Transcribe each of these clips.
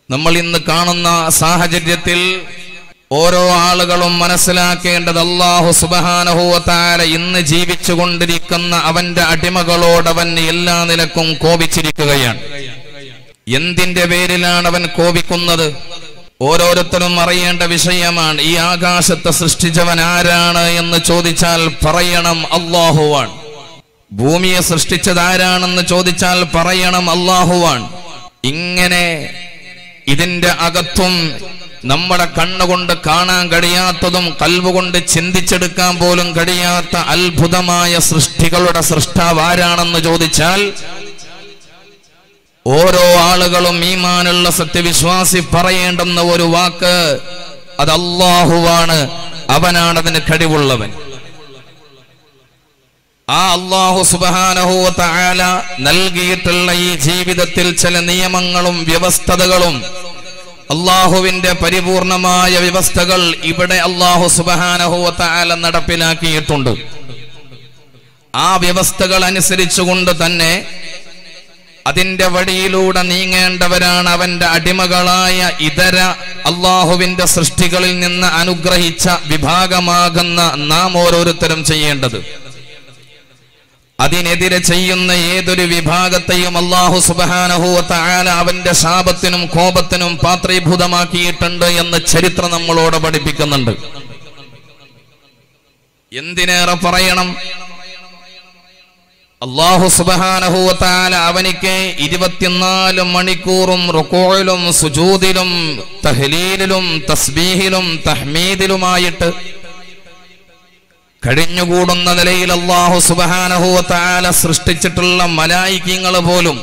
നമ്മൾ ഇന്ന് കാണുന്ന സാഹചര്യത്തിൽ ഓരോ ആളുകളും മനസ്സിലാക്കേണ്ടത് അല്ലാഹു സുബ്ഹാനഹു വ തആല ഇന്ന് ജീവിച്ചുകൊണ്ടിരിക്കുന്ന അവന്റെ അടിമകളോട് അവൻ എല്ലാ നിലക്കും കോപിച്ചിരിക്കുകയാണ്. എന്തിന്റെ പേരിലാണ് അവൻ കോപിക്കുന്നത്? ഓരോരുത്തരും അറിയേണ്ട വിഷയമാണ്. ഈ ആകാശത്തെ സൃഷ്ടിച്ചവൻ ആരാണ് എന്ന് ചോദിച്ചാൽ പറയണം അല്ലാഹുവാണ്. ഭൂമിയെ സൃഷ്ടിച്ചത് ആരാണെന്ന് ചോദിച്ചാൽ പറയണം അല്ലാഹുവാണ്. ഇങ്ങനെ ഇതിന്റെ അകത്തും നമ്മുടെ കണ്ണുകൊണ്ട് കാണാൻ കഴിയാത്തതും കൽബുകൊണ്ട് ചിന്തിച്ചെടുക്കാൻ പോലും കഴിയാത്ത അത്ഭുതമായ സൃഷ്ടികളുടെ സൃഷ്ടാവ് ആരാണെന്ന് ചോദിച്ചാൽ ഓരോ ആളുകളും ഈമാനുള്ള സത്യവിശ്വാസി പറയേണ്ടുന്ന ഒരു വാക്ക് അത് അല്ലാഹുവാണ്. അവനാണ് അതിന് കഴിവുള്ളവൻ. ആ അല്ലാഹു സുബ്ഹാനഹു വ തആല നൽകിയിട്ടുള്ള ഈ ജീവിതത്തിൽ ചില നിയമങ്ങളും വ്യവസ്ഥകളും അല്ലാഹുവിന്റെ പരിപൂർണമായ വ്യവസ്ഥകൾ ഇവിടെ അല്ലാഹു സുബ്ഹാനഹു വ തആല നടപ്പിലാക്കിയിട്ടുണ്ട്. ആ വ്യവസ്ഥകൾ അനുസരിച്ചുകൊണ്ട് തന്നെ അതിന്റെ വഴിയിലൂടെ നീങ്ങേണ്ടവരാണ് അവന്റെ അടിമകളായ ഇതര അല്ലാഹുവിന്റെ സൃഷ്ടികളിൽ നിന്ന് അനുഗ്രഹിച്ച വിഭാഗമാകുന്ന നാം ഓരോരുത്തരും ചെയ്യേണ്ടത്. അതിനെതിരെ ചെയ്യുന്ന ഏതൊരു വിഭാഗത്തെയും അല്ലാഹു സുബ്ഹാനഹു വ തആല അവന്റെ ശാപത്തിനും കോപത്തിനും പാത്രീഭൂതമാക്കിയിട്ടുണ്ട് എന്ന് ചരിത്രം നമ്മളോട് പഠിപ്പിക്കുന്നുണ്ട്. എന്തിനേറെ പറയണം, അല്ലാഹു സുബ്ഹാനഹു വ തആല അവനിക്ക് 24 മണിക്കൂറും റുകൂഇലും സുജൂദിലും തഹ്ലീലിലും തസ്ബീഹിലും തഹ്മീദിലുമായിട്ട് കഴിഞ്ഞുകൂടുന്ന നിലയിൽ അല്ലാഹു സുബ്ഹാനഹു വ തആല സൃഷ്ടിച്ചിട്ടുള്ള മലായികങ്ങൾ പോലും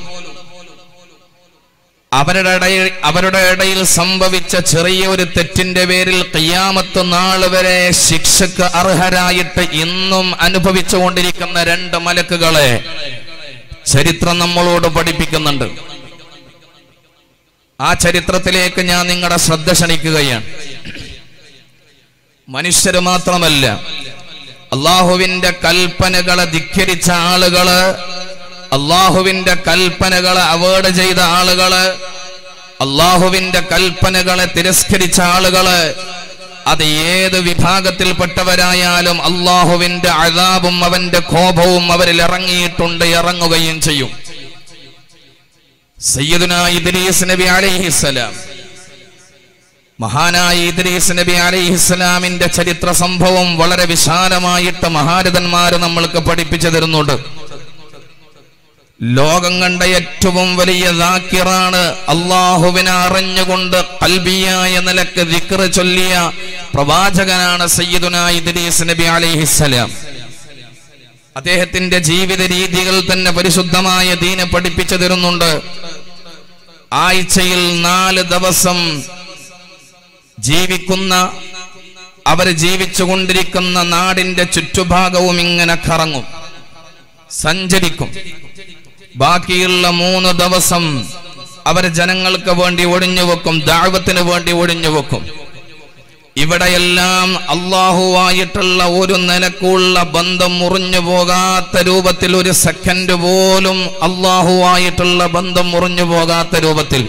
അവരുടെ ഇടയിൽ സംഭവിച്ച ചെറിയൊരു തെറ്റിന്റെ പേരിൽ ഖിയാമത്ത് നാൾ വരെ ശിക്ഷക്ക് അർഹരായിട്ട് ഇന്നും അനുഭവിച്ചുകൊണ്ടിരിക്കുന്ന 2 മലക്കുകളെ ചരിത്രം നമ്മളോട് പഠിപ്പിക്കുന്നുണ്ട്. ആ ചരിത്രത്തിലേക്ക് ഞാൻ നിങ്ങളുടെ ശ്രദ്ധ ക്ഷണിക്കുകയാണ്. മനുഷ്യര് മാത്രമല്ല, അല്ലാഹുവിന്റെ കൽപ്പനകളെ ധിക്കരിച്ച ആളുകള്, അല്ലാഹുവിന്റെ കൽപ്പനകളെ അവോയ്ഡ് ചെയ്ത ആളുകള്, അല്ലാഹുവിന്റെ കൽപ്പനകളെ തിരസ്കരിച്ച ആളുകള്, അത് ഏത് വിഭാഗത്തിൽപ്പെട്ടവരായാലും അല്ലാഹുവിന്റെ അദാബും അവന്റെ കോപവും അവരിൽ ഇറങ്ങിയിട്ടുണ്ട്, ഇറങ്ങുകയും ചെയ്യും. സയ്യിദുനാ ഇദ്രീസ് നബി അലൈഹിസ്സലാം, മഹാനായ ഇദ്രീസ് നബി അലൈഹിസ്സലാമിന്റെ ചരിത്ര സംഭവം വളരെ വിശാലമായിട്ട് മഹാരഥന്മാര് നമ്മൾക്ക് പഠിപ്പിച്ചു തരുന്നുണ്ട്. ലോകം കണ്ട ഏറ്റവും വലിയ ദാക്കിറാണ്, അല്ലാഹുവിനെ അറിഞ്ഞുകൊണ്ട് ഖൽബിയായ നിലക്ക് ദിക്ർ ചൊല്ലിയ പ്രവാചകനാണ് സയ്യിദുനാ ഇദ്രീസ് നബി അലൈഹിസ്സലാം. അദ്ദേഹത്തിന്റെ ജീവിത രീതികൾ തന്നെ പരിശുദ്ധമായ ദീന് പഠിപ്പിച്ചു തരുന്നുണ്ട്. ആഴ്ചയിൽ 4 ദിവസം അവർ ജീവിച്ചുകൊണ്ടിരിക്കുന്ന നാടിന്റെ ചുറ്റുഭാഗവും ഇങ്ങനെ കറങ്ങും, സഞ്ചരിക്കും. ബാക്കിയുള്ള 3 ദിവസം അവർ ജനങ്ങൾക്ക് വേണ്ടി ഒഴിഞ്ഞുവെക്കും, ദഅവത്തിന് വേണ്ടി ഒഴിഞ്ഞുവെക്കും. ഇവിടെയെല്ലാം അല്ലാഹുവായിട്ടുള്ള ഒരു നിലക്കുള്ള ബന്ധം മുറിഞ്ഞു പോകാത്ത രൂപത്തിൽ, ഒരു സെക്കൻഡ് പോലും അല്ലാഹുവായിട്ടുള്ള ബന്ധം മുറിഞ്ഞു പോകാത്ത രൂപത്തിൽ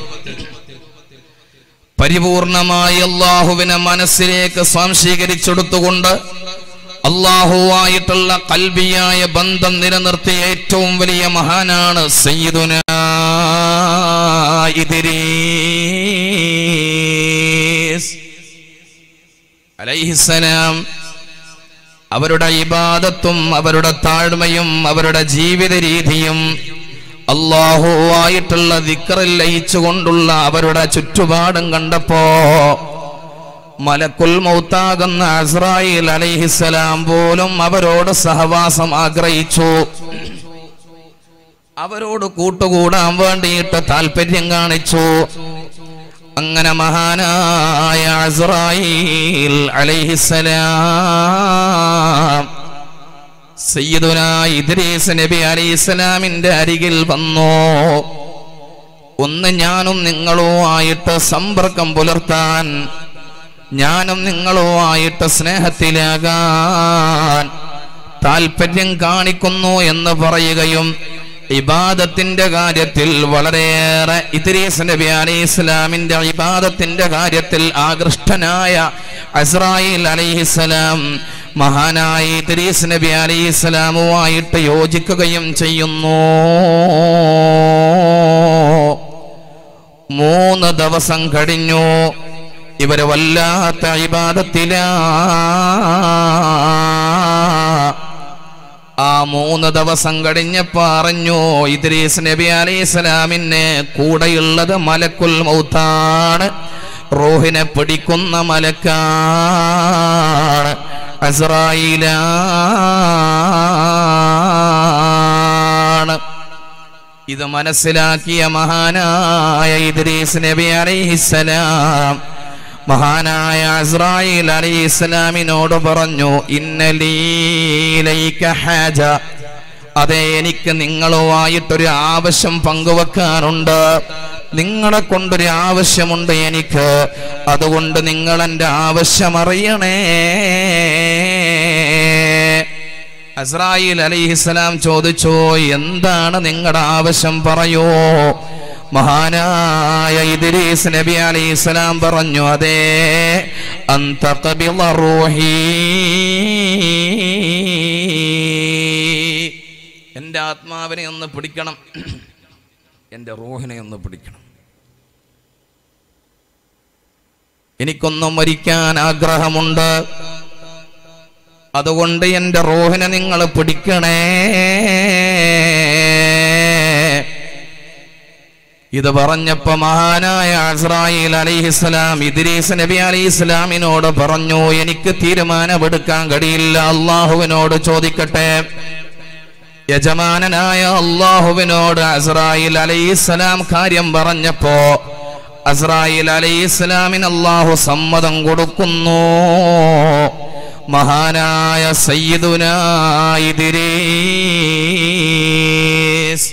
പരിപൂർണമായി അല്ലാഹുവിനെ മനസ്സിലേക്ക് സ്വാംശീകരിച്ചെടുത്തുകൊണ്ട് അല്ലാഹുവായിട്ടുള്ള ഖൽബിയായ ബന്ധം നിലനിർത്തിയ ഏറ്റവും വലിയ മഹാനാണ് സയ്യിദുനാ ഇദ്രീസ് അലൈഹിസ്സലാം. അവരുടെ ഇബാദത്തും അവരുടെ താഴ്മയും അവരുടെ ജീവിത രീതിയും അല്ലാഹുവായിട്ടുള്ള ദിക്റിൽ ലയിച്ചുകൊണ്ടുള്ള അവരുടെ ചുറ്റുപാടും കണ്ടപ്പോ മലക്കുൽ മൗത്താകുന്ന അസ്രായീൽ അലൈഹിസ്സലാം പോലും അവരോട് സഹവാസം ആഗ്രഹിച്ചു. അവരോട് കൂട്ടുകൂടാൻ വേണ്ടിയിട്ട് താല്പര്യം കാണിച്ചു. അങ്ങനെ മഹാനായ അസ്രായീൽ അലൈഹിസ്സലാം സയ്യിദുനാ ഇദ്രീസ് നബി അലൈഹിസ്സലാമിന്റെ അരികിൽ വന്നു. ഒന്ന് ഞാനും നിങ്ങളുമായിട്ട് സമ്പർക്കം പുലർത്താൻ, ഞാനും നിങ്ങളുമായിട്ട് സ്നേഹത്തിലാകാൻ താല്പര്യം കാണിക്കുന്നു എന്ന് പറയുകയും ഇബാദത്തിന്റെ കാര്യത്തിൽ വളരെയേറെ ഇദ്രീസ് നബി അലൈഹിസ്സലാമിന്റെ ഇബാദത്തിന്റെ കാര്യത്തിൽ ആകൃഷ്ടനായ അസ്രായീൽ അലൈഹിസ്സലാം മഹാനായ ഇദ്രീസ് നബി അലൈഹിസ്സലാമുമായിട്ട് യോജിക്കുകയും ചെയ്യുന്നു. 3 ദിവസം കഴിഞ്ഞു. ഇവര് വല്ലാത്ത ഇബാദത്തിലാ. ആ 3 ദിവസം കഴിഞ്ഞപ്പോ അറിഞ്ഞു ഇദ്രീസ് നബി അലൈഹിസ്സലാമിന് കൂടെയുള്ളത് മലക്കുൽ മൗത്താണ്, റൂഹിനെ പിടിക്കുന്ന മലക്കാണ്, അസ്രായീലാണ്. ഇത് മനസ്സിലാക്കിയ മഹാനായ ഇദ്രീസ് നബി അലൈഹിസ്സലാം മഹാനായ അസ്രായീൽ അലൈഹിസ്സലാമിനോട് പറഞ്ഞു, ഇന്നലീലൈക ഹാജ, അതെ എനിക്ക് നിങ്ങളുമായിട്ടൊരു ആവശ്യം പങ്കുവെക്കാനുണ്ട്, നിങ്ങളെ കൊണ്ടൊരു ആവശ്യമുണ്ട് എനിക്ക്, അതുകൊണ്ട് നിങ്ങൾ എൻ്റെ ആവശ്യം അറിയണേ. അസ്രായീൽ അലൈഹിസ്സലാം ചോദിച്ചു, എന്താണ് നിങ്ങളുടെ ആവശ്യം, പറയൂ. മഹാനായ ഇദ്രീസ് നബി അലൈഹിസ്സലാം പറഞ്ഞു, അതേ അന്തഖബിള റൂഹി, എൻ്റെ ആത്മാവിനെ ഒന്ന് പിടിക്കണം, എൻ്റെ റൂഹിനെ ഒന്ന് പിടിക്കണം. എനിക്കൊന്നും മരിക്കാൻ ആഗ്രഹമുണ്ട്, അതുകൊണ്ട് എൻ്റെ റൂഹിനെ നിങ്ങൾ പിടിക്കണേ. ഇത് പറഞ്ഞപ്പോ മഹാനായ അസ്രായീൽ അലൈഹിസ്സലാം ഇദ്രീസ് നബി അലൈഹിസ്സലാമിനോട് പറഞ്ഞു, എനിക്ക് തീരുമാനമെടുക്കാൻ കഴിയില്ല, അള്ളാഹുവിനോട് ചോദിക്കട്ടെ. യജമാനനായ അള്ളാഹുവിനോട് അസ്രായീൽ അലൈഹിസ്സലാം കാര്യം പറഞ്ഞപ്പോ അസ്രായീൽ അലൈഹിസ്സലാമിന് അള്ളാഹു സമ്മതം കൊടുക്കുന്നു. മഹാനായ സയ്യിദുനാ ഇദ്രീസ്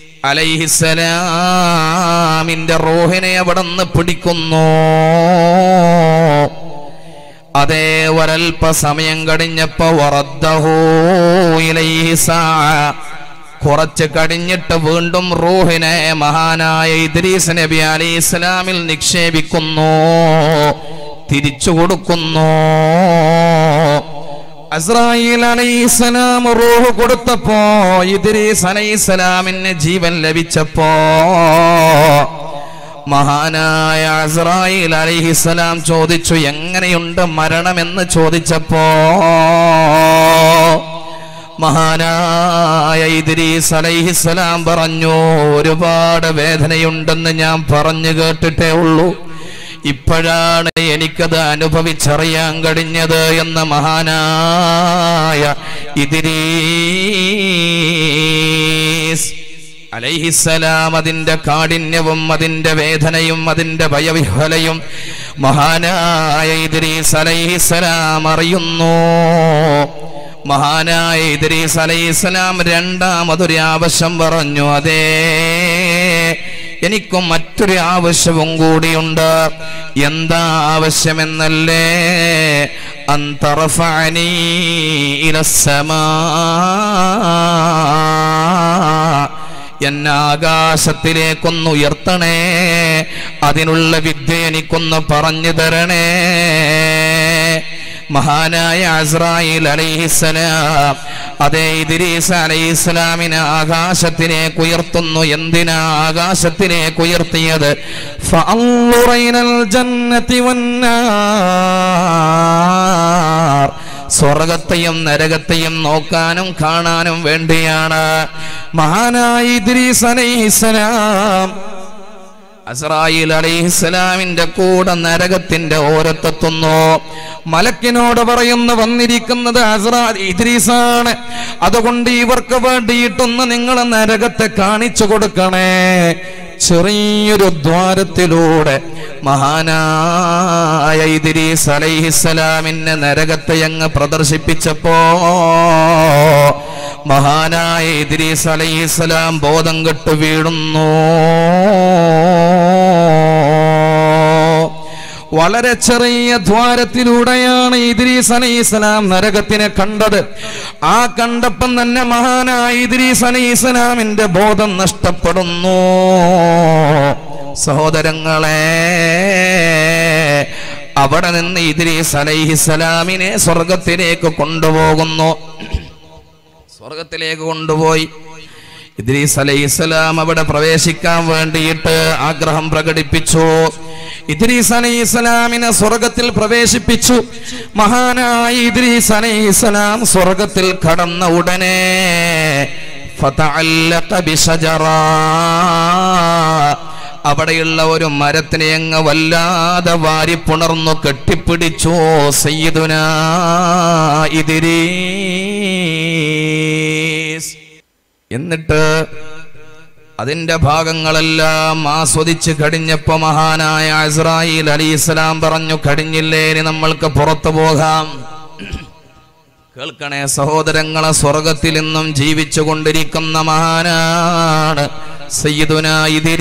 അലൈഹിസ്സലാമിന്റെ റൂഹിനെ അവിടുന്ന് പിടിക്കുന്നു. അതേ ഒരൽപ്പ സമയം കഴിഞ്ഞപ്പോ വറദ്ദഹു ഇലൈഹി സാഅ, കുറച്ച് കഴിഞ്ഞിട്ട് വീണ്ടും റൂഹിനെ മഹാനായ ഇദ്രീസ് നബി അലൈഹിസ്സലാമിൽ നിക്ഷേപിക്കുന്നു, തിരിച്ചു കൊടുക്കുന്നു. അസ്രായീൽ അലൈഹിസ്സലാം റൂഹ് കൊടുത്തപ്പോ ഇദ്രീസ് അലൈഹിസ്സലാമിന് ജീവൻ ലഭിച്ചപ്പോ മഹാനായ അസ്രായീൽ അലൈഹിസ്സലാം ചോദിച്ചു, എങ്ങനെയുണ്ട് മരണമെന്ന് ചോദിച്ചപ്പോ മഹാനായ ഇദ്രീസ് അലൈഹിസ്സലാം പറഞ്ഞു, ഒരുപാട് വേദനയുണ്ടെന്ന് ഞാൻ പറഞ്ഞു കേട്ടിട്ടേ ഉള്ളൂ, ഇപ്പോഴാണ് എനിക്കത് അനുഭവിച്ചറിയാൻ കഴിഞ്ഞത് എന്ന് മഹാനായ ഇദ്രീസ് അലൈഹിസ്സലാം അതിന്റെ കാഠിന്യവും അതിന്റെ വേദനയും അതിന്റെ ഭയവിഹ്വലയും മഹാനായ ഇദ്രീസ് അലൈഹിസ്സലാം അറിയുന്നു. മഹാനായ ഇദ്രീസ് അലൈഹിസ്സലാം രണ്ടാമതൊരു ആവശ്യം പറഞ്ഞു, അതേ എനിക്കും മറ്റൊരു ആവശ്യവും കൂടിയുണ്ട്. എന്താ ആവശ്യമെന്നല്ലേ, അന്തർഫഅനി ഇലസ്സമാ, എന്നെ ആകാശത്തിലേക്കൊന്ന് ഉയർത്തണേ, അതിനുള്ള വിദ്യ എനിക്കൊന്ന് പറഞ്ഞു തരണേ. മഹാനായ അസ്രായീൽ അലൈഹിസ്സലാം അതേ ഇദ്രീസ് അലൈഹിസ്സലാമിനെ ആകാശത്തിലേക്ക് ഉയർത്തുന്നു. എന്തിനാ ആകാശത്തിലേക്ക് ഉയർത്തിയത്? ഫഅൻളുറൈനൽ ജന്നതി വന്നാർ, സ്വർഗത്തെയും നരകത്തെയും നോക്കാനും കാണാനും വേണ്ടിയാണ്. മഹാനായ ഇദ്രീസ് അലൈഹിസ്സലാം അസ്രായീൽ അലൈഹിസ്സലാമിന്റെ കൂടെ നരകത്തിന്റെ ഓരത്തെത്തുന്നു. മലക്കിനോട് പറയുന്നു, വന്നിരിക്കുന്നത് ഇദ്രീസാണ്, അതുകൊണ്ട് ഇവർക്ക് വേണ്ടിയിട്ടൊന്ന് നിങ്ങൾ നരകത്തെ കാണിച്ചു കൊടുക്കണേ. ചെറിയൊരു ദ്വാരത്തിലൂടെ മഹാനായ ഇദ്രീസ് അലൈഹിസ്സലാമിനെ നരകത്തെ അങ്ങ് പ്രദർശിപ്പിച്ചപ്പോ മഹാനായ ഇദ്രീസ് അലൈഹിസ്സലാം ബോധം കെട്ടു വീഴുന്നു. വളരെ ചെറിയ ദ്വാരത്തിലൂടെയാണ് സമയത്താണ് ഇദ്രീസ് അലൈഹിസ്സലാം നരകത്തിനെ കണ്ടത്. ആ കണ്ടപ്പം തന്നെ മഹാനായ ഇദ്രീസ് അലൈഹിസ്സലാമിന്റെ ബോധം നഷ്ടപ്പെടുന്നു. സഹോദരങ്ങളെ, അവിടെ നിന്ന് ഇദ്രീസ് അലൈഹിസ്സലാമിനെ സ്വർഗത്തിലേക്ക് കൊണ്ടുപോകുന്നു. സ്വർഗത്തിലേക്ക് കൊണ്ടുപോയി ഇദ്രീസ് അലൈഹിസ്സലാം അവിടെ പ്രവേശിക്കാൻ വേണ്ടിയിട്ട് ആഗ്രഹം പ്രകടിപ്പിച്ചു. ഇദ്രീസ് അലൈഹിസ്സലാമിനെ സ്വർഗത്തിൽ പ്രവേശിപ്പിച്ചു. മഹാനായ ഇദ്രീസ് അലൈഹിസ്സലാം സ്വർഗത്തിൽ കടന്ന ഉടനെ ഫതഅല്ലഖ ബിശജറ, അവിടെയുള്ള ഒരു മരത്തിനെ അങ്ങ് വല്ലാതെ വാരിപ്പുണർന്നു കെട്ടിപ്പിടിച്ചു സയ്യിദുനാ ഇദ്രീസ്. എന്നിട്ട് അതിന്റെ ഭാഗങ്ങളെല്ലാം ആസ്വദിച്ച് കഴിഞ്ഞപ്പോ മഹാനായ ഇസ്രായീൽ അലൈഹിസ്സലാം പറഞ്ഞു, കഴിഞ്ഞില്ലേ, ഇനി നമ്മൾക്ക് പുറത്തു പോകാം. കേൾക്കണേ സഹോദരങ്ങളെ, സ്വർഗത്തിൽ നിന്നും ജീവിച്ചു കൊണ്ടിരിക്കുന്ന മഹാനാണ് സയ്യിദുനാ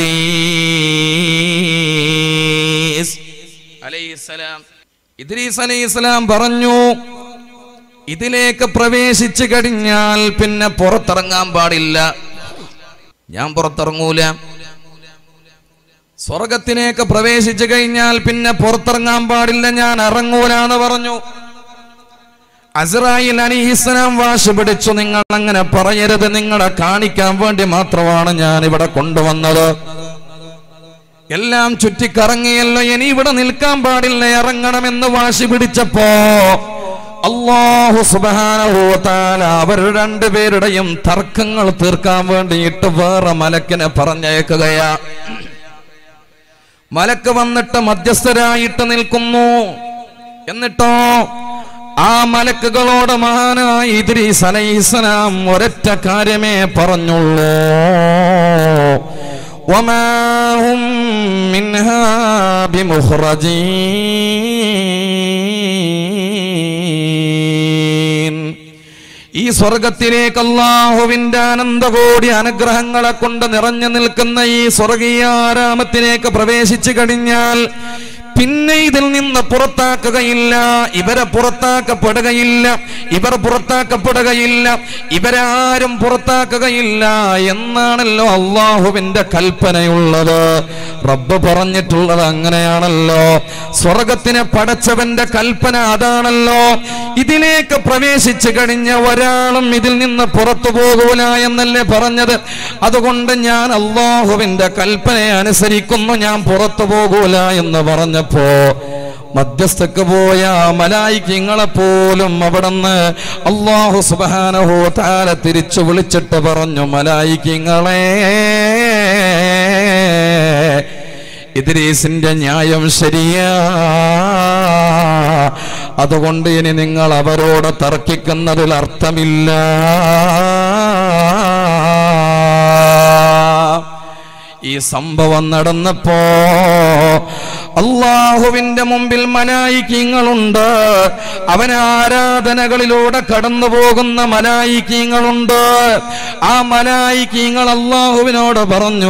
ഇദ്രീസ് അലൈഹിസ്സലാം. ഇദ്രീസ് അലൈഹിസ്സലാം പറഞ്ഞു, ഇതിലേക്ക് പ്രവേശിച്ചു കഴിഞ്ഞാൽ പിന്നെ പുറത്തിറങ്ങാൻ പാടില്ല. ഞാൻ പുറത്തിറങ്ങൂല. സ്വർഗത്തിലേക്ക് പ്രവേശിച്ചു കഴിഞ്ഞാൽ പിന്നെ പുറത്തിറങ്ങാൻ പാടില്ല, ഞാൻ ഇറങ്ങൂല എന്ന് പറഞ്ഞു. അസ്രായീൽ അലൈഹിസ്സലാം വാശി പിടിച്ചു, നിങ്ങൾ അങ്ങനെ പറയരുത്, നിങ്ങളെ കാണിക്കാൻ വേണ്ടി മാത്രമാണ് ഞാൻ ഇവിടെ കൊണ്ടുവന്നത്. എല്ലാം ചുറ്റിക്കറങ്ങിയല്ലോ, ഇനി ഇവിടെ നിൽക്കാൻ പാടില്ല, ഇറങ്ങണമെന്ന് വാശി പിടിച്ചപ്പോ അല്ലാഹു സുബ്ഹാനഹു വ തആല അവർ രണ്ടുപേരുടെയും തർക്കങ്ങൾ തീർക്കാൻ വേണ്ടിയിട്ട് വേറെ മലക്കിനെ പറഞ്ഞയക്കുകയാ. മലക്ക് വന്നിട്ട് മധ്യസ്ഥരായിട്ട് നിൽക്കുന്നു. എന്നിട്ടോ ആ മലക്കുകളോട് മഹാനായ ഇദ്രീസ് അലൈഹിസ്സലാം ഒരൊറ്റ കാര്യമേ പറഞ്ഞുള്ളൂ, വമാ ഹും മിൻഹാ ബിമുഖ്റജീൻ. ഈ സ്വർഗത്തിലേക്ക് അല്ലാഹുവിന്റെ അനന്തകോടി അനുഗ്രഹങ്ങളെ കൊണ്ട് നിറഞ്ഞു നിൽക്കുന്ന ഈ സ്വർഗീയ ആരാമത്തിലേക്ക് പ്രവേശിച്ചു കഴിഞ്ഞാൽ പിന്നെ ഇതിൽ നിന്ന് പുറത്താക്കുകയില്ല, ഇവരെ പുറത്താക്കപ്പെടുകയില്ല, ഇവർ പുറത്താക്കപ്പെടുകയില്ല, ഇവരാരും പുറത്താക്കുകയില്ല എന്നാണല്ലോ അല്ലാഹുവിന്റെ കൽപ്പനയുള്ളത്. റബ്ബ് പറഞ്ഞിട്ടുള്ളത് അങ്ങനെയാണല്ലോ. സ്വർഗത്തിനെ പടച്ചവന്റെ കൽപ്പന അതാണല്ലോ. ഇതിലേക്ക് പ്രവേശിച്ചു കഴിഞ്ഞ ഒരാളും ഇതിൽ നിന്ന് പുറത്തു പോകൂല എന്നല്ലേ പറഞ്ഞത്. അതുകൊണ്ട് ഞാൻ അല്ലാഹുവിന്റെ കൽപ്പനയെ അനുസരിക്കുന്നു, ഞാൻ പുറത്തു പോകൂല എന്ന് പറഞ്ഞപ്പോ മധ്യസ്ഥക്ക് പോയ മലായികങ്ങളെ പോലും അവിടുന്ന് അല്ലാഹു സുബ്ഹാനഹു വ തആല തിരിച്ചു വിളിച്ചിട്ട് പറഞ്ഞു, മലായികങ്ങളെ, ഇദ്രീസിന്റെ ന്യായം ശരിയാ, അതുകൊണ്ട് ഇനി നിങ്ങൾ അവരോട് തർക്കിക്കുന്നതിൽ അർത്ഥമില്ല. ഈ സംഭവം നടന്നപ്പോ അല്ലാഹുവിന്റെ മുമ്പിൽ മലായികങ്ങളുണ്ട്, അവന് ആരാധനകളിലൂടെ കടന്നു പോകുന്ന മലായികങ്ങളുണ്ട്. ആ മലായികങ്ങൾ അല്ലാഹുവിനോട് പറഞ്ഞു,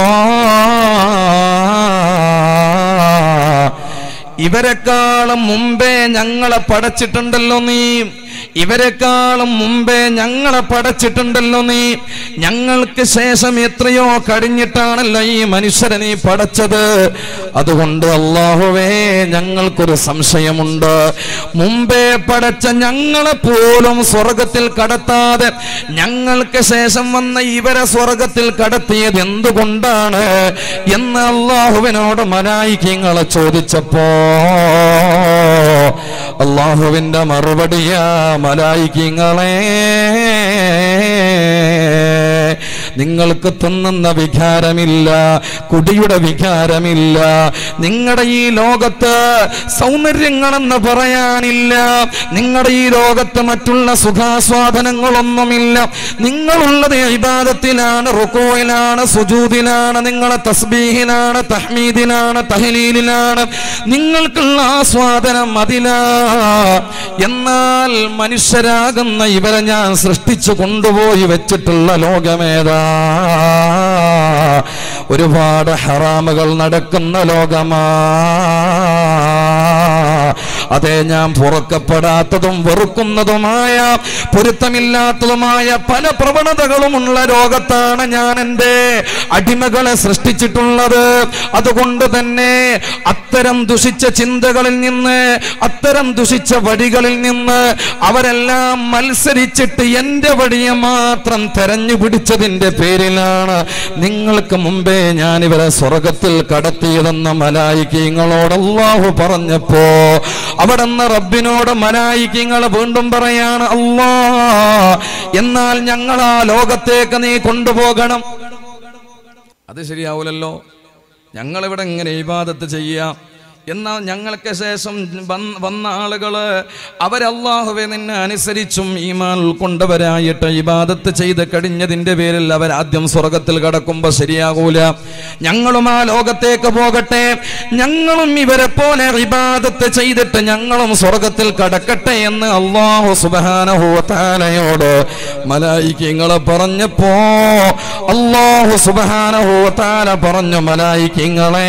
ഇവരെക്കാളും മുമ്പേ ഞങ്ങളെ പടച്ചിട്ടുണ്ടല്ലോ നീ, ഇവരെക്കാളും മുമ്പേ ഞങ്ങളെ പടച്ചിട്ടുണ്ടല്ലോ നീ, ഞങ്ങൾക്ക് ശേഷം എത്രയോ കഴിഞ്ഞിട്ടാണല്ലോ ഈ മനുഷ്യരെ നീ പടച്ചത്. അതുകൊണ്ട് അല്ലാഹുവേ, ഞങ്ങൾക്കൊരു സംശയമുണ്ട്, മുമ്പേ പടച്ച ഞങ്ങളെ പോലും സ്വർഗത്തിൽ കടത്താതെ ഞങ്ങൾക്ക് ശേഷം വന്ന ഇവരെ സ്വർഗത്തിൽ കടത്തിയത് എന്തുകൊണ്ടാണ് എന്ന് അല്ലാഹുവിനോട് മലായികങ്ങളെ ചോദിച്ചപ്പോ അല്ലാഹുവിന്റെ മറുപടിയാ, മലായികങ്ങളെ, നിങ്ങൾക്ക് തിന്നുന്ന വികാരമില്ല, കുടിയുടെ വികാരമില്ല, നിങ്ങളുടെ ഈ ലോകത്ത് സൗന്ദര്യങ്ങളെന്ന് പറയാനില്ല, നിങ്ങളുടെ ഈ ലോകത്ത് മറ്റുള്ള സുഖാസ്വാദനങ്ങളൊന്നുമില്ല. നിങ്ങളുള്ളത് ഇബാദത്തിലാണ്, റുകൂഇലാണ്, സുജൂദിലാണ്, നിങ്ങളെ തസ്ബീഹിലാണ്, തഹ്മീദിലാണ്, തഹ്ലീലിലാണ്, നിങ്ങൾക്കുള്ള ആസ്വാദനം അതിലാ. എന്നാൽ മനുഷ്യരാകുന്ന ഇവരെ ഞാൻ സൃഷ്ടിച്ചു കൊണ്ടുപോയി വെച്ചിട്ടുള്ള ലോകമേതാ? ഒരുപാട് ഹറാമുകൾ നടക്കുന്ന ലോകമാ. അതേ, ഞാൻ പൊറുക്കപ്പെടാത്തതും വെറുക്കുന്നതുമായ പൊരുത്തമില്ലാത്തതുമായ പല പ്രവണതകളുമുള്ള ലോകത്താണ് ഞാൻ എൻ്റെ അടിമകളെ സൃഷ്ടിച്ചിട്ടുള്ളത്. അതുകൊണ്ട് തന്നെ അത്തരം ദുഷിച്ച ചിന്തകളിൽ നിന്ന്, അത്തരം ദുഷിച്ച വഴികളിൽ നിന്ന് അവരെല്ലാം മത്സരിച്ചിട്ട് എൻ്റെ വഴിയെ മാത്രം തെരഞ്ഞു പിടിച്ചതിൻ്റെ പേരിലാണ് നിങ്ങൾക്ക് മുമ്പേ ഞാൻ ഇവരെ സ്വർഗത്തിൽ കടത്തിയതെന്ന മലായികങ്ങളോട് അല്ലാഹു പറഞ്ഞപ്പോ അവിടുന്ന് റബ്ബിനോട് മലായികങ്ങൾ വീണ്ടും പറയാണ്, അല്ലാ, എന്നാൽ ഞങ്ങൾ ആ ലോകത്തേക്ക് നീ കൊണ്ടുപോകണം. അത് ശരിയാവൂലല്ലോ. ഞങ്ങളിവിടെ ഇങ്ങനെ ഇബാദത്ത് ചെയ്യാം, എന്നാൽ ഞങ്ങൾക്ക് ശേഷം വന്ന ആളുകള് അവരല്ലാഹുവെ നിന്നെ അനുസരിച്ചും ഈമാൻ ഉൾക്കൊണ്ടവരായിട്ട് ഇബാദത്ത് ചെയ്ത് കഴിഞ്ഞതിൻ്റെ പേരിൽ അവരാദ്യം സ്വർഗത്തിൽ കടക്കുമ്പോൾ ശരിയാകൂല. ഞങ്ങളും ആ ലോകത്തേക്ക് പോകട്ടെ, ഞങ്ങളും ഇവരെ പോലെ ഇബാദത്ത് ചെയ്തിട്ട് ഞങ്ങളും സ്വർഗത്തിൽ കടക്കട്ടെ എന്ന് അല്ലാഹു സുബ്ഹാനഹു വ തആലയോട് മലായികകളെ പറഞ്ഞപ്പോ അല്ലാഹു സുബ്ഹാനഹു വ തആല പറഞ്ഞു, മലായികകളെ,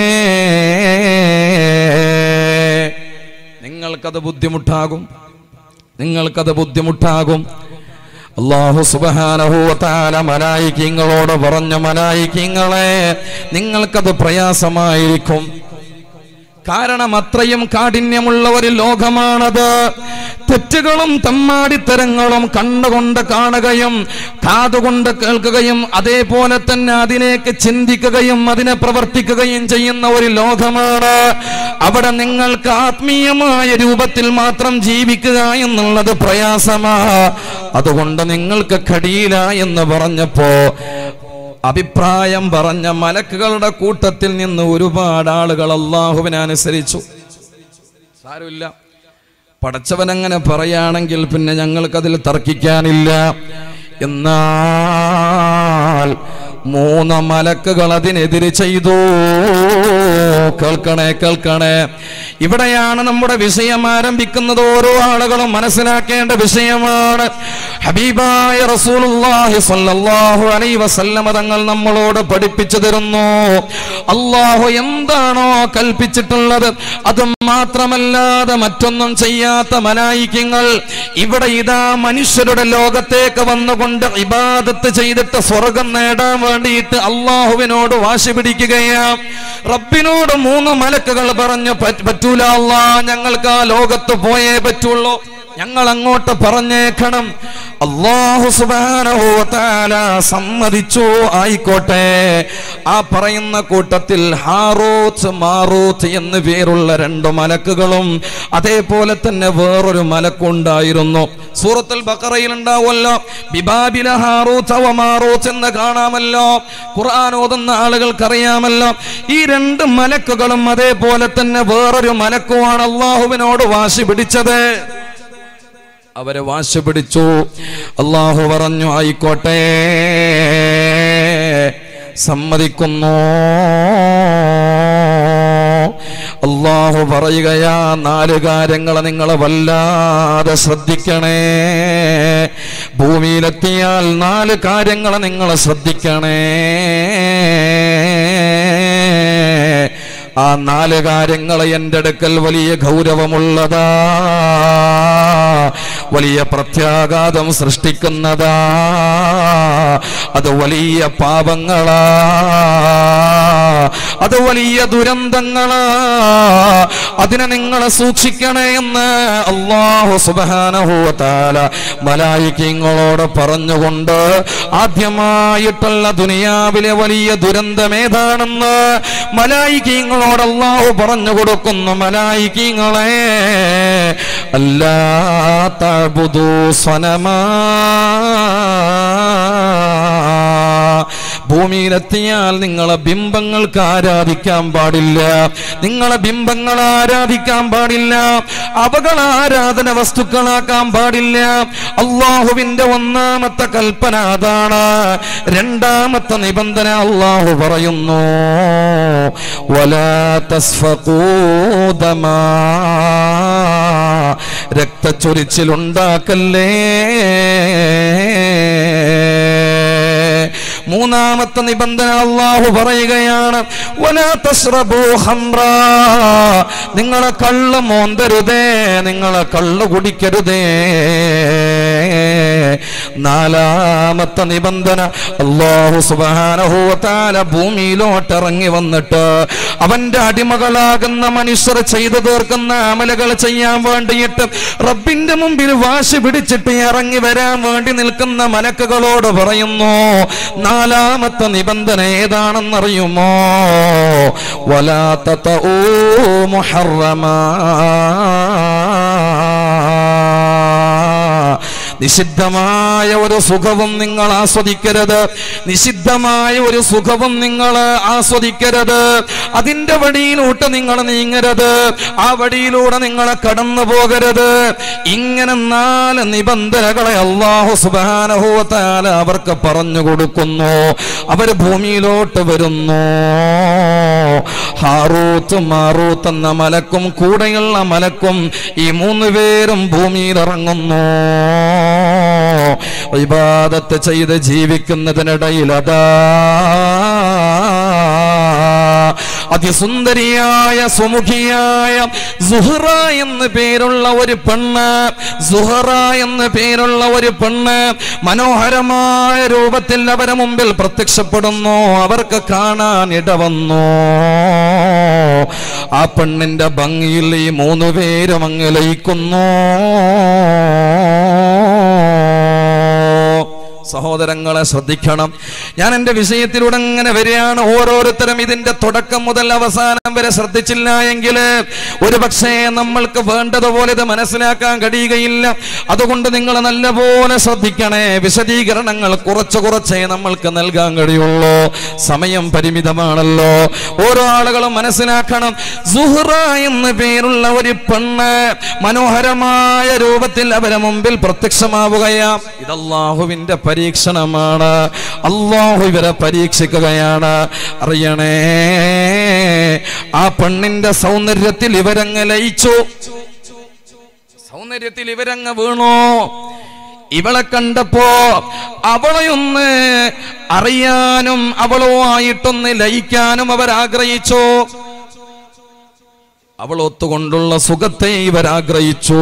നിങ്ങൾക്കത് ബുദ്ധിമുട്ടാകും, നിങ്ങൾക്കത് ബുദ്ധിമുട്ടാകും. അല്ലാഹു സുബ്ഹാനഹു വ തആല മലായികകളോട് പറഞ്ഞു, മലായികകളെ, നിങ്ങൾക്കത് പ്രയാസമായിരിക്കും. കാരണം അത്രയും കാഠിന്യമുള്ള ഒരു ലോകമാണത്. തെറ്റുകളും തമ്മാടിത്തരങ്ങളും കണ്ണുകൊണ്ട് കാണുകയും കാതുകൊണ്ട് കേൾക്കുകയും അതേപോലെ തന്നെ അതിലേക്ക് ചിന്തിക്കുകയും അതിനെ പ്രവർത്തിക്കുകയും ചെയ്യുന്ന ഒരു ലോകമാണ്. അവിടെ നിങ്ങൾക്ക് ആത്മീയമായ രൂപത്തിൽ മാത്രം ജീവിക്കുക എന്നുള്ളത് പ്രയാസമാണ്. അതുകൊണ്ട് നിങ്ങൾക്ക് കഴിയില്ല എന്ന് പറഞ്ഞപ്പോ അഭിപ്രായം പറഞ്ഞ മലക്കുകളുടെ കൂട്ടത്തിൽ നിന്ന് ഒരുപാട് ആളുകൾ അല്ലാഹുവിനെ അനുസരിച്ചു. സാരമില്ല, പടച്ചവനങ്ങനെ പറയുകയാണെങ്കിൽ പിന്നെ ഞങ്ങൾക്കതിൽ തർക്കിക്കാനില്ല. എന്നാൽ 3 മലക്കുകൾ അതിനെതിരെ ചെയ്തു. കേൾക്കണേ, കേൾക്കണേ, ഇവിടെയാണ് നമ്മുടെ വിഷയം ആരംഭിക്കുന്നത്. ഓരോ ആളുകളും മനസ്സിലാക്കേണ്ട വിഷയമാണ്. ഹബീബായ റസൂലുള്ളാഹി സ്വല്ലല്ലാഹു അലൈഹി വസല്ലമ തങ്ങൾ നമ്മളോട് പഠിപ്പിച്ചു തരുന്നു, അല്ലാഹു എന്താണോ കൽപ്പിച്ചിട്ടുള്ളത് അത് മാത്രമല്ലാതെ മറ്റൊന്നും ചെയ്യാത്ത മലായികകൾ ഇവിടെ ഇതാ മനുഷ്യരുടെ ലോകത്തേക്ക് വന്നുകൊണ്ട് ഇബാദത്ത് ചെയ്തിട്ട് സ്വർഗം നേടാൻ വേണ്ടിയിട്ട് അല്ലാഹുവിനോട് വാശി പിടിക്കുകയാണ്. റബ്ബിനോട് 3 മലക്കുകൾ പറഞ്ഞു, പറ്റൂല അല്ലാ, ഞങ്ങൾക്ക് ആ ലോകത്ത് പോയേ പറ്റുള്ളൂ, ഞങ്ങൾ അങ്ങോട്ട് പറഞ്ഞേക്കണം. അല്ലാഹു സുബ്ഹാനഹു വ തആല സമ്മതിച്ചു, ആയിക്കോട്ടെ. ആ പറയുന്ന കൂട്ടത്തിൽ ഹാറൂത്ത് മാറൂത്ത് എന്ന് പേരുള്ള 2 മലക്കുകളും അതേപോലെ തന്നെ വേറൊരു മലക്കുണ്ടായിരുന്നു. സൂറത്തുൽ ബഖറയിൽ ഉണ്ടാവുമല്ലോ, ബിബാബില ഹാറൂത്ത് വ മാറൂത്ത് എന്ന് കാണാമല്ലോ. ഖുർആൻ ഓതുന്ന ആളുകൾക്കറിയാമല്ലോ. ഈ 2 മലക്കുകളും അതേപോലെ തന്നെ വേറൊരു മലക്കുമാണ് അല്ലാഹുവിനോട് വാശി പിടിച്ചത്. അവരെ വാശി പിടിച്ചു. അല്ലാഹു പറഞ്ഞു, ആയിക്കോട്ടെ, സമ്മതിക്കുന്നു. അല്ലാഹു പറയുകയാ, 4 കാര്യങ്ങൾ നിങ്ങൾ വല്ലാതെ ശ്രദ്ധിക്കണേ. ഭൂമിയിലെത്തിയാൽ 4 കാര്യങ്ങൾ നിങ്ങൾ ശ്രദ്ധിക്കണേ. ആ 4 കാര്യങ്ങൾ എൻ്റെ അടുക്കൽ വലിയ ഗൗരവമുള്ളതാ, വലിയ പ്രത്യാഘാതം സൃഷ്ടിക്കുന്നതാ, അത് വലിയ പാപങ്ങളാ, അത് വലിയ ദുരന്തങ്ങളാ. അതിനെ നിങ്ങൾ സൂക്ഷിക്കണേ എന്ന് അല്ലാഹു സുബ്ഹാനഹു വ തആല മലായികകളോട് പറഞ്ഞുകൊണ്ട് ആദ്യമായിട്ടുള്ള ദുനിയാവിലെ വലിയ ദുരന്തം ഏതാണെന്ന് മലായികകളോട് അല്ലാഹു പറഞ്ഞു കൊടുക്കുന്നു. മലായികകളെ, അല്ലാ തഅബുദു സനമാ, ഭൂമിയിലെത്തിയാൽ നിങ്ങളെ ബിംബങ്ങൾക്ക് ആരാധിക്കാൻ പാടില്ല, നിങ്ങളെ ബിംബങ്ങൾ ആരാധിക്കാൻ പാടില്ല, അവകൾ ആരാധന വസ്തുക്കളാക്കാൻ പാടില്ല. അല്ലാഹുവിന്റെ 1ാമത്തെ കൽപ്പന അതാണ്. 2ാമത്തെ നിബന്ധന അല്ലാഹു പറയുന്നു, വലാ തസ്ഫഖൂ ദമാ, രക്തച്ചൊരിച്ചിലുണ്ടാക്കല്ലേ. മൂന്നാമത്തെ നിബന്ധന അല്ലാഹു പറയുകയാണ്, വലാ തശ്റബൂ ഖംറാ, നിങ്ങൾ കള്ള് മോന്തരുതേ, നിങ്ങൾ കള്ള് കുടിക്കരുതേ. നാലാമത്തെ നിബന്ധന, അല്ലാഹു സുബ്ഹാനഹു വ തആല ഭൂമിയിലോട്ട് ഇറങ്ങി വന്നിട്ട് അവന്റെ അടിമകളാകുന്ന മനുഷ്യർ ചെയ്തു തീർക്കുന്ന അമലുകൾ ചെയ്യാൻ വേണ്ടിയിട്ട് റബ്ബിന്റെ മുമ്പിൽ വാശി പിടിച്ചിട്ട് ഇറങ്ങി വരാൻ വേണ്ടി നിൽക്കുന്ന മലക്കുകളോട് പറയുന്നു, നാലാമത്തെ നിബന്ധന ഏതാണെന്നറിയുമോ? വലാ തതഊ മുഹറമാ, നിഷിദ്ധമായ ഒരു സുഖവും നിങ്ങൾ ആസ്വദിക്കരുത്, നിഷിദ്ധമായ ഒരു സുഖവും നിങ്ങൾ ആസ്വദിക്കരുത്. അതിന്റെ വഴിയിലൂട്ട് നിങ്ങൾ നീങ്ങരുത്, ആ വഴിയിലൂടെ നിങ്ങൾ കടന്നു പോകരുത്. ഇങ്ങനെ 4 നിബന്ധനകളെ അല്ലാഹു സുബ്ഹാനഹു വ തആല അവർക്ക് പറഞ്ഞു കൊടുക്കുന്നു. അവർ ഭൂമിയിലോട്ട് വരുന്നു. ഹാറൂത്ത് മാറൂത്ത് എന്ന മലക്കും കൂടെയുള്ള മലക്കും ഈ 3 പേരും ഭൂമിയിൽ ഇറങ്ങുന്നു. ഇബാദത്ത് ചെയ്ത് ജീവിക്കുന്നതിനിടയിൽ അതാ അതിസുന്ദരിയായ സുമുഖിയായ സുഹറ എന്ന് പേരുള്ള ഒരു പെണ്ണ്, സുഹറ എന്ന് പേരുള്ള ഒരു പെണ്ണ് മനോഹരമായ രൂപത്തിൽ അവരെ മുമ്പിൽ പ്രത്യക്ഷപ്പെടുന്നു. അവർക്ക് കാണാൻ ഇടവന്നു. ആ പെണ്ണിന്റെ ഭംഗിയിൽ ഈ 3 പേരും അങ്ങ് ലയിക്കുന്നു. സഹോദരങ്ങളെ ശ്രദ്ധിക്കണം. ഞാൻ എൻ്റെ വിഷയത്തിലൂടെ അങ്ങനെ വരികയാണ്. ഓരോരുത്തരും ഇതിന്റെ തുടക്കം മുതൽ അവസാനം വരെ ശ്രദ്ധിച്ചില്ല എങ്കിൽ ഒരു പക്ഷേ നമ്മൾക്ക് വേണ്ടതുപോലെ ഇത് മനസ്സിലാക്കാൻ കഴിയുകയില്ല. അതുകൊണ്ട് നിങ്ങൾ നല്ലപോലെ ശ്രദ്ധിക്കണേ. വിശദീകരണങ്ങൾ കുറച്ചേ നമ്മൾക്ക് നൽകാൻ കഴിയുള്ളൂ. സമയം പരിമിതമാണല്ലോ. ഓരോ ആളുകളും മനസ്സിലാക്കണം. സുഹറ എന്ന് പേരുള്ള ഒരു പെണ്ണ് മനോഹരമായ രൂപത്തിൽ അവരെ മുമ്പിൽ പ്രത്യക്ഷമാവുകയാം. ഇത് അല്ലാഹുവിന്റെ പരീക്ഷണമാണ്. അല്ലാഹു ഇവരെ പരീക്ഷിക്കുകയാണ്. അറിയണേ, ആ പെണ്ണിന്റെ സൗന്ദര്യത്തിൽ ഇവരങ്ങ് ലയിച്ചു, സൗന്ദര്യത്തിൽ ഇവരങ്ങ് വീണു. ഇവളെ കണ്ടപ്പോ അവളെയൊന്ന് അറിയാനും അവളുമായിട്ടൊന്ന് ലയിക്കാനും അവരാഗ്രഹിച്ചു. അവൾ ഒത്തുകൊണ്ടുള്ള സുഖത്തെ ഇവരാഗ്രഹിച്ചു.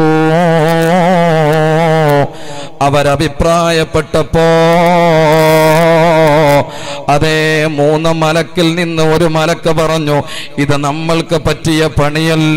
അവരഭിപ്രായപ്പെട്ടപ്പോ അതേ 3 മലക്കിൽ നിന്ന് ഒരു മലക്ക് പറഞ്ഞു, ഇത് നമ്മൾക്ക് പറ്റിയ പണിയല്ല.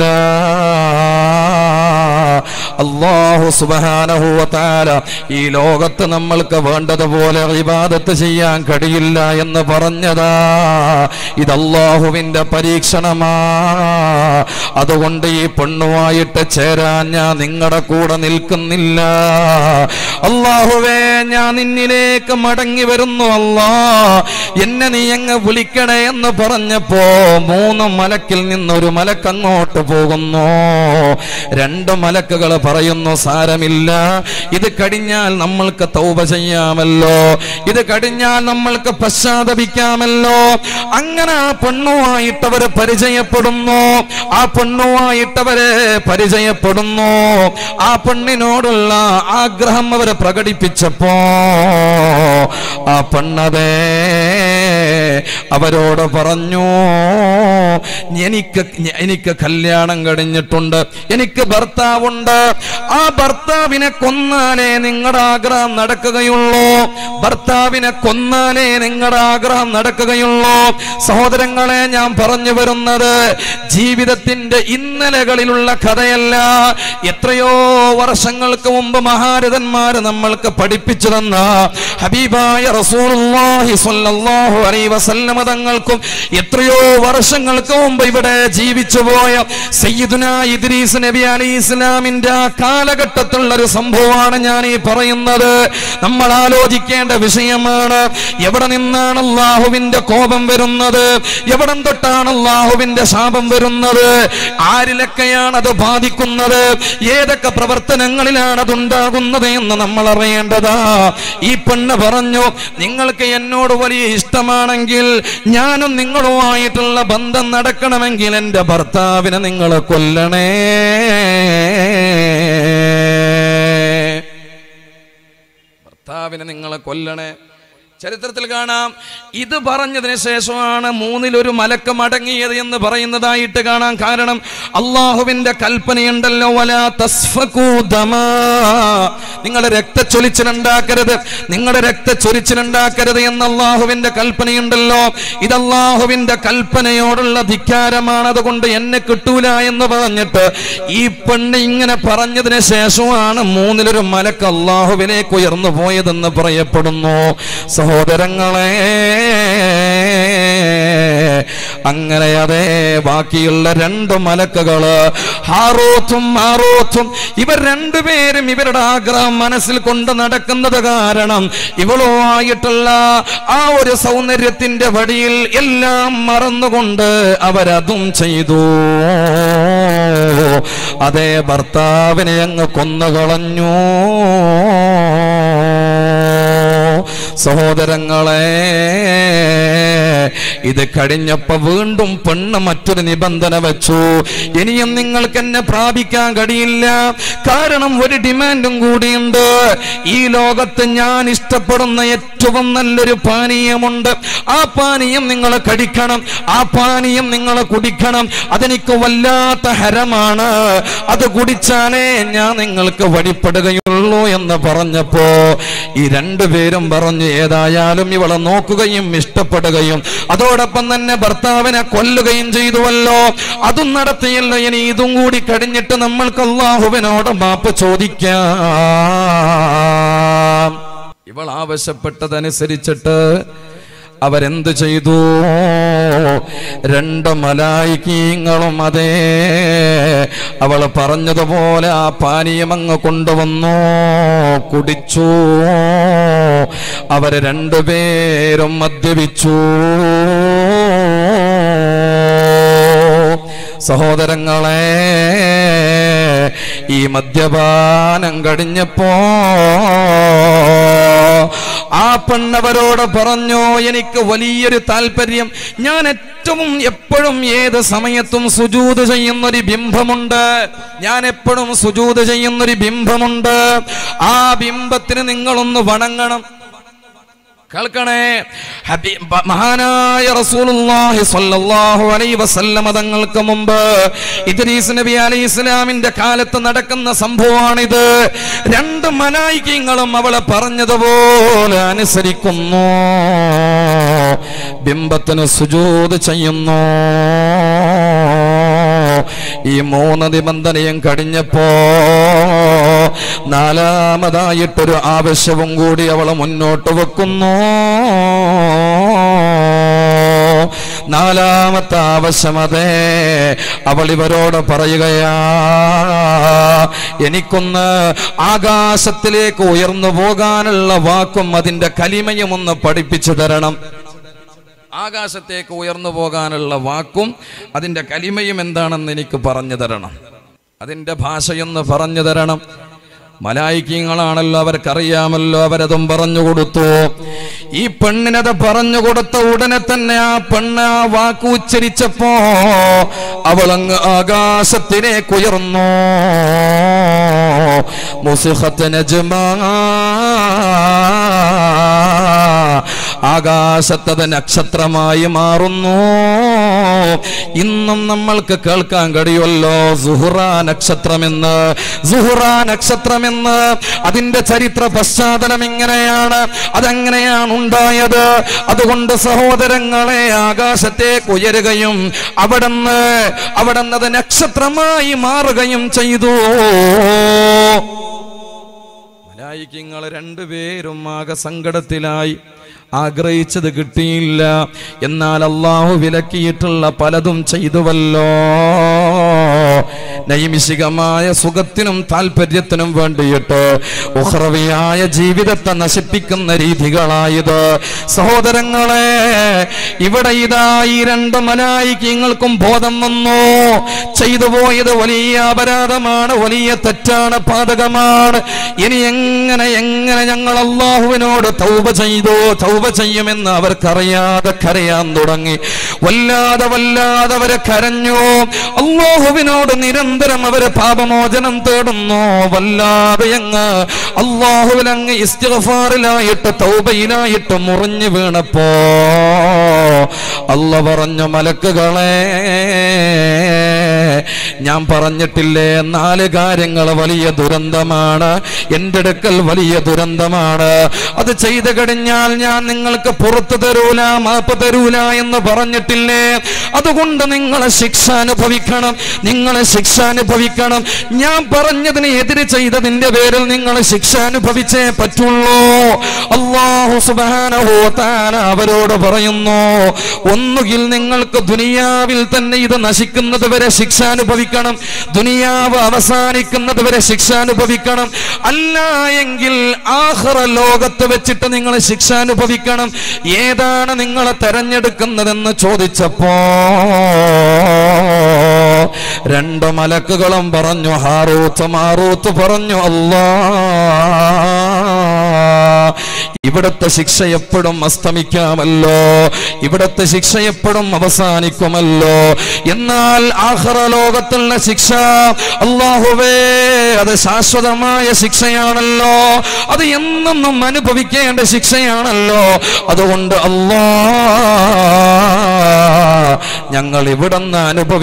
അല്ലാഹു സുബ്ഹാനഹു വ തആല ഈ ലോകത്ത് നമ്മൾക്ക് വേണ്ടതുപോലെ ഇബാദത്ത് ചെയ്യാൻ കഴിയില്ല എന്ന് പറഞ്ഞതാ. ഇത് അല്ലാഹുവിന്റെ പരീക്ഷണമാ. അതുകൊണ്ട് ഈ പെണ്ണുമായിട്ട് ചേരാൻ ഞാൻ നിങ്ങളുടെ കൂടെ നിൽക്കുന്നില്ല. അല്ലാഹുവേ, ഞാൻ നിന്നിലേക്ക് മടങ്ങി വരുന്നു. അല്ലാ, എന്നെ നീ അങ്ങ് വിളിക്കണേ എന്ന് പറഞ്ഞപ്പോ 3 മലക്കിൽ നിന്നൊരു മലക്ക് അങ്ങോട്ട് പോകുന്നു. 2 മലക്കുകൾ പറയുന്നു, സാരമില്ല, ഇത് കഴിഞ്ഞാൽ നമ്മൾക്ക് തൗബ ചെയ്യാമല്ലോ, ഇത് കഴിഞ്ഞാൽ നമ്മൾക്ക് പശ്ചാത്തപിക്കാമല്ലോ. അങ്ങനെ ആ പെണ്ണുമായിട്ടവര് പരിചയപ്പെടുന്നു. ആ പെണ്ണുമായിട്ടവരെ പരിചയപ്പെടുന്നു. ആ പെണ്ണിനോടുള്ള ആഗ്രഹം അവരെ പ്രകടിപ്പിച്ചപ്പോ ആ പെണ്ണതേ അവരോട് പറഞ്ഞു, എനിക്ക് കല്യാണം കഴിഞ്ഞിട്ടുണ്ട്, എനിക്ക് ഭർത്താവുണ്ട്. ആ ഭർത്താവിനെ കൊന്നാലേ നിങ്ങളുടെ ആഗ്രഹം നടക്കുകയുള്ളൂ. ഭർത്താവിനെ കൊന്നാലേ നിങ്ങളുടെ ആഗ്രഹം നടക്കുകയുള്ളൂ. സഹോദരങ്ങളെ, ഞാൻ പറഞ്ഞു വരുന്നത് ജീവിതത്തിന്റെ ഇന്നലകളിലുള്ള കഥയല്ല. എത്രയോ വർഷങ്ങൾക്ക് മുമ്പ് മഹാരഥന്മാര് നമ്മൾക്ക് പഠിപ്പിച്ചു തന്ന ഹബീബായ റസൂലുള്ളാഹി സ്വല്ലല്ലാഹു അലൈഹി വസല്ലമ തങ്ങൾക്കും എത്രയോ വർഷങ്ങൾക്ക് മുമ്പ് ഇവിടെ ജീവിച്ചു പോയ സയ്യിദുനാ ഇദ്രീസ് നബി അലൈഹിസ്സലാമിന്റെ ആ കാലഘട്ടത്തിലുള്ള ഒരു സംഭവമാണ് ഞാൻ ഈ പറയുന്നത്. നമ്മൾ ആലോചിക്കേണ്ട വിഷയമാണ്. എവിടെ നിന്നാണ് അല്ലാഹുവിന്റെ കോപം വരുന്നത്? എവിടെ തൊട്ടാണ് അല്ലാഹുവിന്റെ ശാപം വരുന്നത്? ആരിലൊക്കെയാണ് അത് ബാധിക്കുന്നത്? ഏതൊക്കെ പ്രവർത്തനങ്ങളിലാണ് അതുണ്ടാകുന്നത് എന്ന് നമ്മൾ അറിയേണ്ടതാ. ഈ പെണ്ണ് പറഞ്ഞു, നിങ്ങൾക്ക് എന്നോട് വലിയ ഇഷ്ടമാണെങ്കിൽ, ഞാനും നിങ്ങളുമായിട്ടുള്ള ബന്ധം നടക്കണമെങ്കിൽ എന്റെ ഭർത്താവിനെ നിങ്ങൾ കൊല്ലണേ. ഭർത്താവിനെ നിങ്ങൾ കൊല്ലണേ. ചരിത്രത്തിൽ കാണാം. ഇത് പറഞ്ഞതിന് ശേഷമാണ് മൂന്നിലൊരു മലക്ക് മടങ്ങിയത് എന്ന് പറയുന്നതായിട്ട് കാണാം. കാരണം അള്ളാഹുവിന്റെ കൽപ്പനയുണ്ടല്ലോ, വലാ തസ്ഫകൂ ദമാ, നിങ്ങളുടെ രക്തച്ചൊരിച്ചിലുണ്ടാക്കരുത്, നിങ്ങളുടെ രക്തച്ചൊരിച്ചിലുണ്ടാക്കരുത് എന്ന അള്ളാഹുവിന്റെ കൽപ്പനയുണ്ടല്ലോ. ഇത് അള്ളാഹുവിന്റെ കൽപ്പനയോടുള്ള ധിക്കാരമാണ്, അതുകൊണ്ട് എന്നെ കിട്ടൂല എന്ന് പറഞ്ഞിട്ട് ഈ പെണ്ണ് ഇങ്ങനെ പറഞ്ഞതിന് ശേഷമാണ് മൂന്നിലൊരു മലക്ക് അള്ളാഹുവിലേക്ക് ഉയർന്നു പോയതെന്ന് പറയപ്പെടുന്നു. സഹോദരങ്ങളെ, അങ്ങനെ അതേ ബാക്കിയുള്ള രണ്ട് മലക്കുകള് ഹാറൂത്തും മാറൂത്തും ഇവർ രണ്ടുപേരും ഇവരുടെ ആഗ്രഹം മനസ്സിൽ കൊണ്ട് നടക്കുന്നത് കാരണം ഇവളോ ആയിട്ടുള്ള ആ ഒരു സൗന്ദര്യത്തിന്റെ വടിയിൽ എല്ലാം മറന്നുകൊണ്ട് അവരതും ചെയ്തു. അതേ ഭർത്താവിനെ അങ്ങ് കൊന്നുകളഞ്ഞു. സഹോദരങ്ങളെ, ഇത് കഴിഞ്ഞപ്പോ വീണ്ടും പെണ്ണ് മറ്റൊരു നിബന്ധന വെച്ചു. ഇനിയും നിങ്ങൾക്ക് എന്നെ പ്രാപിക്കാൻ കഴിയില്ല, കാരണം ഒരു ഡിമാൻഡും കൂടിയുണ്ട്. ഈ ലോകത്ത് ഞാൻ ഇഷ്ടപ്പെടുന്ന ഏറ്റവും നല്ലൊരു പാനീയമുണ്ട്. ആ പാനീയം നിങ്ങൾ കഴിക്കണം, ആ പാനീയം നിങ്ങൾ കുടിക്കണം. അതെനിക്ക് വല്ലാത്ത ഹരമാണ്, അത് കുടിച്ചാലേ ഞാൻ നിങ്ങൾക്ക് വഴിപ്പെടുകയുള്ളൂ എന്ന് പറഞ്ഞപ്പോ ഈ രണ്ടുപേരും പറഞ്ഞു, ഏതായാലും ഇവളെ നോക്കുകയും ഇഷ്ടപ്പെടുകയും അതോടൊപ്പം തന്നെ ഭർത്താവിനെ കൊല്ലുകയും ചെയ്തുവല്ലോ, അതും നടത്തിയല്ലോ. ഇനി ഇതും കൂടി കഴിഞ്ഞിട്ട് നമ്മൾക്ക് അല്ലാഹുവിനോട് മാപ്പ് ചോദിക്കാം. ഇവൾ ആവശ്യപ്പെട്ടതനുസരിച്ചിട്ട് അവരെന്ത് ചെയ്തു? രണ്ട് മലായികീങ്ങളും അതേ അവൾ പറഞ്ഞതുപോലെ ആ പാനീയം അങ്ങ് കൊണ്ടുവന്നു, കുടിച്ചു. അവര് രണ്ടുപേരും മദ്യപിച്ചു. സഹോദരങ്ങളെ, ഈ മദ്യപാനം കഴിഞ്ഞപ്പോ ആ പെണ്ണവരോട് പറഞ്ഞു, എനിക്ക് വലിയൊരു താല്പര്യം, ഞാൻ ഏറ്റവും എപ്പോഴും ഏത് സമയത്തും സുജൂദ് ചെയ്യുന്നൊരു ബിംബമുണ്ട്, ഞാൻ എപ്പോഴും സുജൂദ് ചെയ്യുന്നൊരു ബിംബമുണ്ട്. ആ ബിംബത്തിന് നിങ്ങളൊന്ന് വണങ്ങണം. കേൾക്കണേ, മഹാനായ റസൂലുള്ളാഹി സ്വല്ലല്ലാഹു അലൈഹി വസല്ലം തങ്ങൾക്ക് മുമ്പ് ഇദ്രീസ് നബി അലൈഹിസ്സലാമിന്റെ കാലത്ത് നടക്കുന്ന സംഭവമാണിത്. രണ്ട് മലായികകളും അവളെ പറഞ്ഞതുപോലെ അനുസരിക്കുന്നു, ബിംബത്തിന് സുജൂദ് ചെയ്യുന്നു. ഈ മൂന്ന് നിബന്ധനയും കഴിഞ്ഞപ്പോ നാലാമതായിട്ടൊരു ആവശ്യവും കൂടി അവൾ മുന്നോട്ട് വെക്കുന്നു. നാലാമത്തെ ആവശ്യമതേ അവൾ ഇവരോട് പറയുകയാ, എനിക്കൊന്ന് ആകാശത്തിലേക്ക് ഉയർന്നു പോകാനുള്ള വാക്കും അതിന്റെ കലിമയും ഒന്ന് പഠിപ്പിച്ചു തരണം. ആകാശത്തേക്ക് ഉയർന്നു പോകാനുള്ള വാക്കും അതിന്റെ കലിമയും എന്താണെന്ന് എനിക്ക് പറഞ്ഞു തരണം, അതിന്റെ ഭാഷയൊന്ന് പറഞ്ഞു തരണം. മലായികങ്ങളാണല്ലോ, അവർക്കറിയാമല്ലോ, അവരതും പറഞ്ഞു കൊടുത്തു. ഈ പെണ്ണിനത് പറഞ്ഞു കൊടുത്ത ഉടനെ തന്നെ ആ പെണ്ണ് ആ വാക്ക് ഉച്ചരിച്ചപ്പോ അവളങ്ങ് ആകാശത്തിലേക്ക് ഉയർന്നു. മുസിഖത്ത് നജ്മാ, ആകാശത്തത് നക്ഷത്രമായി മാറുന്നു. ഇന്നും നമ്മൾക്ക് കേൾക്കാൻ കഴിയുമല്ലോ സുഹ്റ നക്ഷത്രമെന്ന്. സുഹ്റ നക്ഷത്രമെന്ന് അതിന്റെ ചരിത്ര പശ്ചാത്തലം എങ്ങനെയാണ്, അതെങ്ങനെയാണ് ഉണ്ടായത്? അതുകൊണ്ട് സഹോദരങ്ങളെ, ആകാശത്തേക്ക് ഉയരുകയും അവിടുന്ന് അത് നക്ഷത്രമായി മാറുകയും ചെയ്തു. മലായികങ്ങൾ രണ്ടുപേരും ആകെ സങ്കടത്തിലായി. ആഗ്രഹിച്ചത് കിട്ടിയില്ല, എന്നാൽ അല്ലാഹു വിലക്കിയിട്ടുള്ള പലതും ചെയ്തുവല്ലോ. നൈമിഷികമായ സുഖത്തിനും താല്പര്യത്തിനും വേണ്ടിയിട്ട് ഉഖ്റവിയായ ജീവിതത്തെ നശിപ്പിക്കുന്ന രീതികളായത്. സഹോദരങ്ങളെ, ഇവിടെ ഇതാ ഈ രണ്ട് മലായികങ്ങൾക്കും ബോധം വന്നു, ചെയ്തു പോയത് വലിയ അപരാധമാണ്, വലിയ തെറ്റാണ്, പാതകമാണ്. ഇനി എങ്ങനെ ഞങ്ങൾ അല്ലാഹുവിനോട് തൗബ ചെയ്യുമെന്ന് അവർക്കറിയാതെ കരയാൻ തുടങ്ങി. വല്ലാതെ അവരെ കരഞ്ഞു. അല്ലാഹുവിനോട് നിരന്തരം നിരന്തരം അവര് പാപമോചനം തേടുന്നു. വല്ലാതെ അങ്ങ് അല്ലാഹുവിലങ്ങ് ഇസ്തിഗ്ഫാറിലായിട്ട് തൗബയിലായിട്ട് മുറിഞ്ഞു വീണപ്പോ അല്ലാഹ് പറഞ്ഞു, മലക്കുകളെ, ഞാൻ പറഞ്ഞിട്ടില്ലേ 4 കാര്യങ്ങൾ വലിയ ദുരന്തമാണ്, എൻ്റെ അടുക്കൽ വലിയ ദുരന്തമാണ്. അത് ചെയ്തു കഴിഞ്ഞാൽ ഞാൻ നിങ്ങൾക്ക് പുറത്തു തരൂല, മാപ്പ് തരൂല എന്ന് പറഞ്ഞിട്ടില്ലേ? അതുകൊണ്ട് നിങ്ങളെ ശിക്ഷ അനുഭവിക്കണം, നിങ്ങളെ ശിക്ഷ അനുഭവിക്കണം. ഞാൻ പറഞ്ഞതിന് എതിര് ചെയ്തതിന്റെ പേരിൽ നിങ്ങൾ ശിക്ഷ അനുഭവിച്ചേ പറ്റുള്ളൂ. അല്ലാഹു സുബ്ഹാനഹു വ തആല അവരോട് പറയുന്നു, ഒന്നുകിൽ നിങ്ങൾക്ക് ദുനിയാവിൽ തന്നെ ഇത് നശിക്കുന്നത് വരെ ശിക്ഷ അനുഭവിക്കണം, ദുനിയാവ് അവസാനിക്കുന്നത് വരെ ശിക്ഷ അനുഭവിക്കണം. അല്ല എങ്കിൽ ആഖിറ ലോകത്ത് വെച്ചിട്ട് നിങ്ങൾ ശിക്ഷ അനുഭവിക്കണം. ഏതാണ് നിങ്ങൾ തെരഞ്ഞെടുക്കുന്നതെന്ന് ചോദിച്ചപ്പോ 2 മലക്കുകളും പറഞ്ഞു, ഹാറൂത്ത് മാറൂത്ത് പറഞ്ഞു, ഇവിടത്തെ ശിക്ഷ എപ്പോഴും അസ്തമിക്കാമല്ലോ, ഇവിടത്തെ ശിക്ഷ എപ്പോഴും അവസാനിക്കുമല്ലോ. എന്നാൽ ആഖിറ ലോകത്തുള്ള ശിക്ഷ അല്ലാഹുവേ, അത് ശാശ്വതമായ ശിക്ഷയാണല്ലോ, അത് എന്നും അനുഭവിക്കേണ്ട ശിക്ഷയാണല്ലോ. അതുകൊണ്ട് ഞങ്ങൾ ഇവിടുന്ന്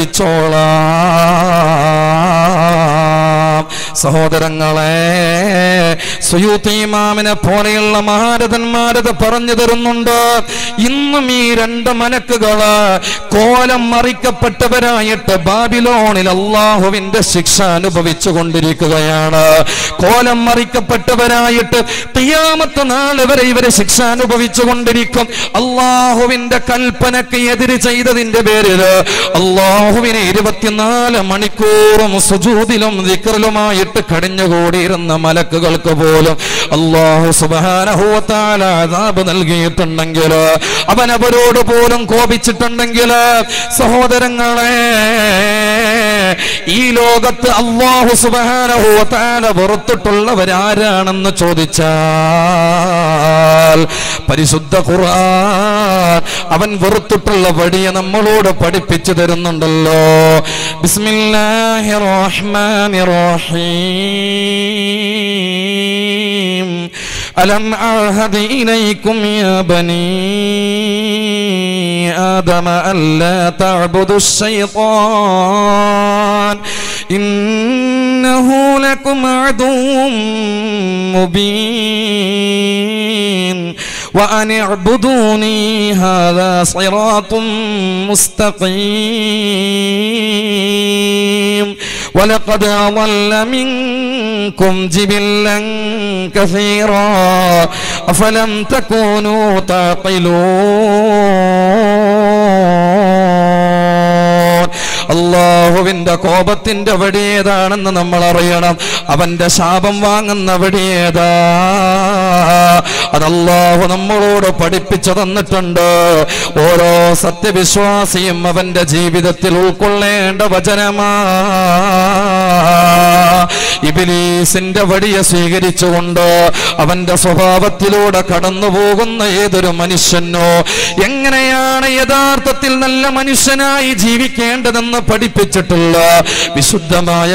അനുഭവിച്ചോളാം. സഹോദരങ്ങളെ, സുയൂത്തി ഇമാമിനെ പോലെയുള്ള മഹാരഥന്മാരത് പറഞ്ഞു തരുന്നുണ്ട്. ഇന്നും ഈ 2 മലക്കുകള് കോലം മറിക്കപ്പെട്ടവരായിട്ട് ബാബിലോണിൽ അല്ലാഹുവിന്റെ ശിക്ഷ അനുഭവിച്ചു കൊണ്ടിരിക്കുകയാണ്. കോലം മറിക്കപ്പെട്ടവരായിട്ട് ഖിയാമത്ത് നാൾ വരെ ഇവരെ ശിക്ഷ അനുഭവിച്ചു കൊണ്ടിരിക്കും. അല്ലാഹുവിന്റെ കൽപ്പനയ്ക്ക് എതിര് ചെയ്തതിന്റെ പേരിൽ അല്ലാഹുവിനെ 24 മണിക്കൂറും സുജൂദിലും ദിക്റിലുമായിട്ട് കടിഞ്ഞുകൂടിയിരുന്ന മലക്കുകൾക്ക് പോലും അല്ലാഹു സുബ്ഹാനഹു വ തആല അദാബ് നൽകിയിട്ടുണ്ടെങ്കിൽ, അവൻ അവരോട് പോലും കോപിച്ചിട്ടുണ്ടെങ്കിൽ, സഹോദരങ്ങളെ, ഈ ലോകത്ത് അല്ലാഹു സുബ്ഹാനഹു വ തആല വെറുത്തിട്ടുള്ളവരാരാണെന്ന് ചോദിച്ചാൽ പരിശുദ്ധ ഖുർആൻ അവൻ വെറുത്തിട്ടുള്ള വഴിയെ നമ്മളോട് പഠിപ്പിച്ചു തരുന്നുണ്ടല്ലോ. ബിസ്മില്ലാഹിർ റഹ്മാനിർ റഹീം. അലം അഅഹദ് ഇലൈക്കും യാ ബനീ ആദമ അല്ലാ തഅബുദുശ് ശൈത്താൻ ഇന്നഹു ലക്കും അദുവ്വുൻ മുബീൻ وأن اعبدوني هذا صراط مستقيم ولقد أضل منكم جبلا كثيرا أفلم تكونوا تعقلون. അല്ലാഹുവിന്റെ കോപത്തിന്റെ വടി ഏതാണെന്ന് നമ്മൾ അറിയണം. അവന്റെ ശാപം വാങ്ങുന്ന വടി ഏതാ? അത് അല്ലാഹു നമ്മളോട് പഠിപ്പിച്ചു തന്നിട്ടുണ്ട്. ഓരോ സത്യവിശ്വാസിയും അവന്റെ ജീവിതത്തിൽ ഉൾക്കൊള്ളേണ്ട വചനമാ. ഇബ്ലീസിന്റെ വടിയെ സ്വീകരിച്ചുകൊണ്ട് അവന്റെ സ്വഭാവത്തിലൂടെ കടന്നു പോകുന്ന ഏതൊരു മനുഷ്യനോ എങ്ങനെയാണ് യഥാർത്ഥത്തിൽ നല്ല മനുഷ്യനായി ജീവിക്കേണ്ടതെന്ന് പഠിപ്പിച്ചിട്ടുള്ള വിശുദ്ധമായ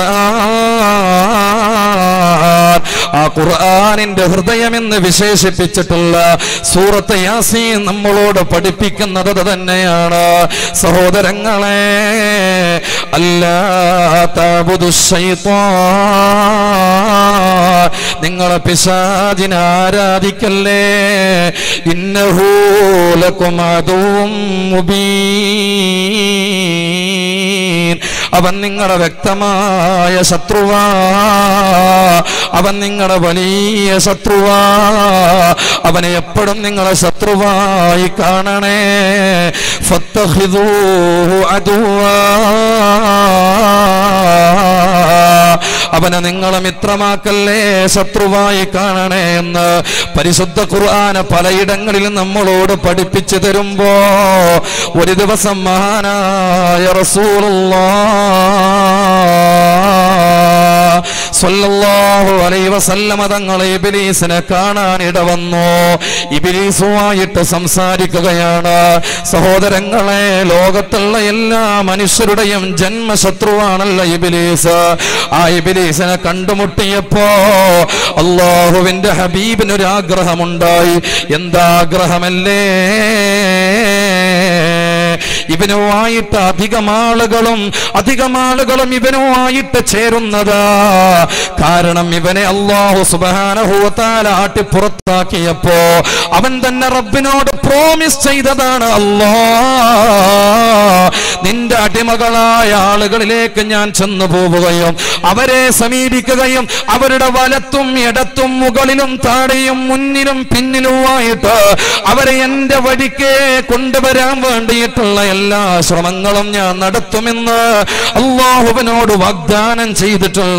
ഖുർആൻ, ആ ഖുർആനിന്റെ ഹൃദയമെന്ന് വിശേഷിപ്പിച്ചിട്ടുള്ള സൂറത്ത് യാസീൻ നമ്മളോട് പഠിപ്പിക്കുന്നത് തന്നെയാണ്. സഹോദരങ്ങളെ, അല്ലാ തഅബുദുശ് ശൈത്താൻ, നിങ്ങളെ പിശാചിനെ ആരാധിക്കല്ലേ. ഇന്നഹു ലക്കും അദുവ്വുൻ മുബീൻ, അവൻ നിങ്ങളുടെ വ്യക്തമായ ശത്രുവാ, അവൻ നിങ്ങളുടെ വലിയ ശത്രുവാ. അവനെ എപ്പോഴും നിങ്ങളെ ശത്രുവായി കാണണേ. ഫത്തഖിദൂഹു അദുവ്വാ, അവനെ നിങ്ങളെ മിത്രമാക്കല്ലേ, ശത്രുവായി കാണണേ എന്ന് പരിശുദ്ധ ഖുർആൻ പലയിടങ്ങളിലും നമ്മളോട് പഠിപ്പിച്ചു തരുമ്പോ ഒരു ദിവസം മഹാനായ റസൂലുള്ളാഹ് സ്വല്ലല്ലാഹു അലൈഹി വസല്ലമ തങ്ങൾ ഇബ്ലീസിനെ കാണാൻ ഇടവന്നു. ഇബ്ലീസുമായിട്ട് സംസാരിക്കുകയാണ്. സഹോദരങ്ങളെ, ലോകത്തുള്ള എല്ലാ മനുഷ്യരുടെയും ജന്മശത്രുവാണല്ലോ ഇബ്ലീസ്. ആ ഇബ്ലീസിനെ കണ്ടുമുട്ടിയപ്പോ അല്ലാഹുവിന്റെ ഹബീബിനൊരാഗ്രഹമുണ്ടായി. എന്താഗ്രഹമല്ലേ? ഇവനുമായിട്ട് അധികം ആളുകളും ഇവനുമായിട്ട് ചേരുന്നത്. കാരണം ഇവനെ അല്ലാഹു സുബ്ഹാനഹു വ തആല ആട്ടിപ്പുറത്താക്കിയപ്പോ അവൻ തന്നെ റബ്ബിനോട് പ്രോമിസ് ചെയ്തതാണ്, നിന്റെ അടിമകളായ ആളുകളിലേക്ക് ഞാൻ ചെന്നു പോവുകയും അവരെ സമീപിക്കുകയും അവരുടെ വലത്തും ഇടത്തും മുകളിലും താഴെയും മുന്നിലും പിന്നിലുമായിട്ട് അവരെ എന്റെ വഴിക്ക് കൊണ്ടുവരാൻ വേണ്ടിയിട്ടുള്ള എല്ലാ ശ്രമങ്ങളും ഞാൻ നടത്തുമെന്ന് അല്ലാഹുവിനോട് വാഗ്ദാനം ചെയ്തിട്ടുള്ള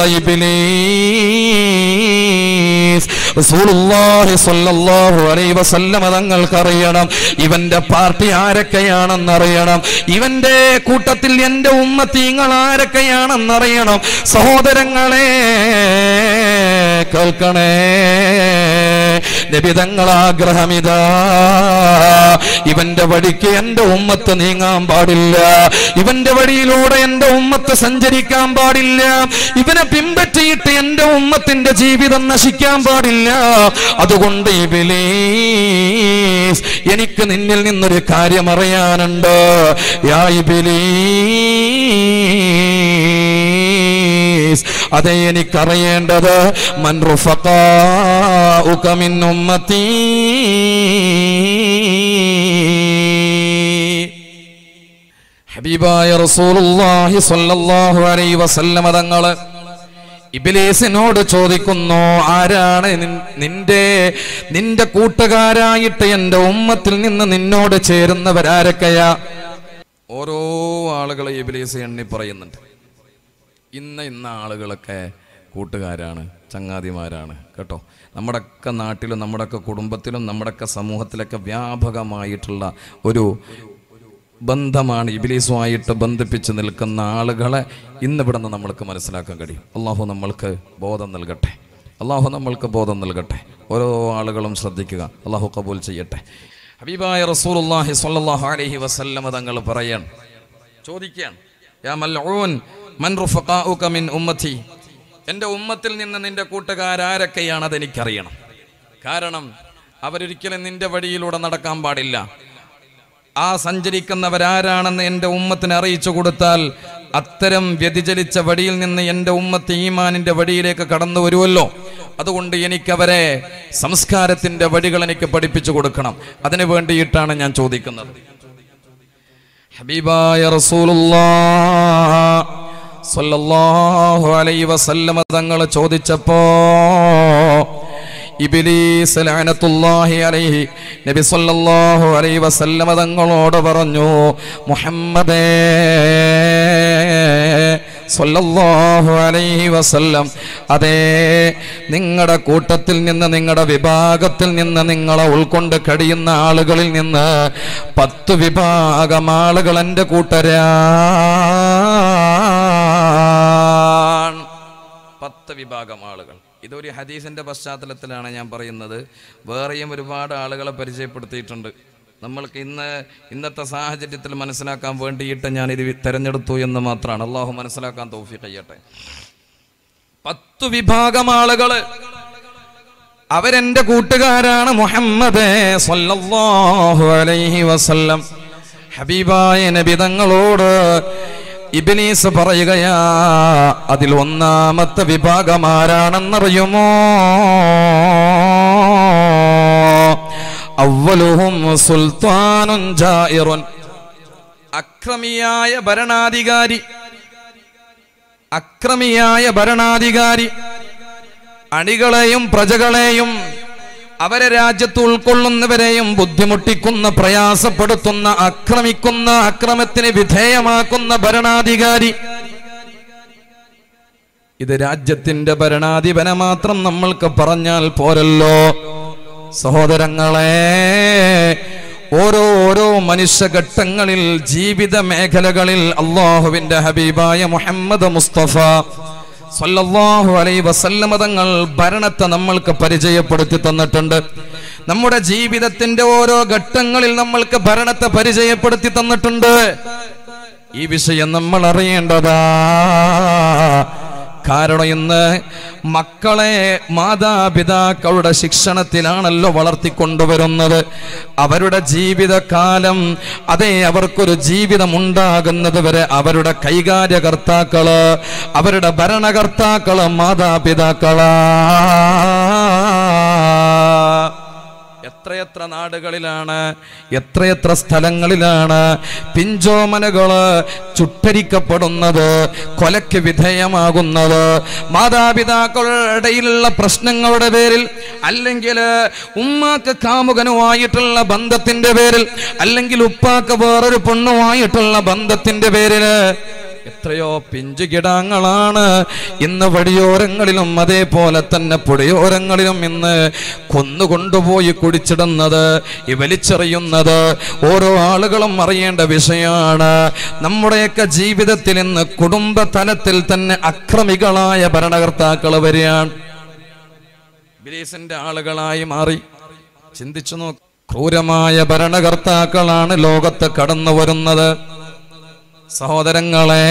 ഇബ്ലീസ് റസൂലുള്ളാഹി സ്വല്ലല്ലാഹു അലൈഹി വസല്ലമ തങ്ങൾക്കറിയണം ഇവന്റെ പാർട്ടി ആരൊക്കെയാണെന്നറിയണം. ഇവന്റെ കൂട്ടത്തിൽ എന്റെ ഉമ്മത്തീങ്ങൾ ആരൊക്കെയാണെന്നറിയണം. സഹോദരങ്ങളെ കേൾക്കണേ, നബി തങ്ങൾ ആഗ്രഹമിതാ, ഇവന്റെ വഴിക്ക് എന്റെ ഉമ്മത്ത് നീങ്ങാൻ പാടില്ല, ഇവന്റെ വഴിയിലൂടെ എന്റെ ഉമ്മത്ത് സഞ്ചരിക്കാൻ പാടില്ല, ഇവനെ പിൻപറ്റിയിട്ട് എന്റെ ഉമ്മത്തിന്റെ ജീവിതം നശിക്കാൻ പാടില്ല. അതുകൊണ്ട് ഇബ്ലീസ്, എനിക്ക് നിന്നിൽ നിന്നൊരു കാര്യം അറിയാനുണ്ട്. യാ ഇബ്ലീസ്, അതെ എനിക്കറിയേണ്ടത്, മൻ റുഫഖാഉക മിൻ ഉമ്മത്തി, ഹബീബായ റസൂലുള്ളാഹി സ്വല്ലല്ലാഹു അലൈഹി വസല്ലമ തങ്ങള് ഇബ്ലീസിനോട് ചോദിക്കുന്നു, ആരാണ് നിന്റെ കൂട്ടുകാരായിട്ട് എന്റെ ഉമ്മത്തിൽ നിന്ന് നിന്നോട് ചേരുന്നവരാരൊക്കെയാ? ഓരോ ആളുകളെ ഇബ്ലീസ് എണ്ണി പറയുന്നുണ്ട്. ഇന്ന ആളുകളൊക്കെ കൂട്ടുകാരാണ്, ചങ്ങാതിമാരാണ് കേട്ടോ. നമ്മുടെയൊക്കെ നാട്ടിലും നമ്മുടെയൊക്കെ കുടുംബത്തിലും നമ്മുടെയൊക്കെ സമൂഹത്തിലൊക്കെ വ്യാപകമായിട്ടുള്ള ഒരു ബന്ധമാണ് ഇബ്ലീസുമായിട്ട് ബന്ധിപ്പിച്ച് നിൽക്കുന്ന ആളുകളെ ഇന്നിവിടെ നിന്ന് നമ്മൾക്ക് മനസ്സിലാക്കാൻ കഴിയും. അള്ളാഹു നമ്മൾക്ക് ബോധം നൽകട്ടെ, അള്ളാഹു നമ്മൾക്ക് ബോധം നൽകട്ടെ. ഓരോ ആളുകളും ശ്രദ്ധിക്കുക, അള്ളാഹു കബൂൽ ചെയ്യട്ടെ. ഹബീബായ റസൂലുള്ളാഹി സ്വല്ലല്ലാഹു അലൈഹി വസല്ലമ തങ്ങൾ ചോദിക്കുകയാണ്, യാ മൽഊൻ മൻ റുഫഖാഉക മിൻ ഉമ്മത്തി, എൻ്റെ ഉമ്മത്തിൽ നിന്ന് നിന്റെ കൂട്ടുകാരാരൊക്കെയാണ് അതെനിക്കറിയണം. കാരണം അവരൊരിക്കലും നിന്റെ വഴിയിലൂടെ നടക്കാൻ പാടില്ല. ആ സഞ്ചരിക്കുന്നവരാരാണെന്ന് എൻ്റെ ഉമ്മത്തിനെ അറിയിച്ചു കൊടുത്താൽ അത്തരം വ്യതിചലിച്ച വഴിയിൽ നിന്ന് എൻ്റെ ഉമ്മത്ത് ഈമാനിൻ്റെ വഴിയിലേക്ക് കടന്നു വരുമല്ലോ. അതുകൊണ്ട് എനിക്കവരെ സംസ്കാരത്തിൻ്റെ വഴികൾ എനിക്ക് പഠിപ്പിച്ചു കൊടുക്കണം. അതിനു വേണ്ടിയിട്ടാണ് ഞാൻ ചോദിക്കുന്നത്. ഹബീബായ റസൂലുള്ളാഹി സ്വല്ലല്ലാഹു അലൈഹി വസല്ലമ തങ്ങൾ ചോദിച്ചപ്പോ ഇബ്ലീസ് ലഅനത്തുല്ലാഹി അലൈഹി നബി സല്ലല്ലാഹു അലൈഹി വസല്ലമ തങ്ങളോട് പറഞ്ഞു, മുഹമ്മദേ സല്ലല്ലാഹു അലൈഹി വസല്ലം, അതേ നിങ്ങളുടെ കൂട്ടത്തിൽ നിന്ന്, നിങ്ങളുടെ വിഭാഗത്തിൽ നിന്ന്, നിങ്ങളെ ഉൾക്കൊണ്ട് കഴിയുന്ന ആളുകളിൽ നിന്ന് 10 വിഭാഗം ആളുകൾ എൻ്റെ കൂട്ടരാണ്. 10 വിഭാഗം ആളുകൾ. ഇതൊരു ഹദീസിൻ്റെ പശ്ചാത്തലത്തിലാണ് ഞാൻ പറയുന്നത്. വേറെയും ഒരുപാട് ആളുകളെ പരിചയപ്പെടുത്തിയിട്ടുണ്ട്. നമ്മൾക്ക് ഇന്നത്തെ സാഹചര്യത്തിൽ മനസ്സിലാക്കാൻ വേണ്ടിയിട്ട് ഞാനിത് തിരഞ്ഞെടുത്തു എന്ന് മാത്രമാണ്. അള്ളാഹു മനസ്സിലാക്കാൻ തൗഫീഖ് ചെയ്യട്ടെ. 10 വിഭാഗം ആളുകൾ അവരെൻ്റെ കൂട്ടുകാരാണ്. മുഹമ്മദേ സ്വല്ലല്ലാഹു അലൈഹി വസല്ലം, ഹബീബായ നബി തങ്ങളോട് ഇബ്ലീസ് പറയുകയാ, അതിൽ ഒന്നാമത്തെ വിഭാഗം ആരാണെന്നറിയുമോ? അവ്വലുഹും സുൽത്താനുൻ ജായിറുൻ, അക്രമിയായ ഭരണാധികാരി അണികളെയും പ്രജകളെയും അവരെ രാജ്യത്ത് ഉൾക്കൊള്ളുന്നവരെയും ബുദ്ധിമുട്ടിക്കുന്ന, പ്രയാസപ്പെടുത്തുന്ന, ആക്രമിക്കുന്ന, അക്രമത്തിന് വിധേയമാക്കുന്ന ഭരണാധികാരി. ഇത് രാജ്യത്തിന്റെ ഭരണാധിപനെ മാത്രം നമ്മൾക്ക് പറഞ്ഞാൽ പോരല്ലോ സഹോദരങ്ങളെ. ഓരോ മനുഷ്യഘട്ടങ്ങളിൽ, ജീവിത മേഖലകളിൽ അല്ലാഹുവിന്റെ ഹബീബായ മുഹമ്മദ് മുസ്തഫ സല്ലല്ലാഹു അലൈഹി വസല്ലം തങ്ങൾ ഭരണത്തെ നമ്മൾക്ക് പരിചയപ്പെടുത്തി തന്നിട്ടുണ്ട്. നമ്മുടെ ജീവിതത്തിന്റെ ഓരോ ഘട്ടങ്ങളിൽ നമ്മൾക്ക് ഭരണത്തെ പരിചയപ്പെടുത്തി തന്നിട്ടുണ്ട്. ഈ വിഷയം നമ്മൾ അറിയേണ്ടതാ. കാരണം ഇന്ന് മക്കളെ മാതാപിതാക്കളുടെ ശിക്ഷണത്തിലാണല്ലോ വളർത്തിക്കൊണ്ടുവരുന്നത്. അവരുടെ ജീവിതകാലം, അതേ, അവർക്കൊരു ജീവിതം ഉണ്ടാകുന്നത് വരെ അവരുടെ കൈകാര്യകർത്താക്കള്, അവരുടെ ഭരണകർത്താക്കള് മാതാപിതാക്കളാ. എത്രയെത്ര നാടുകളിലാണ്, എത്രയെത്ര സ്ഥലങ്ങളിലാണ് പിഞ്ചോമനകള് ചുട്ടരിക്കപ്പെടുന്നത്, കൊലയ്ക്ക് വിധേയമാകുന്നത് മാതാപിതാക്കളുടെ ഇടയിലുള്ള പ്രശ്നങ്ങളുടെ പേരിൽ, അല്ലെങ്കിൽ ഉമ്മാക്ക് കാമുകനുമായിട്ടുള്ള ബന്ധത്തിന്റെ പേരിൽ, അല്ലെങ്കിൽ ഉപ്പാക്ക് വേറൊരു പെണ്ണുമായിട്ടുള്ള ബന്ധത്തിന്റെ പേരില് എത്രയോ പിഞ്ചുകിടാങ്ങളാണ് ഇന്ന് വഴിയോരങ്ങളിലും അതേപോലെ തന്നെ പുഴയോരങ്ങളിലും ഇന്ന് കൊന്നുകൊണ്ടുപോയി കുടിച്ചിടുന്നത്, വലിച്ചെറിയുന്നത്. ഓരോ ആളുകളും അറിയേണ്ട വിഷയമാണ്. നമ്മുടെയൊക്കെ ജീവിതത്തിൽ ഇന്ന് കുടുംബ തലത്തിൽ തന്നെ അക്രമികളായ ഭരണകർത്താക്കൾ വരികയാണ്, ഇബ്ലീസിന്റെ ആളുകളായി മാറി. ചിന്തിച്ചു നോക്ക്, ക്രൂരമായ ഭരണകർത്താക്കളാണ് ലോകത്ത് കടന്നു വരുന്നത്. സഹോദരങ്ങളെ,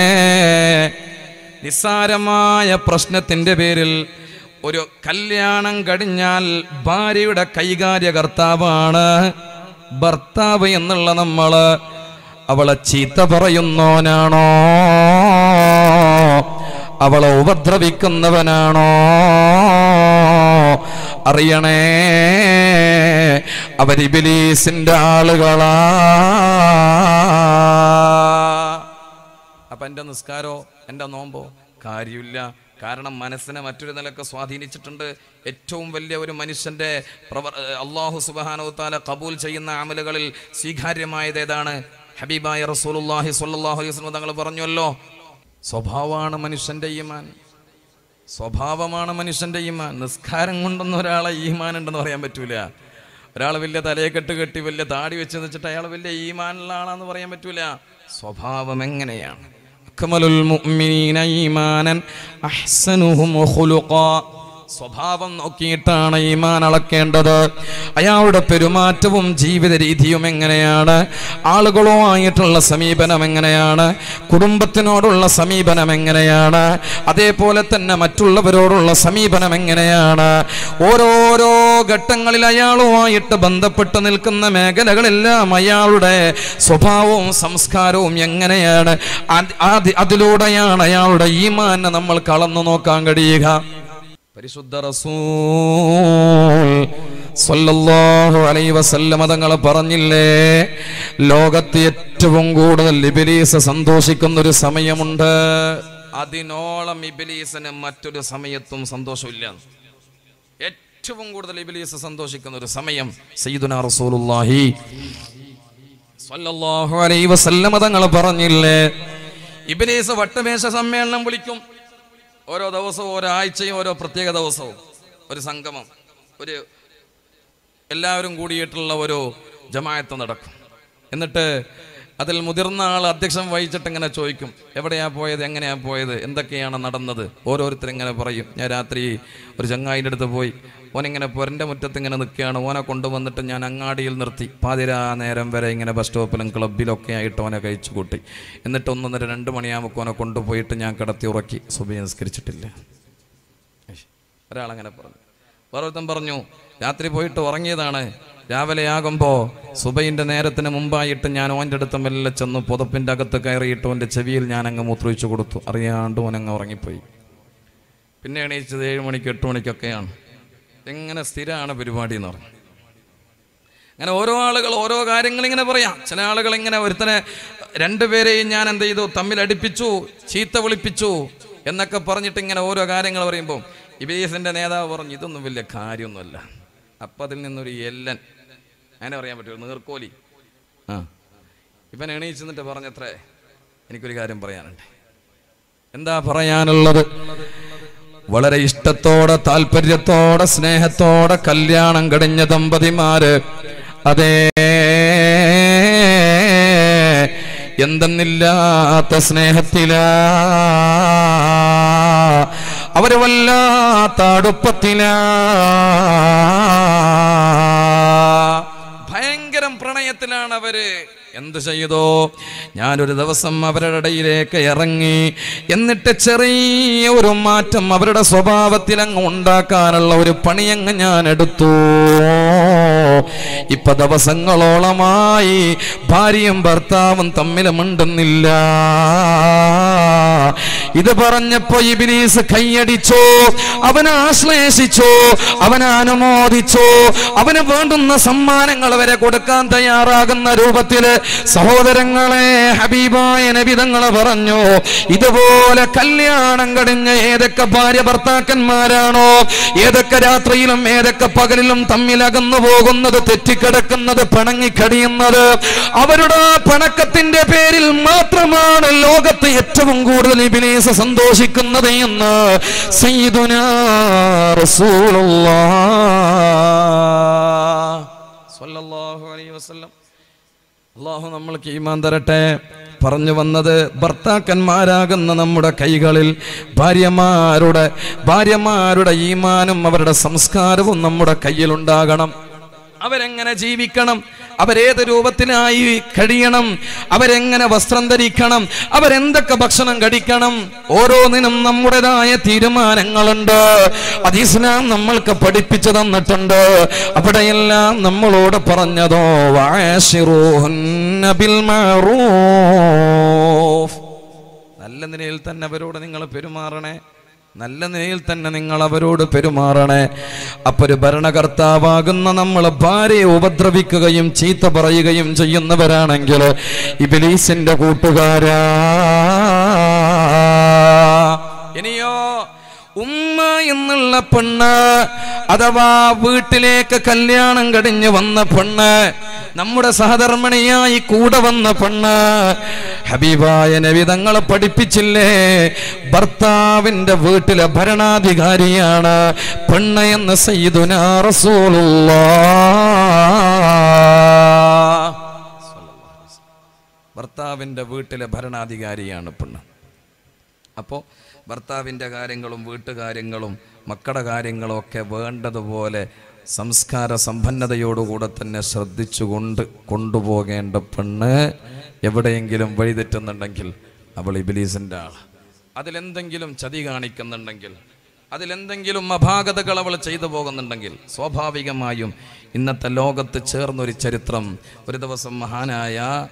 നിസ്സാരമായ പ്രശ്നത്തിന്റെ പേരിൽ ഒരു കല്യാണം കഴിഞ്ഞാൽ ഭാര്യയുടെ കൈകാര്യകർത്താവാണ് ഭർത്താവ് എന്നുള്ള നമ്മള് അവളെ ചീത്ത പറയുന്നവനാണോ, അവളെ ഉപദ്രവിക്കുന്നവനാണോ? അറിയണേ, അവർ ഇബ്ലീസിന്റെ ആളുകളാ. അപ്പൊ എൻ്റെ നിസ്കാരോ എൻ്റെ നോമ്പോ കാര്യമില്ല. കാരണം മനസ്സിനെ മറ്റൊരു നിലക്ക് സ്വാധീനിച്ചിട്ടുണ്ട്. ഏറ്റവും വലിയ ഒരു മനുഷ്യന്റെ അല്ലാഹു സുബ്ഹാനഹു തആല ഖബൂൽ ചെയ്യുന്ന അമലുകളിൽ സ്വീകാര്യമായത് ഏതാണ്? ഹബീബായ റസൂലുള്ളാഹി സ്വല്ലല്ലാഹു അലൈഹി വസല്ലം തങ്ങൾ പറഞ്ഞല്ലോ, സ്വഭാവമാണ് മനുഷ്യന്റെ ഈമാൻ. സ്വഭാവമാണ് മനുഷ്യന്റെ ഈമാൻ. നിസ്കാരം കൊണ്ടൊന്നും ഒരാളെ ഈമാൻ ഉണ്ടെന്ന് പറയാൻ പറ്റൂല. ഒരാൾ വലിയ തലയെക്കെട്ട് കെട്ടി വലിയ താടി വെച്ച് വെച്ചിട്ട് അയാൾ വലിയ ഈമാനുള്ള ആളാന്ന് പറയാൻ പറ്റൂല. സ്വഭാവം എങ്ങനെയാണ്? അക്മലുൽ മുഅ്മിനീന ഈമാനൻ അഹ്സനുഹും ഖുലുഖാ. സ്വഭാവം നോക്കിയിട്ടാണ് ഈമാൻ അളക്കേണ്ടത്. അയാളുടെ പെരുമാറ്റവും ജീവിത രീതിയും എങ്ങനെയാണ്, ആളുകളുമായിട്ടുള്ള സമീപനം എങ്ങനെയാണ്, കുടുംബത്തിനോടുള്ള സമീപനം എങ്ങനെയാണ്, അതേപോലെ തന്നെ മറ്റുള്ളവരോടുള്ള സമീപനം എങ്ങനെയാണ്, ഓരോരോ ഘട്ടങ്ങളിൽ അയാളുമായിട്ട് ബന്ധപ്പെട്ട് നിൽക്കുന്ന മേഖലകളെല്ലാം അയാളുടെ സ്വഭാവവും സംസ്കാരവും എങ്ങനെയാണ്, അതിലൂടെയാണ് അയാളുടെ ഈമാനെ നമ്മൾ കളന്നു നോക്കാൻ കഴിയുക. പരിശുദ്ധ റസൂൽ സ്വല്ലല്ലാഹു അലൈഹി വസല്ലം തങ്ങൾ പറഞ്ഞില്ലേ, ലോകത്ത് ഏറ്റവും കൂടുതൽ ഇബ്ലീസ് സന്തോഷിക്കുന്ന ഒരു സമയമുണ്ട്, അതിനോളം ഇബ്ലീസിന് മറ്റൊരു സമയത്തും സന്തോഷമില്ല. ഏറ്റവും കൂടുതൽ ഇബ്ലീസ് സന്തോഷിക്കുന്ന ഒരു സമയം സയ്യിദുനാ റസൂലുള്ളാഹി സ്വല്ലല്ലാഹു അലൈഹി വസല്ലം തങ്ങൾ പറഞ്ഞില്ലേ, ഇബ്ലീസ് വട്ടമേശ സമ്മേളനം വിളിക്കും. ഓരോ ദിവസവും, ഓരോ ആഴ്ചയും, ഓരോ പ്രത്യേക ദിവസവും ഒരു സംഗമം, ഒരു എല്ലാവരും കൂടിയിട്ടുള്ള ഒരു ജമാഅത്ത് നടക്കും. എന്നിട്ട് അതിൽ മുതിർന്ന ആൾ അധ്യക്ഷം വഹിച്ചിട്ട് ഇങ്ങനെ ചോദിക്കും, എവിടെയാ പോയത്, എങ്ങനെയാ പോയത്, എന്തൊക്കെയാണ് നടന്നത്. ഓരോരുത്തരും ഇങ്ങനെ പറയും. ഞാൻ രാത്രി ഒരു ചങ്ങായിൻ്റെ അടുത്ത് പോയി, ഓനിങ്ങനെ പുരൻ്റെ മുറ്റത്ത് ഇങ്ങനെ നിൽക്കുകയാണ്. ഓനെ കൊണ്ടുവന്നിട്ട് ഞാൻ അങ്ങാടിയിൽ നിർത്തി പാതിരാ നേരം വരെ ഇങ്ങനെ ബസ് സ്റ്റോപ്പിലും ക്ലബിലൊക്കെ ആയിട്ട് ഓനെ കഴിച്ചു കൂട്ടി. എന്നിട്ട് 1:30-2 മണിയാകുമ്പോൾ ഓനെ കൊണ്ടുപോയിട്ട് ഞാൻ കിടത്തി ഉറക്കി. സുബഹി നിസ്കരിച്ചിട്ടില്ല. ഒരാളങ്ങനെ പറഞ്ഞു. വേറൊരുത്തൻ പറഞ്ഞു, രാത്രി പോയിട്ട് ഉറങ്ങിയതാണ്, രാവിലെ ആകുമ്പോൾ സുബഹിൻ്റെ നേരത്തിന് മുമ്പായിട്ട് ഞാൻ ഓൻ്റെ അടുത്ത് മെല്ലെ ചെന്ന് പുതപ്പിൻ്റെ അകത്ത് കയറിയിട്ട് ഓൻ്റെ ചെവിയിൽ ഞാൻ അങ്ങ് മൂത്രൊഴിച്ചു കൊടുത്തു. അറിയാണ്ട് ഓനങ്ങ് ഉറങ്ങിപ്പോയി. പിന്നെ എണീച്ചത് 7 മണിക്ക് 8 മണിക്കൊക്കെയാണ്. എങ്ങനെ സ്ഥിരമാണ് പരിപാടി എന്ന് പറഞ്ഞു. അങ്ങനെ ഓരോ ആളുകൾ ഓരോ കാര്യങ്ങൾ ഇങ്ങനെ പറയാം. ചില ആളുകൾ ഇങ്ങനെ ഒരുത്തനെ, രണ്ടുപേരെയും ഞാൻ എന്ത് ചെയ്തു, തമ്മിലടിപ്പിച്ചു, ചീത്ത വിളിപ്പിച്ചു എന്നൊക്കെ പറഞ്ഞിട്ട് ഇങ്ങനെ ഓരോ കാര്യങ്ങൾ പറയുമ്പോൾ ഇബ്ലീസിന്റെ നേതാവ് പറഞ്ഞു, ഇതൊന്നും വലിയ കാര്യമൊന്നുമല്ല. അപ്പം അതിൽ നിന്നൊരു എല്ലൻ, അങ്ങനെ പറയാൻ പറ്റുമോ, നീർക്കോലി. ഇവൻ എണീച്ചെന്നിട്ട് പറഞ്ഞത്രേ, എനിക്കൊരു കാര്യം പറയാനുണ്ട്. എന്താ പറയാനുള്ളത്? വളരെ ഇഷ്ടത്തോടെ, താല്പര്യത്തോടെ, സ്നേഹത്തോടെ കല്യാണം കഴിഞ്ഞ ദമ്പതിമാര്, അതേ, എന്തെന്നില്ലാത്ത സ്നേഹത്തിലാ. അവര് വല്ലാത്ത അടുപ്പത്തിലാ, ഭയങ്കരം പ്രണയത്തിലാണ് അവര്. എന്ത് ചെയ്തോ? ഞാനൊരു ദിവസം അവരുടെ ഇടയിലേക്ക് ഇറങ്ങി. എന്നിട്ട് ചെറിയ ഒരു മാറ്റം അവരുടെ സ്വഭാവത്തിൽ അങ്ങ് ഉണ്ടാക്കാനുള്ള ഒരു പണിയങ്ങ് ഞാൻ എടുത്തു. ഇപ്പൊ ദിവസങ്ങളോളമായി ഭാര്യയും ഭർത്താവും തമ്മിൽ മിണ്ടുന്നില്ല. ഇത് പറഞ്ഞപ്പോ ഇബ്ലീസ് കൈയടിച്ചു, അവനെ ആശ്ലേഷിച്ചു, അവനെ അനുമോദിച്ചു, അവന് വേണ്ടുന്ന സമ്മാനങ്ങൾ വരെ കൊടുക്കാൻ തയ്യാറാകുന്ന രൂപത്തില്. സഹോദരങ്ങളെ, ഹബീബായ നബി തങ്ങൾ പറഞ്ഞു, ഇതുപോലെ കല്യാണം കഴിഞ്ഞ ഏതൊക്കെ ഭാര്യ ഭർത്താക്കന്മാരാണോ ഏതൊക്കെ രാത്രിയിലും ഏതൊക്കെ പകലിലും തമ്മിൽ അകന്നു പോകുന്നത്, തെറ്റിക്കിടക്കുന്നത്, പിണങ്ങിക്കടിയുന്നത്, അവരുടെ പണക്കത്തിന്റെ പേരിൽ മാത്രമാണ് ലോകത്ത് ഏറ്റവും കൂടുതൽ ഇബ്ലീസ് സന്തോഷിക്കുന്നത് എന്ന് സയ്യിദുനാ റസൂലുള്ളാഹ് സ്വല്ലല്ലാഹു അലൈഹി വസല്ലം. അല്ലാഹു നമ്മൾക്ക് ഈമാൻ തരട്ടെ. പറഞ്ഞു വന്നത്, ഭർത്താക്കന്മാരാകുന്ന നമ്മുടെ കൈകളിൽ ഭാര്യമാരുടെ ഈമാനും അവരുടെ സംസ്കാരവും നമ്മുടെ കയ്യിലുണ്ടാകണം. അവരെങ്ങനെ ജീവിക്കണം, അവരേത് രൂപത്തിലായി കഴിയണം, അവരെങ്ങനെ വസ്ത്രം ധരിക്കണം, അവരെന്തൊക്കെ ഭക്ഷണം കഴിക്കണം, ഓരോന്നിനും നമ്മുടേതായ തീരുമാനങ്ങളുണ്ട്. അത് ഇസ്ലാം നമ്മൾക്ക് പഠിപ്പിച്ചു തന്നിട്ടുണ്ട്. അവിടെയെല്ലാം നമ്മളോട് പറഞ്ഞതോ വഅശിറൂഹുന്ന ബിൽ മഅറൂഫ്, നല്ല നിലയിൽ തന്നെ അവരോട് നിങ്ങൾ പെരുമാറണേ, നല്ല നിലയിൽ തന്നെ നിങ്ങൾ അവരോട് പെരുമാറണേ. അപ്പൊ ഒരു ഭരണകർത്താവാകുന്ന നമ്മൾ ഭാര്യയെ ഉപദ്രവിക്കുകയും ചീത്ത പറയുകയും ചെയ്യുന്നവരാണെങ്കിൽ ഇബ്ലീസിന്റെ കൂട്ടുകാരാ. ഇനിയോ ഉമ്മ എന്നുള്ള പെണ്ണ്, അഥവാ വീട്ടിലേക്ക് കല്യാണം കഴിഞ്ഞ് വന്ന പെണ്ണ്, നമ്മുടെ സഹധർമ്മിണിയായി കൂടെ വന്ന പെണ്ണ്, ഹബീബായ നബി തങ്ങളെ പഠിപ്പിച്ചില്ലേ, ഭർത്താവിന്റെ വീട്ടിലെ ഭരണാധികാരിയാണ് പെണ്ണ് എന്ന് സയ്യിദുനാ റസൂലുള്ളാഹ്. ഭർത്താവിന്റെ വീട്ടിലെ ഭരണാധികാരിയാണ് പെണ്ണ്. അപ്പോൾ ഭർത്താവിൻ്റെ കാര്യങ്ങളും വീട്ടുകാര്യങ്ങളും മക്കളുടെ കാര്യങ്ങളും ഒക്കെ വേണ്ടതുപോലെ സംസ്കാര സമ്പന്നതയോടുകൂടെ തന്നെ ശ്രദ്ധിച്ചുകൊണ്ട് കൊണ്ടുപോകേണ്ട പെണ്ണ് എവിടെയെങ്കിലും വഴിതെറ്റുന്നുണ്ടെങ്കിൽ അവൾ ഇബ്ലീസിൻ്റെ ആൾ. അതിലെന്തെങ്കിലും ചതി കാണിക്കുന്നുണ്ടെങ്കിൽ, അതിലെന്തെങ്കിലും അപാകതകൾ അവൾ ചെയ്തു പോകുന്നുണ്ടെങ്കിൽ സ്വാഭാവികമായും ഇന്നത്തെ ലോകത്ത് ചേർന്നൊരു ചരിത്രം. ഒരു ദിവസം മഹാനായ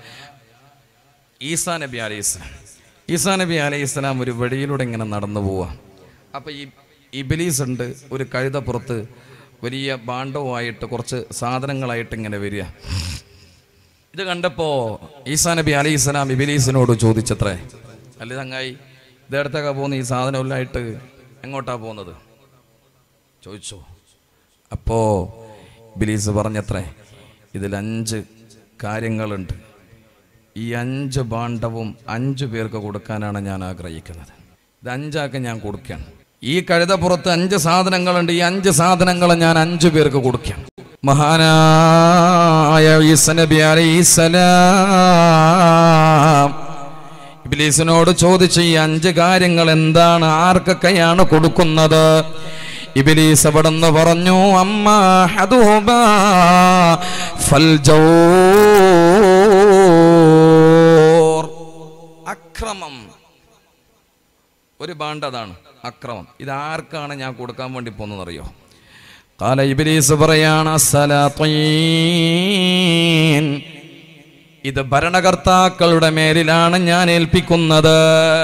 ഈസാ നബി അലൈഹിസ്സലാം ഒരു വഴിയിലൂടെ ഇങ്ങനെ നടന്നു പോവാ. അപ്പം ഈ ഇബ്ലീസ് ഉണ്ട് ഒരു കഴുതപ്പുറത്ത് വലിയ ഭാണ്ഡവുമായിട്ട് കുറച്ച് സാധനങ്ങളായിട്ട് ഇങ്ങനെ വരിക. ഇത് കണ്ടപ്പോൾ ഈസാ നബി അലൈഹിസ്സലാം ഇബ്ലീസിനോട് ചോദിച്ചത്രേ, അല്ല ചങ്ങായി, ഇതെടുത്തൊക്കെ പോകുന്ന ഈ സാധനമില്ലായിട്ട് എങ്ങോട്ടാ പോകുന്നത് ചോദിച്ചു. അപ്പോൾ ഇബ്ലീസ് പറഞ്ഞത്രേ, ഇതിൽ 5 കാര്യങ്ങളുണ്ട്, ഈ 5 ഭാണ്ഡവും 5 പേർക്ക് കൊടുക്കാനാണ് ഞാൻ ആഗ്രഹിക്കുന്നത്. ഇത് 5 ആൾക്ക് ഞാൻ കൊടുക്കുകയാണ്. ഈ കഴുതപ്പുറത്ത് 5 സാധനങ്ങളുണ്ട്, ഈ 5 സാധനങ്ങൾ ഞാൻ 5 പേർക്ക് കൊടുക്കാം. മഹാനായ ഈസാ നബി അലൈഹിസ്സലാം ഇബ്ലീസിനോട് ചോദിച്ചു, ഈ 5 കാര്യങ്ങൾ എന്താണ്, ആർക്കൊക്കെയാണ് കൊടുക്കുന്നത്? ഇബ്ലീസ് അവിടെന്ന് പറഞ്ഞു, അമ്മാ ഹദുബാ ഫൽ ജൗർ, അക്രമം. ഒരു ഭാണ്ഡതാണ് അക്രമം. ഇതാർക്കാണ് ഞാൻ കൊടുക്കാൻ വേണ്ടി പോകുന്നതെന്നറിയോ? ഖാല, ഇബ്ലീസ് പറയാണ്, സലാത്തീൻ, ഇത് ഭരണകർത്താക്കളുടെ മേലിലാണ് ഞാൻ ഏൽപ്പിക്കുന്നത്,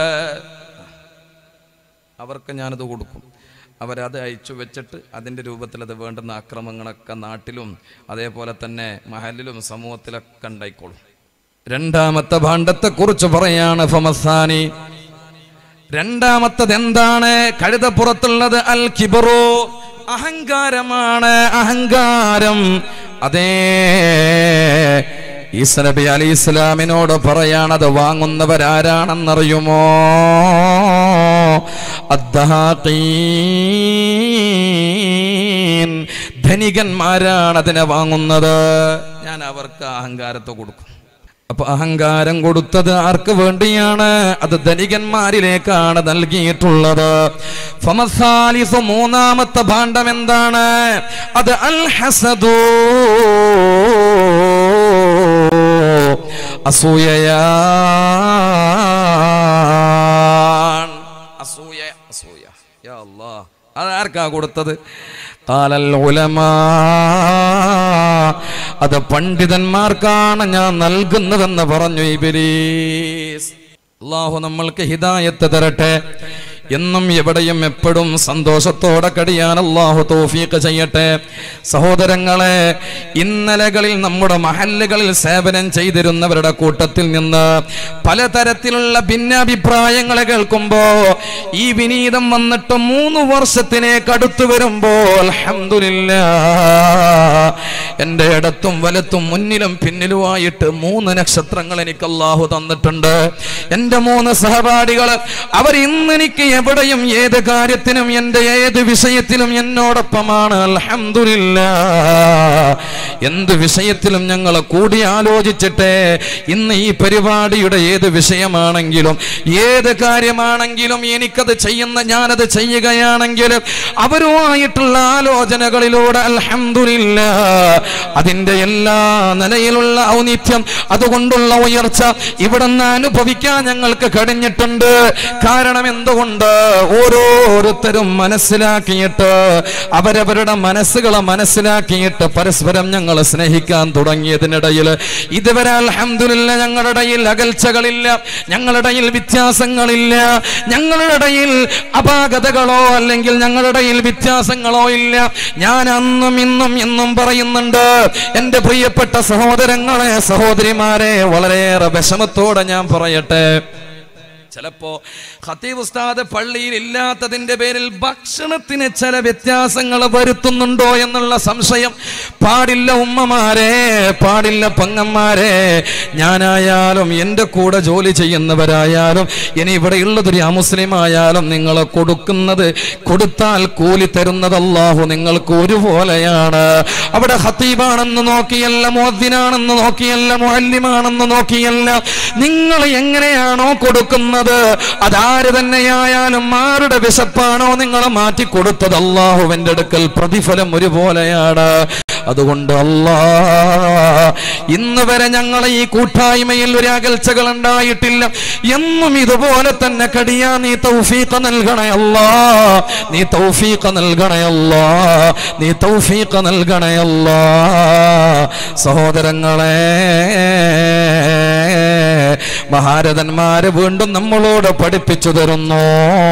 അവർക്ക് ഞാനത് കൊടുക്കും. അവരത് അയച്ചു വെച്ചിട്ട് അതിൻ്റെ രൂപത്തിൽ അത് വേണ്ടുന്ന അക്രമങ്ങളൊക്കെ നാട്ടിലും അതേപോലെ തന്നെ മഹലിലും സമൂഹത്തിലൊക്കെ ഉണ്ടായിക്കോളും. രണ്ടാമത്തെ ഭാണ്ഡത്തെക്കുറിച്ച് പറയാണ്, ഫമസാനി, രണ്ടാമത്തത് എന്താണ്? കഴുതപ്പുറത്തുള്ളത് അൽ കിബറു, അഹങ്കാരമാണ്, അഹങ്കാരം. അതേ, ഈസാ നബി അലൈഹിസ്സലാമിനോട് പറയാണത് വാങ്ങുന്നവരാരാണെന്നറിയുമോ? അദ്ദാഖീൻ, ധനികന്മാരാണ് അതിനെ വാങ്ങുന്നത്. ഞാൻ അവർക്ക് അഹങ്കാരത്തെ കൊടുക്കും. അപ്പൊ അഹങ്കാരം കൊടുത്തത് ആർക്ക് വേണ്ടിയാണ്? അത് ധനികന്മാരിലേക്കാണ് നൽകിയിട്ടുള്ളത്. ഫമസാലിസു, മൂന്നാമത്തെ ഭാണ്ഡം എന്താണ്? അത് അൽ ഹസദു, അസൂയയാണ്. അസൂയ, അസൂയ. യാ അല്ലാഹ്, അതാർക്കാ കൊടുത്തത്? ഖാലൽ ഉലമാ, അത് പണ്ഡിതന്മാർക്കാണ് ഞാൻ നൽകുന്നതെന്ന് പറഞ്ഞു ഇബ്ലീസ്. അല്ലാഹു നമ്മൾക്ക് ഹിദായത്ത് തരട്ടെ. എന്നും എവിടെയും എപ്പോഴും സന്തോഷത്തോടെ കഴിയാൻ അല്ലാഹു തൗഫീഖ് ചെയ്യട്ടെ. സഹോദരങ്ങളെ, ഇന്നലകളിൽ നമ്മുടെ മഹല്ലുകളിൽ സേവനം ചെയ്തിരുന്നവരുടെ കൂട്ടത്തിൽ നിന്ന് പലതരത്തിലുള്ള ഭിന്നാഭിപ്രായങ്ങളെ കേൾക്കുമ്പോ ഈ വിനീതം വന്നിട്ട് 3 വർഷത്തിലേക്ക് അടുത്തു വരുമ്പോ അൽഹംദുലില്ലാഹ് എൻ്റെ ഇടത്തും വലത്തും മുന്നിലും പിന്നിലുമായിട്ട് 3 നക്ഷത്രങ്ങൾ എനിക്ക് അല്ലാഹു തന്നിട്ടുണ്ട്. എൻ്റെ 3 സഹപാഠികൾ, അവർ ഇന്ന് എനിക്ക് എവിടെയും ഏത് കാര്യത്തിനും എൻ്റെ ഏത് വിഷയത്തിലും എന്നോടൊപ്പമാണ്. അൽഹംദുലില്ലാഹ്, എന്ത് വിഷയത്തിലും ഞങ്ങൾ കൂടി ആലോചിച്ചിട്ട് ഇന്ന് ഈ പരിപാടിയുടെ ഏത് വിഷയമാണെങ്കിലും ഏത് കാര്യമാണെങ്കിലും എനിക്കത് ഞാനത് ചെയ്യുകയാണെങ്കിലും അവരുമായിട്ടുള്ള ആലോചനകളിലൂടെ അൽഹംദുലില്ലാഹ് അതിൻ്റെ എല്ലാ നിലയിലുള്ള ഔന്നിത്യം, അതുകൊണ്ടുള്ള ഉയർച്ച ഇവിടുന്ന് അനുഭവിക്കാൻ ഞങ്ങൾക്ക് കഴിഞ്ഞിട്ടുണ്ട്. കാരണം എന്തുകൊണ്ട്? ഓരോരുത്തരും മനസ്സിലാക്കിയിട്ട്, അവരവരുടെ മനസ്സുകളെ മനസ്സിലാക്കിയിട്ട് പരസ്പരം ഞങ്ങൾ സ്നേഹിക്കാൻ തുടങ്ങിയതിനിടയിൽ ഇതുവരെ അൽഹംദുലില്ലാഹ് ഞങ്ങളുടെ ഇടയിൽ അകൽച്ചകളില്ല, ഞങ്ങളുടെ ഇടയിൽ വ്യത്യാസങ്ങളില്ല, ഞങ്ങളുടെ ഇടയിൽ അപാകതകളോ അല്ലെങ്കിൽ ഞങ്ങളുടെ ഇടയിൽ വ്യത്യാസങ്ങളോ ഇല്ല. ഞാൻ അന്നും ഇന്നും എന്നും പറയുന്നുണ്ട്, എൻ്റെ പ്രിയപ്പെട്ട സഹോദരങ്ങളെ, സഹോദരിമാരെ, വളരെയേറെ വിഷമത്തോടെ ഞാൻ പറയട്ടെ, ചിലപ്പോ ഖത്തീബ് ഉസ്താദ് പള്ളിയിൽ ഇല്ലാത്തതിന്റെ പേരിൽ ഭക്ഷണത്തിന് ചില വ്യത്യാസങ്ങൾ വരുത്തുന്നുണ്ടോ എന്നുള്ള സംശയം പാടില്ല. ഉമ്മമാരെ, പാടില്ല പെങ്ങന്മാരെ, ഞാനായാലും എൻ്റെ കൂടെ ജോലി ചെയ്യുന്നവരായാലും ഇനി ഇവിടെ ഉള്ളതൊരു അമുസ്ലിം ആയാലും നിങ്ങൾ കൊടുത്താൽ കൂലി തരുന്നത് അല്ലാഹു നിങ്ങൾക്ക് ഒരുപോലെയാണ്. അവിടെ ഖത്തീബാണെന്ന് നോക്കിയല്ല, മുഅദ്ദിനാണെന്ന് നോക്കിയല്ല, മുഅല്ലിമാണെന്ന് നോക്കിയല്ല, നിങ്ങൾ എങ്ങനെയാണോ കൊടുക്കുന്നത് അതാര് തന്നെയായാലും ആരുടെ വിശപ്പാണോ നിങ്ങൾ മാറ്റി കൊടുത്തത് അല്ലാഹുവിന്റെ അടുക്കൽ പ്രതിഫലം ഒരുപോലെയാണ്. അതുകൊണ്ട് അല്ലാഹ് ഇന്ന് വരെ ഞങ്ങളെ ഈ കൂട്ടായ്മയിൽ ഒരു അകൽച്ചകൾ ഉണ്ടായിട്ടില്ല. എന്നും ഇതുപോലെ തന്നെ കഴിയാൻ നീ തൗഫീഖ് നൽകണേ അല്ലാഹ്, നീ തൗഫീഖ് നൽകണേ അല്ലാഹ്, നീ തൗഫീഖ് നൽകണേ അല്ലാഹ്. സഹോദരങ്ങളെ, മഹാരഥന്മാര് വീണ്ടും നമ്മളോട് പഠിപ്പിച്ചു തരുന്നു.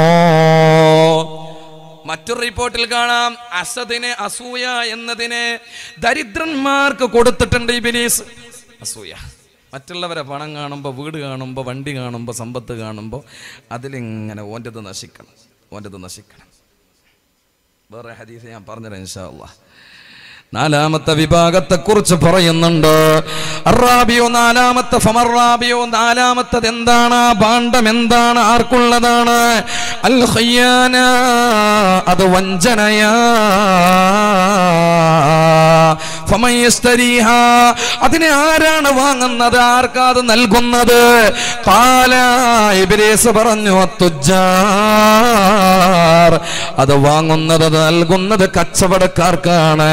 മറ്റൊരു റിപ്പോർട്ടിൽ കാണാം, അസദിനെ, അസൂയ എന്നതിനെ ദരിദ്രന്മാർക്ക് കൊടുത്തിട്ടുണ്ട് ഇബ്ലീസ്. അസൂയ, മറ്റുള്ളവരെ പണം കാണുമ്പോൾ, വീട് കാണുമ്പോൾ, വണ്ടി കാണുമ്പോൾ, സമ്പത്ത് കാണുമ്പോൾ അതിലിങ്ങനെ ഓൻ്റെത് നശിക്കണം, ഓൻ്റെത് നശിക്കണം. വേറെ ഹദീസ് ഞാൻ പറഞ്ഞുതരാം ഇൻഷാ അല്ലാഹ്. 4ാമത്തെ വിഭാഗത്തെ കുറിച്ച് പറയുന്നുണ്ട്. അറാബിയോ 4ാമത്തെ, ഫമറാബിയോ 4ാമത്തത് എന്താണ്? ആ ഭാണ്ഡം എന്താണ്? ആർക്കുള്ളതാണ്? അൽ ഖിയാന, അത് വഞ്ചനയാ. ഫമൻ യസ്തരീഹാ, അതിനെ ആരാണ് വാങ്ങുന്നത്? ആർക്കാത് നൽകുന്നത്? ഖാല, ഇബ്ലീസ് പറഞ്ഞു, അത്തുജാർ, അത് വാങ്ങുന്നത്, നൽകുന്നത് കച്ചവടക്കാർക്കാണ്.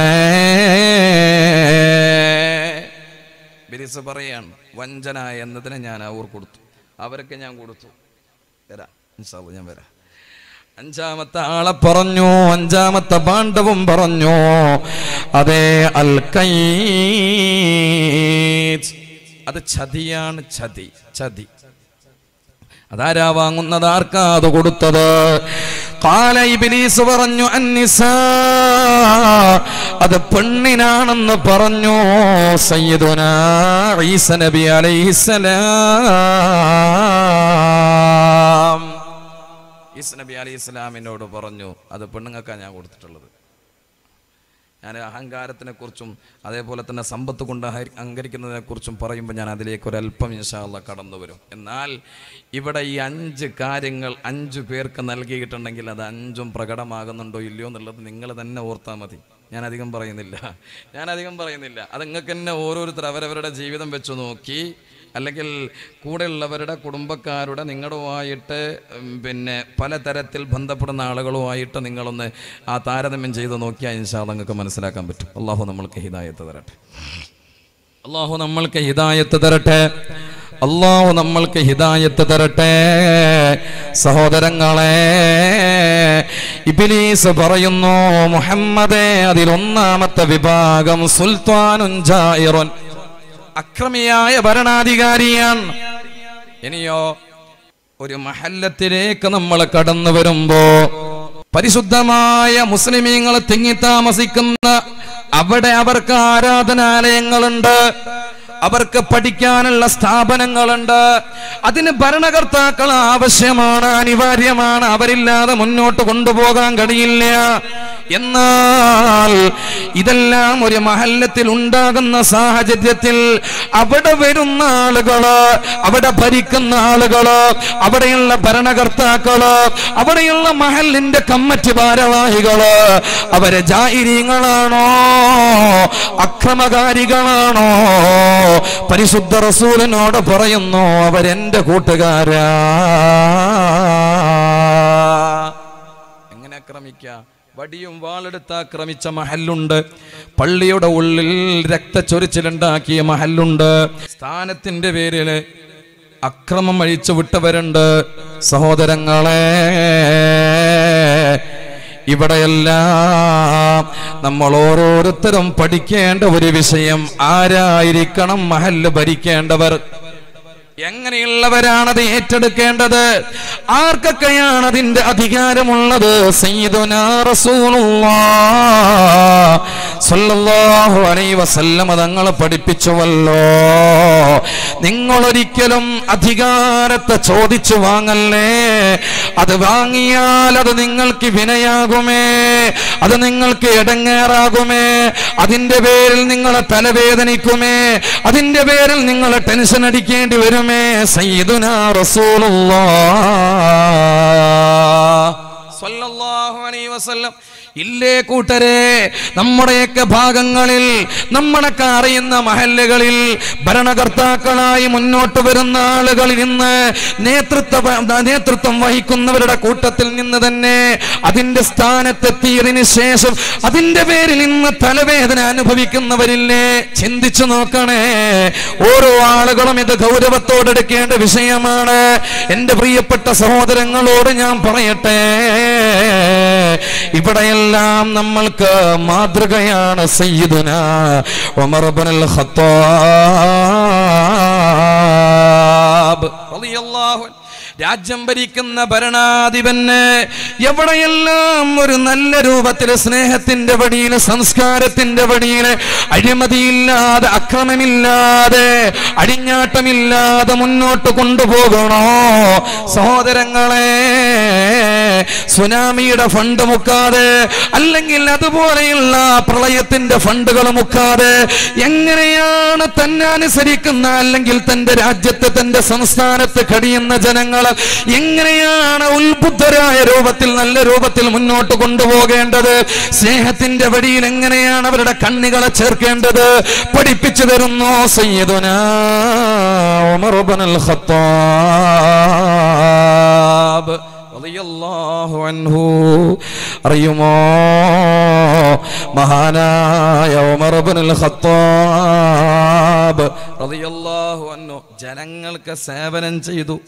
ഇബ്ലീസ് പറയാണ്, വഞ്ചന എന്നതിനെ ഞാൻ കൊടുത്തു, അവർക്ക് ഞാൻ കൊടുത്തു, വരാം ഇൻഷാ അല്ലാഹ്, ഞാൻ വരാം. 5ാമത്തെ ആളെ പറഞ്ഞു, 5ാമത്തെ ഭാണ്ഡവും പറഞ്ഞു, അതേ അൽ കൈസ്, അത് ചതിയാണ്. ചതി അതാരാ വാങ്ങുന്നത്? ആർക്കാ അത് കൊടുത്തത്? ഖാല, ഇബ്ലീസ് പറഞ്ഞു, അന്നിസാ, അത് പെണ്ണിനാണെന്ന് പറഞ്ഞു. സയ്യിദുനാ ഈസ നബി അലൈഹിസ്സലാം, ഈസ നബി അലൈഹിസ്സലാമിനോട് പറഞ്ഞു, അത് പെണ്ണുങ്ങൾക്കാണ് ഞാൻ കൊടുത്തിട്ടുള്ളത്. ഞാൻ അഹങ്കാരത്തിനെ കുറിച്ചും അതേപോലെ തന്നെ സമ്പത്ത് കൊണ്ട് അഹങ്കരിക്കുന്നതിനെ കുറിച്ചും പറയുമ്പോൾ ഞാൻ അതിലേക്ക് ഒരല്പം ഇൻഷാ അല്ലാഹ് കടന്നു വരും. എന്നാൽ ഇവിടെ ഈ 5 കാര്യങ്ങൾ 5 പേർക്ക് നൽകിയിട്ടുണ്ടെങ്കിൽ അത് 5ഉം പ്രകടമാകുന്നുണ്ടോ ഇല്ലയോ എന്നുള്ളത് നിങ്ങൾ തന്നെ ഓർത്താൽ മതി. ഞാൻ അധികം പറയുന്നില്ല. അത് നിങ്ങൾക്ക് തന്നെ ഓരോരുത്തർ അവരവരുടെ ജീവിതം വെച്ച് നോക്കി അല്ലെങ്കിൽ കൂടെയുള്ളവരുടെ കുടുംബക്കാരുടെ നിങ്ങളുമായിട്ട് പലതരത്തിൽ ബന്ധപ്പെടുന്ന ആളുകളുമായിട്ട് നിങ്ങളൊന്ന് ആ താരതമ്യം ചെയ്ത് നോക്കിയാൽ ഇൻഷാ അല്ലാഹ് നിങ്ങൾക്ക് മനസ്സിലാക്കാൻ പറ്റും. അള്ളാഹു നമ്മൾക്ക് ഹിദായത്ത് തരട്ടെ. അള്ളാഹു നമ്മൾക്ക് ഹിദായത്ത് തരട്ടെ. അള്ളാഹു നമ്മൾക്ക് ഹിദായത്ത് തരട്ടെ. സഹോദരങ്ങളെ, ഇബ്ലീസ് പറയുന്നു, മുഹമ്മദേ, അതിലൊന്നാമത്തെ വിഭാഗം സുൽത്താനുൻ ജായിറുൻ, അക്രമിയായ ഭരണാധികാരിയാണ്. ഇനിയോ ഒരു മഹല്ലത്തിലേക്ക് നമ്മൾ കടന്നു വരുമ്പോ പരിശുദ്ധമായ മുസ്ലിമീങ്ങൾ തിങ്ങി താമസിക്കുന്ന അവിടെ അവർക്ക് ആരാധനാലയങ്ങളുണ്ട്, അവർക്ക് പഠിക്കാനുള്ള സ്ഥാപനങ്ങളുണ്ട്. അതിന് ഭരണകർത്താക്കൾ ആവശ്യമാണ്, അനിവാര്യമാണ്. അവരില്ലാതെ മുന്നോട്ട് കൊണ്ടുപോകാൻ കഴിയില്ല. എന്നാൽ ഇതെല്ലാം ഒരു മഹല്ലത്തിൽ ഉണ്ടാകുന്ന സാഹചര്യത്തിൽ അവിടെ വരുന്ന ആളുകള്, അവിടെ ഭരിക്കുന്ന ആളുകള്, അവിടെയുള്ള ഭരണകർത്താക്കള്, അവിടെയുള്ള മഹല്ലിന്റെ കമ്മിറ്റി ഭാരവാഹികള് അവരെ ജാഹിരീങ്ങളാണോ, അക്രമകാരികളാണോ? പരിശുദ്ധ റസൂലിനോട് പറയുന്നു, അവരെന്റെ കൂട്ടുകാരാ. എങ്ങനെ ആക്രമിക്കാം? വടിയും വാളെടുത്ത് ആക്രമിച്ച മഹല്ലുണ്ട്, പള്ളിയുടെ ഉള്ളിൽ രക്തച്ചൊരിച്ചിലുണ്ടാക്കിയ മഹല്ലുണ്ട്, സ്ഥാനത്തിന്റെ പേരിൽ അക്രമം അഴിച്ചു വിട്ടവരുണ്ട്. സഹോദരങ്ങളെ, ഇവിടെയെല്ലാം നമ്മൾ ഓരോരുത്തരും പഠിക്കേണ്ട ഒരു വിഷയം, ആരായിരിക്കണം മഹല്ല് ഭരിക്കേണ്ടവർ? എങ്ങനെയുള്ളവരാണത് ഏറ്റെടുക്കേണ്ടത്? ആർക്കൊക്കെയാണ് അതിന്റെ അധികാരമുള്ളത്? സയ്യിദുനാ റസൂലുള്ളാഹ് സ്വല്ലല്ലാഹു അലൈഹി വസല്ലം തങ്ങൾ പഠിപ്പിച്ചുവല്ലോ, നിങ്ങളൊരിക്കലും അധികാരത്തെ ചോദിച്ചു വാങ്ങല്ലേ. അത് വാങ്ങിയാൽ അത് നിങ്ങൾക്ക് വിനയാകുമേ, അത് നിങ്ങൾക്ക് ഇടങ്ങേറാകുമേ, അതിന്റെ പേരിൽ നിങ്ങളെ തലവേദനിക്കുമേ, അതിന്റെ പേരിൽ നിങ്ങൾ ടെൻഷൻ അടിക്കേണ്ടി വരും. സയ്യിദുനാ റസൂലുള്ളാഹ് സ്വല്ലല്ലാഹു അലൈഹി വസല്ലം. ഇല്ലേ കൂട്ടരെ, നമ്മുടെയൊക്കെ ഭാഗങ്ങളിൽ, നമ്മളൊക്കെ അറിയുന്ന മഹല്ലുകളിൽ ഭരണകർത്താക്കളായി മുന്നോട്ട് വരുന്ന ആളുകളിൽ നിന്ന് നേതൃത്വം വഹിക്കുന്നവരുടെ കൂട്ടത്തിൽ നിന്ന് തന്നെ അതിന്റെ സ്ഥാനത്തെത്തിയതിനു ശേഷം അതിന്റെ പേരിൽ ഇന്ന് തലവേദന അനുഭവിക്കുന്നവരില്ലേ? ചിന്തിച്ചു നോക്കണേ. ഓരോ ആളുകളും ഇത് ഗൗരവത്തോടെടുക്കേണ്ട വിഷയമാണ്. എന്റെ പ്രിയപ്പെട്ട സഹോദരങ്ങളോട് ഞാൻ പറയട്ടെ, ഇവിടെയെല്ലാം നമ്മൾക്ക് മാതൃകയാണ് സയ്യിദുനാ ഉമർ ഇബ്നുൽ ഖത്താബ് റളിയല്ലാഹു അൻഹു. രാജ്യം ഭരിക്കുന്ന ഭരണാധിപന് എവിടെയെല്ലാം ഒരു നല്ല രൂപത്തിൽ സ്നേഹത്തിന്റെ വഴിയിൽ, സംസ്കാരത്തിന്റെ വഴിയിൽ, അഴിമതിയില്ലാതെ, അക്രമമില്ലാതെ, അടിഞ്ഞാട്ടമില്ലാതെ മുന്നോട്ട് കൊണ്ടുപോകണോ? സഹോദരങ്ങളെ, സുനാമിയുടെ ഫണ്ട് മുക്കാതെ, അല്ലെങ്കിൽ അതുപോലെയുള്ള പ്രളയത്തിന്റെ ഫണ്ടുകൾ മുക്കാതെ എങ്ങനെയാണ് തന്നെ അനുസരിക്കുന്ന, അല്ലെങ്കിൽ തന്റെ രാജ്യത്ത്, തന്റെ സംസ്ഥാനത്ത് കഴിയുന്ന ജനങ്ങൾ എങ്ങനെയാണ് ഉത്ബുദ്ധരായ രൂപത്തിൽ, നല്ല രൂപത്തിൽ മുന്നോട്ട് കൊണ്ടുപോകേണ്ടത്? സ്നേഹത്തിന്റെ വഴിയിൽ എങ്ങനെയാണ് അവരുടെ കണ്ണികളെ ചേർക്കേണ്ടത്? പഠിപ്പിച്ചു തരുന്നു സയ്യിദുനാ ഉമർ ഇബ്നുൽ ഖത്താബ് റളിയല്ലാഹു അൻഹു. അറിയുമോ, മഹാനായ ഉമർ ഇബ്നുൽ ഖത്താബ് റളിയല്ലാഹു അൻഹു ജനങ്ങൾക്ക് സേവനം ചെയ്തു.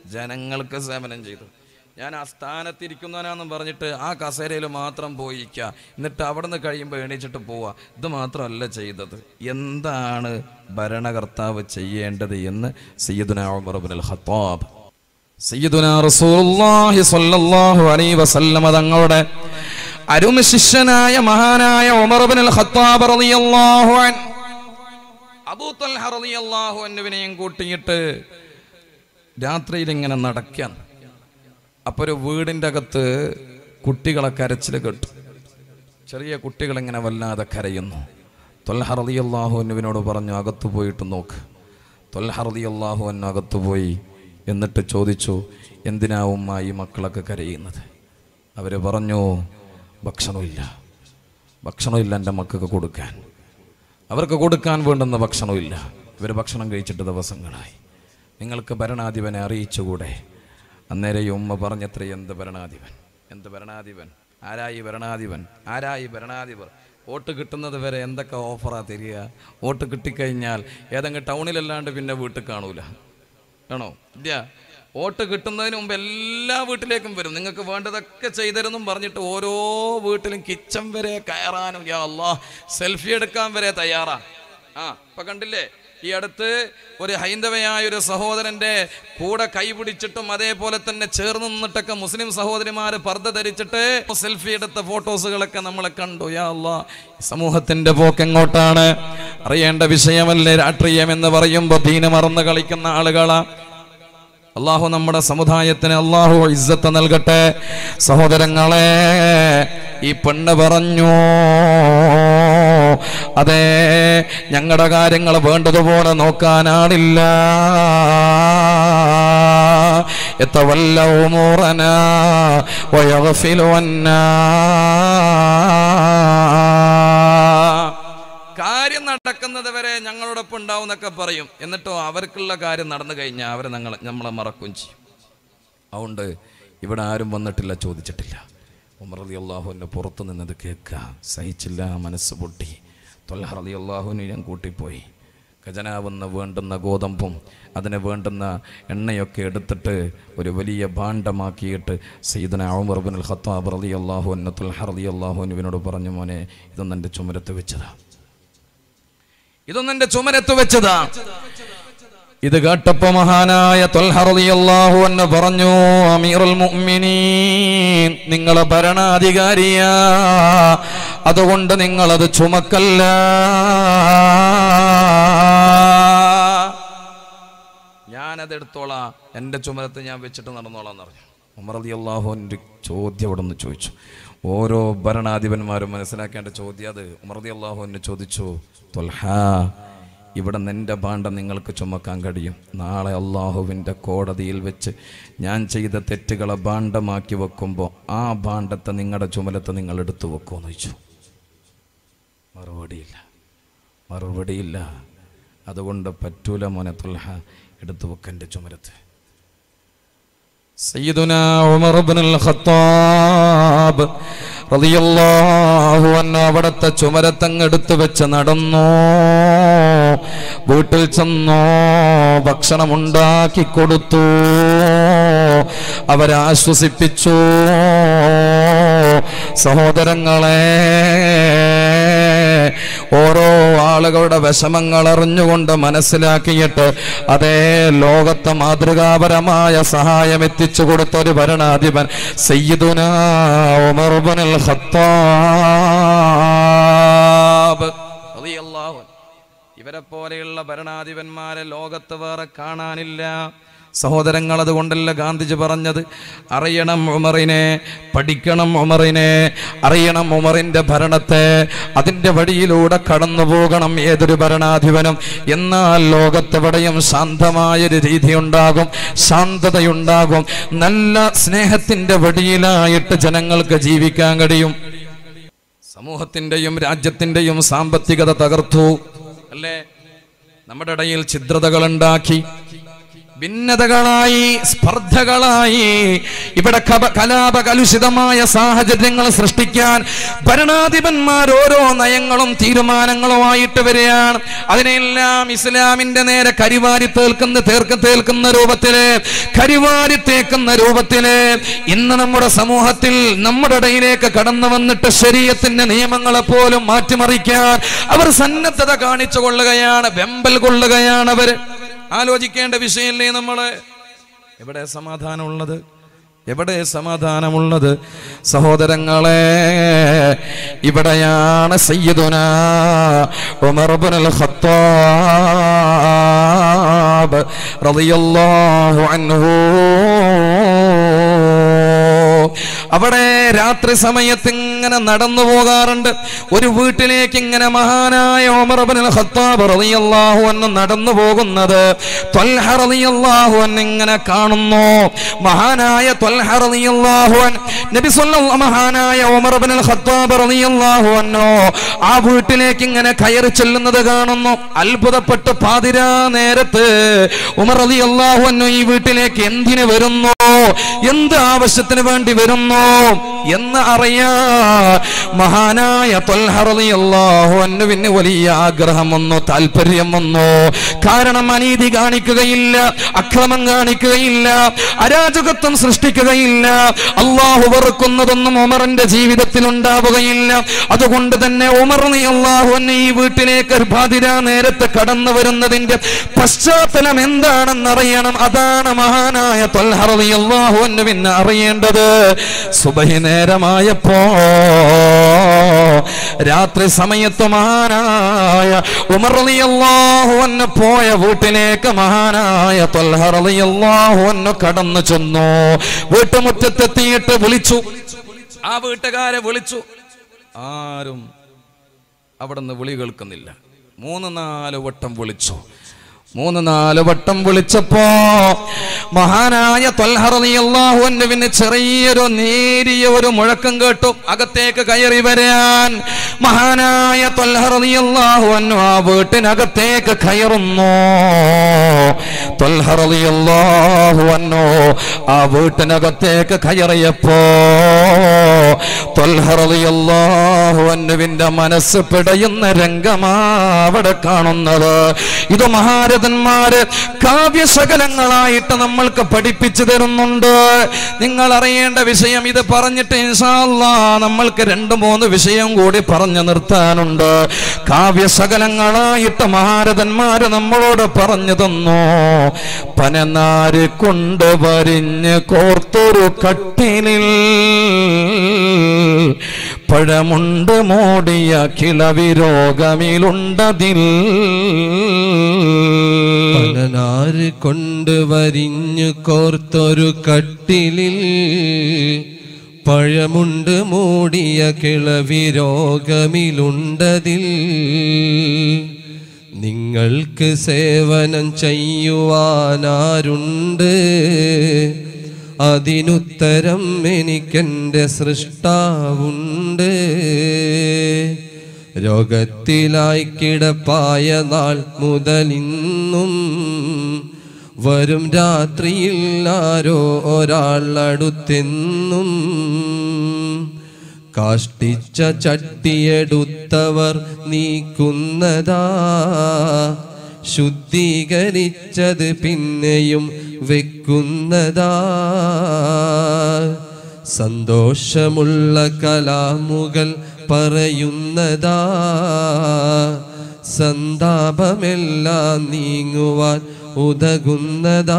ഞാൻ ആ സ്ഥാനത്തിരിക്കുന്നവനാണെന്ന് പറഞ്ഞിട്ട് ആ കസേരയിൽ മാത്രം പോയിരിക്കുക, എന്നിട്ട് അവിടെ നിന്ന് കഴിയുമ്പോൾ എണീച്ചിട്ട് പോവുക. ഇത് മാത്രമല്ല ചെയ്തത്. എന്താണ് ഭരണകർത്താവ് ചെയ്യേണ്ടത് എന്ന് സയ്യിദുനാ ഉമർ ഇബ്നുൽ ഖത്താബ്, സയ്യിദുനാ റസൂലുള്ളാഹി സ്വല്ലല്ലാഹു അലൈഹി വസല്ലം തങ്ങളുടെ അരുമ ശിഷ്യനായ മഹാനായ ഉമർ ഇബ്നുൽ ഖത്താബ് റളിയല്ലാഹു അൻഹു അബൂ തൽഹ റളിയല്ലാഹു അൻഹുവിനെയും കൂട്ടിയിട്ട് രാത്രിയിൽ ഇങ്ങനെ നടക്കാൻ. അപ്പോൾ ഒരു വീടിൻ്റെ അകത്ത് കുട്ടികളെ കരച്ചിൽ കേട്ടു. ചെറിയ കുട്ടികളിങ്ങനെ വല്ലാതെ കരയുന്നു. ത്വൽഹ റളിയല്ലാഹു അൻഹുവിനോട് പറഞ്ഞു, അകത്തു പോയിട്ട് നോക്ക്. ത്വൽഹ റളിയല്ലാഹു അൻഹു അകത്തു പോയി. എന്നിട്ട് ചോദിച്ചു, എന്തിനാ ഉമ്മ ഈ മക്കളൊക്കെ കരയുന്നത്? അവർ പറഞ്ഞു, ഭക്ഷണമില്ല എൻ്റെ മക്കൾക്ക് കൊടുക്കാൻ, അവർക്ക് കൊടുക്കാൻ വേണ്ടുന്ന ഭക്ഷണമില്ല. ഇവർ ഭക്ഷണം കഴിച്ചിട്ട് ദിവസങ്ങളായി. നിങ്ങൾക്ക് ഭരണാധിപനെ അറിയിച്ചുകൂടെ? അന്നേരം ഈ ഉമ്മ പറഞ്ഞത്ര, എന്ത് ഭരണാധിപൻ, എന്ത് ഭരണാധിപൻ, ആരായി ഭരണാധിപൻ, ആരായി ഭരണാധിപർ? വോട്ട് കിട്ടുന്നത് വരെ എന്തൊക്കെ ഓഫറാ തരിക? വോട്ട് കിട്ടിക്കഴിഞ്ഞാൽ ഏതെങ്കിലും ടൗണിലല്ലാണ്ട് പിന്നെ വീട്ടിൽ കാണൂല, ആണോ? ഇല്ല, വോട്ട് കിട്ടുന്നതിന് മുമ്പ് എല്ലാ വീട്ടിലേക്കും വരും, നിങ്ങൾക്ക് വേണ്ടതൊക്കെ ചെയ്തരുന്നും പറഞ്ഞിട്ട് ഓരോ വീട്ടിലും കിച്ചൺ വരെ കയറാനും യാ അല്ലാഹ് സെൽഫി എടുക്കാൻ വരെ തയ്യാറാ. ഇപ്പൊ കണ്ടില്ലേ, ഈ അടുത്ത് ഒരു ഹൈന്ദവയായ ഒരു സഹോദരന്റെ കൂടെ കൈപിടിച്ചിട്ടും അതേപോലെ തന്നെ ചേർന്ന് നിന്നിട്ടൊക്കെ മുസ്ലിം സഹോദരിമാര് പർദ്ദ ധരിച്ചിട്ട് സെൽഫി എടുത്ത ഫോട്ടോസുകളൊക്കെ നമ്മളെ കണ്ടു. യാ അല്ലാഹ്, സമൂഹത്തിന്റെ പോക്ക് എങ്ങോട്ടാണ്? അറിയേണ്ട വിഷയമല്ലേ രാഷ്ട്രീയം എന്ന് പറയുമ്പോൾ ദീന് മറന്ന് കളിക്കുന്ന ആളുകളാ. അള്ളാഹു നമ്മുടെ സമുദായത്തിന് അള്ളാഹു ഇസ്സത്ത് നൽകട്ടെ. സഹോദരങ്ങളെ, ഈ പെണ്ണ് പറഞ്ഞു, അതെ, ഞങ്ങളുടെ കാര്യങ്ങൾ വേണ്ടതുപോലെ നോക്കാനാണില്ല. യതവല്ല ഉമൂറനാ വയഗ്ഫിലു അന്നാ. കാര്യം നടക്കുന്നത് വരെ ഞങ്ങളോടൊപ്പം ഉണ്ടാവും എന്നൊക്കെ പറയും. എന്നിട്ടോ അവർക്കുള്ള കാര്യം നടന്നു കഴിഞ്ഞാൽ അവർ നമ്മളെ മറക്കുകയും ചെയ്യും. അതുകൊണ്ട് ഇവിടെ ആരും വന്നിട്ടില്ല, ചോദിച്ചിട്ടില്ല. ഉമർ റളിയല്ലാഹു അൻഹു പുറത്തു നിന്നത് കേൾക്കുക സഹിച്ചില്ല, മനസ്സ് പൊട്ടി. ത്വൽഹ റളിയല്ലാഹു അൻഹു ഞാൻ കൂട്ടിപ്പോയി. ഖജനാവെന്ന് വേണ്ടുന്ന ഗോതമ്പും അതിന് വേണ്ടുന്ന എണ്ണയൊക്കെ എടുത്തിട്ട് ഒരു വലിയ ഭാണ്ഡമാക്കിയിട്ട് സയ്യിദുനാ ഉമർ ഇബ്നുൽ ഖത്താബ് റളിയല്ലാഹു അൻഹു ത്വൽഹ റളിയല്ലാഹു അൻഹുവിനോട് പറഞ്ഞു, മോനെ, ഇതൊന്നും എൻ്റെ ചുമരത്ത് വെച്ചതാ, ഇതൊന്നും എൻ്റെ ചുമരത്ത് വെച്ചതാ. ഇത് കേട്ടപ്പോ മഹാനായ ത്വൽഹ റളിയല്ലാഹു അൻഹു പറഞ്ഞു, അമീറുൽ മുഅ്മിനീൻ, നിങ്ങളെ ഭരണാധികാരിയാ, അതുകൊണ്ട് നിങ്ങളത് ചുമക്കല്ല. ഞാനതെടുത്തോളാം, എൻ്റെ ചുമരത്ത് ഞാൻ വെച്ചിട്ട് നടന്നോളാം എന്ന് പറഞ്ഞു. ഉമർ റളിയല്ലാഹു അൻഹു ചോദ്യം അവിടെ നിന്ന് ചോദിച്ചു. ഓരോ ഭരണാധിപന്മാരും മനസ്സിലാക്കേണ്ട ചോദ്യം അത്. ഉമർ റളിയല്ലാഹു അൻഹു ചോദിച്ചു, ത്വൽഹ, ഇവിടെ നിൻ്റെ ഭാണ്ഡം നിങ്ങൾക്ക് ചുമക്കാൻ കഴിയും. നാളെ അള്ളാഹുവിൻ്റെ കോടതിയിൽ വെച്ച് ഞാൻ ചെയ്ത തെറ്റുകളെ ഭാണ്ഡമാക്കി വെക്കുമ്പോൾ ആ ഭാണ്ഡത്തെ നിങ്ങളുടെ ചുമലത്ത് നിങ്ങൾ എടുത്തു വെക്കുമെന്ന് ചോദിച്ചു. മറുപടിയില്ല. അതുകൊണ്ട് പറ്റൂല മോനെ ത്വൽഹ, എടുത്തു വെക്കൻ്റെ ചുമലത്ത്. സയ്യിദുനാ ഉമർ ഇബ്നുൽ ഖത്താബ് റളിയല്ലാഹു അൻഹു അവിടുത്തെ ചുമരത്തങ്ങെടുത്ത് വെച്ച് നടന്നു. വീട്ടിൽ ചെന്നു, ഭക്ഷണമുണ്ടാക്കി കൊടുത്തു, അവരെ ആശ്വസിപ്പിച്ചു. സഹോദരങ്ങളെ, ഓരോ ആളുകളുടെ വിഷമങ്ങൾ അറിഞ്ഞുകൊണ്ട് മനസ്സിലാക്കിയിട്ട് അതേ ലോകത്തെ മാതൃകാപരമായ സഹായം എത്തിച്ചു കൊടുത്ത ഒരു ഭരണാധിപൻ സയ്യിദുനാ ഉമർ ഇബ്നുൽ ഖത്താബ് റളിയല്ലാഹു അൻഹു. ഇവരെ പോലെയുള്ള ഭരണാധിപന്മാരെ ലോകത്ത് വേറെ കാണാനില്ല. സഹോദരങ്ങൾ, അതുകൊണ്ടല്ല ഗാന്ധിജി പറഞ്ഞത്, അറിയണം ഉമറിനെ, പഠിക്കണം ഉമറിനെ, അറിയണം ഉമറിൻ്റെ ഭരണത്തെ, അതിൻ്റെ വഴിയിലൂടെ കടന്നു പോകണം ഏതൊരു ഭരണാധിപനും. എന്നാൽ ലോകത്തെവിടെയും ശാന്തമായൊരു രീതി ഉണ്ടാകും, ശാന്തതയുണ്ടാകും, നല്ല സ്നേഹത്തിൻ്റെ വഴിയിലായിട്ട് ജനങ്ങൾക്ക് ജീവിക്കാൻ കഴിയും. സമൂഹത്തിൻ്റെയും രാജ്യത്തിൻ്റെയും സാമ്പത്തികത തകർത്തു അല്ലേ? നമ്മുടെ ഇടയിൽ ഛിദ്രതകൾ ഉണ്ടാക്കി, ഭിന്നതകളായി, സ്പർദ്ധകളായി, ഇവിടെ കലാപകലുഷിതമായ സാഹചര്യങ്ങൾ സൃഷ്ടിക്കാൻ ഭരണാധിപന്മാർ ഓരോ നയങ്ങളും തീരുമാനങ്ങളുമായിട്ട് വരികയാണ്. അതിനെല്ലാം ഇസ്ലാമിന്റെ നേരെ കരിവാരി തേൽക്കുന്ന രൂപത്തില് ഇന്ന് നമ്മുടെ സമൂഹത്തിൽ നമ്മുടെ ഇടയിലേക്ക് കടന്നു വന്നിട്ട് ശരീഅത്തിന്റെ നിയമങ്ങളെ പോലും മാറ്റിമറിക്കാൻ അവർ സന്നദ്ധത കാണിച്ചു കൊള്ളുകയാണ്, വെമ്പൽ കൊള്ളുകയാണ്. അവർ ആലോചിക്കേണ്ട വിഷയമല്ലേ നമ്മള്? എവിടെ സമാധാനമുള്ളത്? എവിടെ സമാധാനമുള്ളത്? സഹോദരങ്ങളെ, ഇവിടെയാണ് സയ്യിദുനാ ഉമർ ഇബ്നുൽ ഖത്താബ് റളിയല്ലാഹു അൻഹു അവിടെ രാത്രി സമയത്ത് ഇങ്ങനെ നടന്നു പോകാറുണ്ട്. ഒരു വീട്ടിലേക്ക് ഇങ്ങനെ മഹാനായ ഉമർ ഇബ്നുൽ ഖത്താബ് റളിയല്ലാഹു അൻഹു നടന്നു പോകുന്നത് ത്വൽഹ റളിയല്ലാഹു അൻഹു ഇങ്ങനെ കാണുന്നു. മഹാനായ ത്വൽഹ റളിയല്ലാഹു അൻഹു നബി സല്ലല്ലാഹു മഹാനായ ഉമർ ഇബ്നുൽ ഖത്താബ് റളിയല്ലാഹു അൻഹു ആ വീട്ടിലേക്ക് ഇങ്ങനെ കയറി ചെല്ലുന്നത് കാണുന്നു. അത്ഭുതപ്പെട്ട് പാതിരാ നേരത്ത് ഉമർ റളിയല്ലാഹു അൻഹു ഈ വീട്ടിലേക്ക് എന്തിനു വരുന്നു, എന്ത് ആവശ്യത്തിന് വേണ്ടി വരുന്നു എന്ന് അറിയാ മഹാനായ ത്വൽഹ റളിയല്ലാഹു അൻഹുവിന് വലിയ ആഗ്രഹം വന്നു, താല്പര്യം വന്നു. കാരണം അനീതി കാണിക്കുകയില്ല, അക്രമം കാണിക്കുകയില്ല, അരാജകത്വം സൃഷ്ടിക്കുകയില്ല, അള്ളാഹു വെറുക്കുന്നതൊന്നും ഉമറിന്റെ ജീവിതത്തിൽ ഉണ്ടാവുകയില്ല. അതുകൊണ്ട് തന്നെ ഉമർ റളിയല്ലാഹു അൻഹു ഈ വീട്ടിലേക്ക് പാതിരാ നേരത്ത് കടന്നു വരുന്നതിന്റെ പശ്ചാത്തലം എന്താണെന്ന് അറിയണം. അതാണ് മഹാനായ ത്വൽഹ റളിയല്ലാഹു അൻഹുവിന് അറിയേണ്ടത്. സുബഹി നേരമായപ്പോ രാത്രി സമയത്ത് മഹാനായ ഉമർ റളിയല്ലാഹു അൻഹു പോയ വീട്ടിലേക്ക് മഹാനായ ത്വൽഹ റളിയല്ലാഹു അൻഹു കടന്നു ചെന്നു. വീട്ടുമുറ്റത്തെത്തിയിട്ട് വിളിച്ചു. ആ വീട്ടുകാരെ വിളിച്ചു. ആരും അവിടെ നിന്ന് വിളി കേൾക്കുന്നില്ല. 3-4 വട്ടം വിളിച്ചു. 3-4 വട്ടം വിളിച്ചപ്പോ മഹാനായ ത്വൽഹ റളിയല്ലാഹു അൻഹുവിന് ചെറിയൊരു നേരിയ ഒരു മുഴക്കം കേട്ടു. അകത്തേക്ക് കയറി വരാൻ മഹാനായ ത്വൽഹ റളിയല്ലാഹു അൻഹു ആ വീട്ടിനകത്തേക്ക് കയറുന്നു. ത്വൽഹ റളിയല്ലാഹു അൻഹു ആ വീട്ടിനകത്തേക്ക് കയറിയപ്പോ ത്വൽഹ റളിയല്ലാഹു അൻഹുവിന്റെ മനസ്സ് പിടയുന്ന രംഗമാ അവിടെ കാണുന്നത്. ഇത് മഹാരഥന്മാര് കാവ്യശകലങ്ങളായിട്ട് നമ്മൾക്ക് പഠിപ്പിച്ചു തരുന്നുണ്ട്. നിങ്ങൾ അറിയേണ്ട വിഷയം ഇത് പറഞ്ഞിട്ട് ഇൻഷാ അല്ലാഹ് നമ്മൾക്ക് 2-3 വിഷയം കൂടി പറഞ്ഞു നിർത്താനുണ്ട്. കാവ്യശകലങ്ങളായിട്ട് മഹാരഥന്മാര് നമ്മളോട് പറഞ്ഞു തന്നു. പനനാര് കൊണ്ട് വരിഞ്ഞ് കോർത്തൊരു കട്ടിലിൽ പഴമുണ്ട് മൂടിയ കിളവിരോഗമിലുണ്ടതിൽ. പനനാര് കൊണ്ട് വരിഞ്ഞു കോർത്തൊരു കട്ടിലിൽ പഴമുണ്ട് മൂടിയ കിളവിരോഗമിലുണ്ടതിൽ. നിങ്ങൾക്ക് സേവനം ചെയ്യുവാനാരുണ്ട്, അതിനുത്തരം എനിക്കെൻ്റെ സൃഷ്ടാവുണ്ട്. രോഗത്തിലായി കിടപ്പായ നാൾ മുതലിന്നും വരും രാത്രിയിൽ ആരോ ഒരാൾ അടുത്തെന്നും. കാഷ്ടിച്ച ചട്ടിയെടുത്തവർ നീക്കുന്നതാ, ശുദ്ധീകരിച്ചത് പിന്നെയും വെക്കുന്നതാ. സന്തോഷമുള്ള കലാമുകൾ പറയുന്നതാ, സന്താപമെല്ലാം നീങ്ങുവാൻ ഉതകുന്നതാ.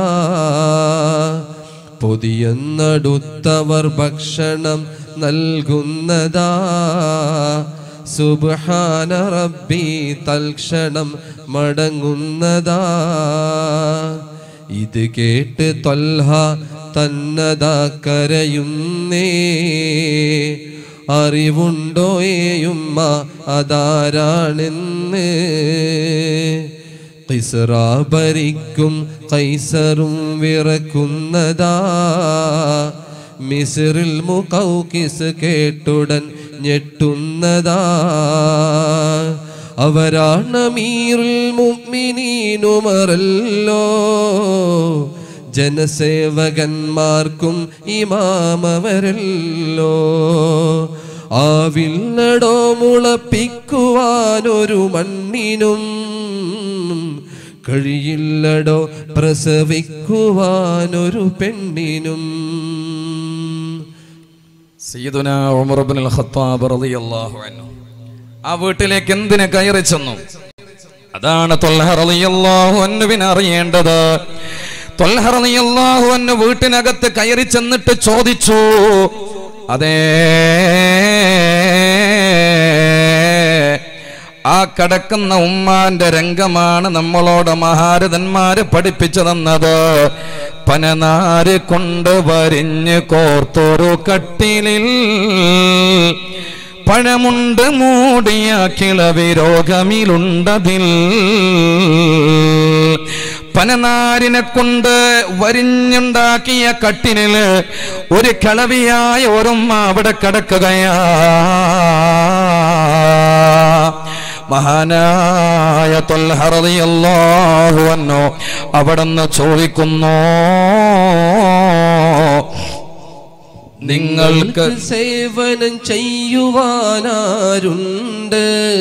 പൊതിയെന്നടുത്തവർ ഭക്ഷണം നൽകുന്നതാ, സുബ്ഹാന റബ്ബി തൽക്ഷണം മടങ്ങുന്നതാ. ഇത് കേട്ട് ത്വൽഹ തന്നതാ കരയുന്നേ. അറിവുണ്ടോ ഏയുമ്മ അതാരാണെന്ന്? ഖിസ്റ ഭരിക്കും കൈസറും വിറക്കുന്നതാ, മിസ്റിൽ മുഖൗഖിസ് കേട്ടുടൻ ഞെട്ടുന്നതാ. അവരാണ് അമീറുൽ മുഅ്മിനീൻ ഉമറല്ലോ, ജനസേവകന്മാർക്കും ഇമാമവരല്ലോ. ആവില്ലടോ മുളപ്പിക്കുവാനൊരു മണ്ണിനും, കഴിയില്ലടോ പ്രസവിക്കുവാനൊരു പെണ്ണിനും. സയ്യിദുനാ ഉമർ ഇബ്നുൽ ഖത്താബ് റളിയല്ലാഹു അൻഹു ആ വീട്ടിലേക്ക് എന്തിനെ കയറി ചെന്നു? അതാണ് ത്വൽഹ റളിയല്ലാഹു അൻഹുവിന് അറിയേണ്ടത്. ത്വൽഹ റളിയല്ലാഹു അൻഹു വീട്ടിനകത്ത് കയറി ചെന്നിട്ട് ചോദിച്ചു, അതേ ആ കിടക്കുന്ന ഉമ്മാന്റെ രംഗമാണ് നമ്മളോട് മഹാരഥന്മാര് പഠിപ്പിച്ചു തന്നത്. പനനാര് കൊണ്ട് വരിഞ്ഞ് കോർത്തൊരു കട്ടിലിൽ പഴമുണ്ട് മൂടിയ കിളവി രോഗമിലുണ്ടതിൽ പനനാരിനെ കൊണ്ട് വരിഞ്ഞുണ്ടാക്കിയ കട്ടിനില് ഒരു കളവിയായ ഒരുമ്മ അവിടെ കിടക്കുകയാ. മഹാനായ ത്വൽഹ റളിയല്ലാഹു അൻഹു അവിടുന്ന് ചോദിക്കുന്നു, നിങ്ങൾക്ക് സേവനം ചെയ്യുവാനാരുണ്ട്?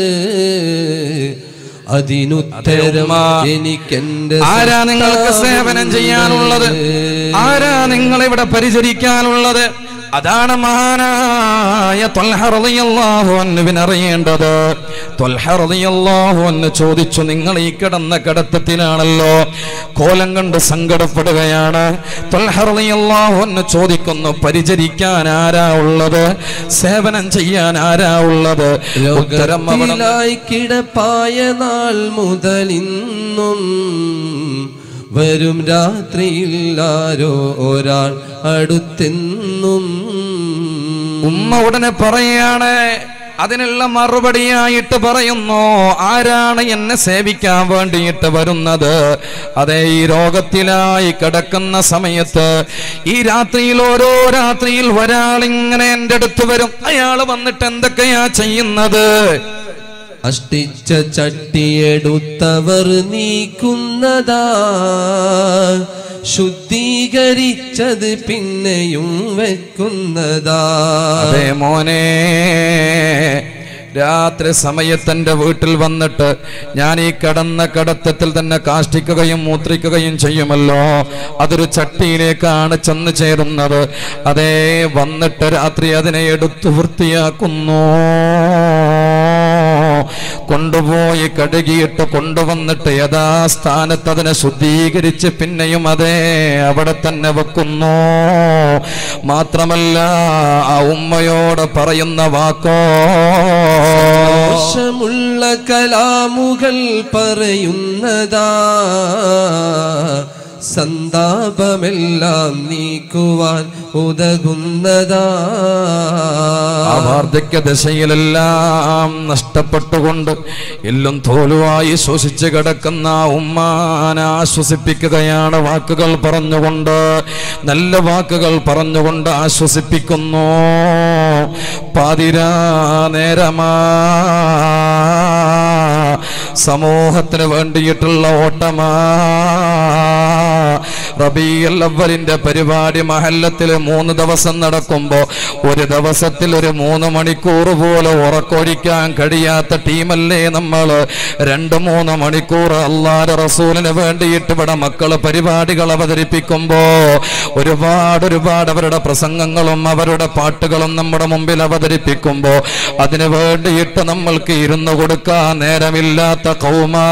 അതിനുത്തരം എനിക്കെന്റെ. ആരാ നിങ്ങൾക്ക് സേവനം ചെയ്യാനുള്ളത്? ആരാ നിങ്ങളിവിടെ പരിചരിക്കാനുള്ളത്? അതാണ് മഹാനായ ത്വൽഹ റളിയല്ലാഹു അൻഹുവിനെ അറിയേണ്ടത്. ത്വൽഹ റളിയല്ലാഹു അൻഹു ചോദിച്ചു, നിങ്ങൾ ഈ കിടന്ന കിടത്തത്തിലാണല്ലോ, കോലം കണ്ട് സങ്കടപ്പെടുകയാണ്. ത്വൽഹ റളിയല്ലാഹു അൻഹു ചോദിക്കുന്നു, പരിചരിക്കാൻ ആരാ ഉള്ളത്? സേവനം ചെയ്യാൻ ആരാ ഉള്ളത്? ഉത്തരം കിടപ്പായ നാൾ മുതലിന്നും വരും രാത്രിയിൽ ആരോ ഒരാൾ അടുത്തെന്നും. ഉമ്മ ഉടനെ പറയാണ്, അതിനുള്ള മറുപടിയായിട്ട് പറയുന്നു, ആരാണ് എന്നെ സേവിക്കാൻ വേണ്ടിയിട്ട് വരുന്നത്? അതേ, ഈ രോഗത്തിലായി കിടക്കുന്ന സമയത്ത് ഈ രാത്രിയിൽ ഓരോ രാത്രിയിൽ ഒരാളിങ്ങനെ എൻ്റെ അടുത്ത് വരും. അയാൾ വന്നിട്ട് എന്തൊക്കെയാ ചെയ്യുന്നത്? അഷ്ടിച്ച ചട്ടിയെടുത്തവർ നീക്കുന്നതാ, ശുദ്ധീകരിച്ചത് പിന്നെയും വെക്കുന്നതാ. അതേ മോനെ, രാത്രി സമയത്ത് എൻ്റെ വീട്ടിൽ വന്നിട്ട് ഞാൻ ഈ കിടന്ന കിടത്തത്തിൽ തന്നെ കാഷ്ടിക്കുകയും മൂത്രിക്കുകയും ചെയ്യുമല്ലോ, അതൊരു ചട്ടിയിലേക്കാണ് ചെന്ന് ചേരുന്നത്. അതേ, വന്നിട്ട് രാത്രി അതിനെ എടുത്തു വൃത്തിയാക്കുന്നു, കൊണ്ടുപോയി കഴുകിയിട്ട് കൊണ്ടുവന്നിട്ട് യഥാസ്ഥാനത്ത് അതിനെ ശുദ്ധീകരിച്ച് പിന്നെയും അതേ അവിടെ തന്നെ വെക്കുന്നു. മാത്രമല്ല, ആ ഉമ്മയോട് പറയുന്ന വാക്കോ, ദോഷമുള്ള കലാമുകൾ പറയുന്നതാ, സന്താപമെല്ലാം നീക്കുവാൻ ഉതകുന്നതാ. ആ വാർദ്ധക്യ ദശയിലെല്ലാം നഷ്ടപ്പെട്ടുകൊണ്ട് എല്ലും തോലുവായി ശോഷിച്ച് കിടക്കുന്ന ഉമ്മാനെ ആശ്വസിപ്പിക്കുകയാണ് വാക്കുകൾ പറഞ്ഞുകൊണ്ട്, നല്ല വാക്കുകൾ പറഞ്ഞുകൊണ്ട് ആശ്വസിപ്പിക്കുന്നു. പാതിരാ നേരമാ, സമൂഹത്തിന് വേണ്ടിയിട്ടുള്ള ഓട്ടമാ. റബീഉൽ അവ്വലിന്റെ പരിപാടി മഹല്ലത്തിൽ 3 ദിവസം നടക്കുമ്പോ ഒരു ദിവസത്തിൽ ഒരു 3 മണിക്കൂർ പോലെ ഉറക്കൊഴിക്കാൻ കഴിയാത്ത ടീമല്ലേ നമ്മൾ. 2-3 മണിക്കൂർ അല്ലാഹുവിന്റെ റസൂലിന് വേണ്ടിയിട്ട് ഇവിടെ മക്കള് പരിപാടികൾ അവതരിപ്പിക്കുമ്പോ ഒരുപാട് അവരുടെ പ്രസംഗങ്ങളും അവരുടെ പാട്ടുകളും നമ്മുടെ മുമ്പിൽ അവതരിപ്പിക്കുമ്പോ അതിനു വേണ്ടിയിട്ട് നമ്മൾക്ക് ഇരുന്നു കൊടുക്കാൻ നേരമില്ലാത്ത ഖൗമാ.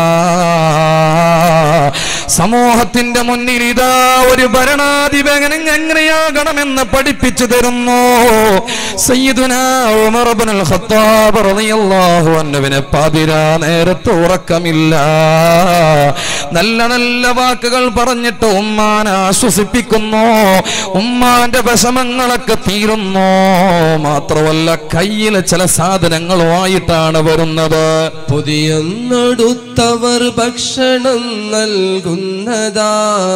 സമൂഹത്തിന്റെ മുന്നിൽ ഇതാ ഒരു ഭരണാധിപൻ എങ്ങനെയാകണമെന്ന് പഠിപ്പിച്ചു തരുന്നു. സയ്യിദുനാ ഉമർ ഇബ്നുൽ ഖത്താബ് റളിയല്ലാഹു അൻഹുവിനെ പാതിരാ നേരത്ത് ഉറക്കമില്ല. നല്ല നല്ല വാക്കുകൾ പറഞ്ഞിട്ട് ഉമ്മാനെ ആശ്വസിപ്പിക്കുന്നു. ഉമ്മാന്റെ വിഷമങ്ങളൊക്കെ തീരുന്നു. മാത്രമല്ല, കയ്യിൽ ചില സാധനങ്ങളുമായിട്ടാണ് വരുന്നത്. പുതിയൊന്നടുത്തവർ ഭക്ഷണം നൽകുന്നതാ,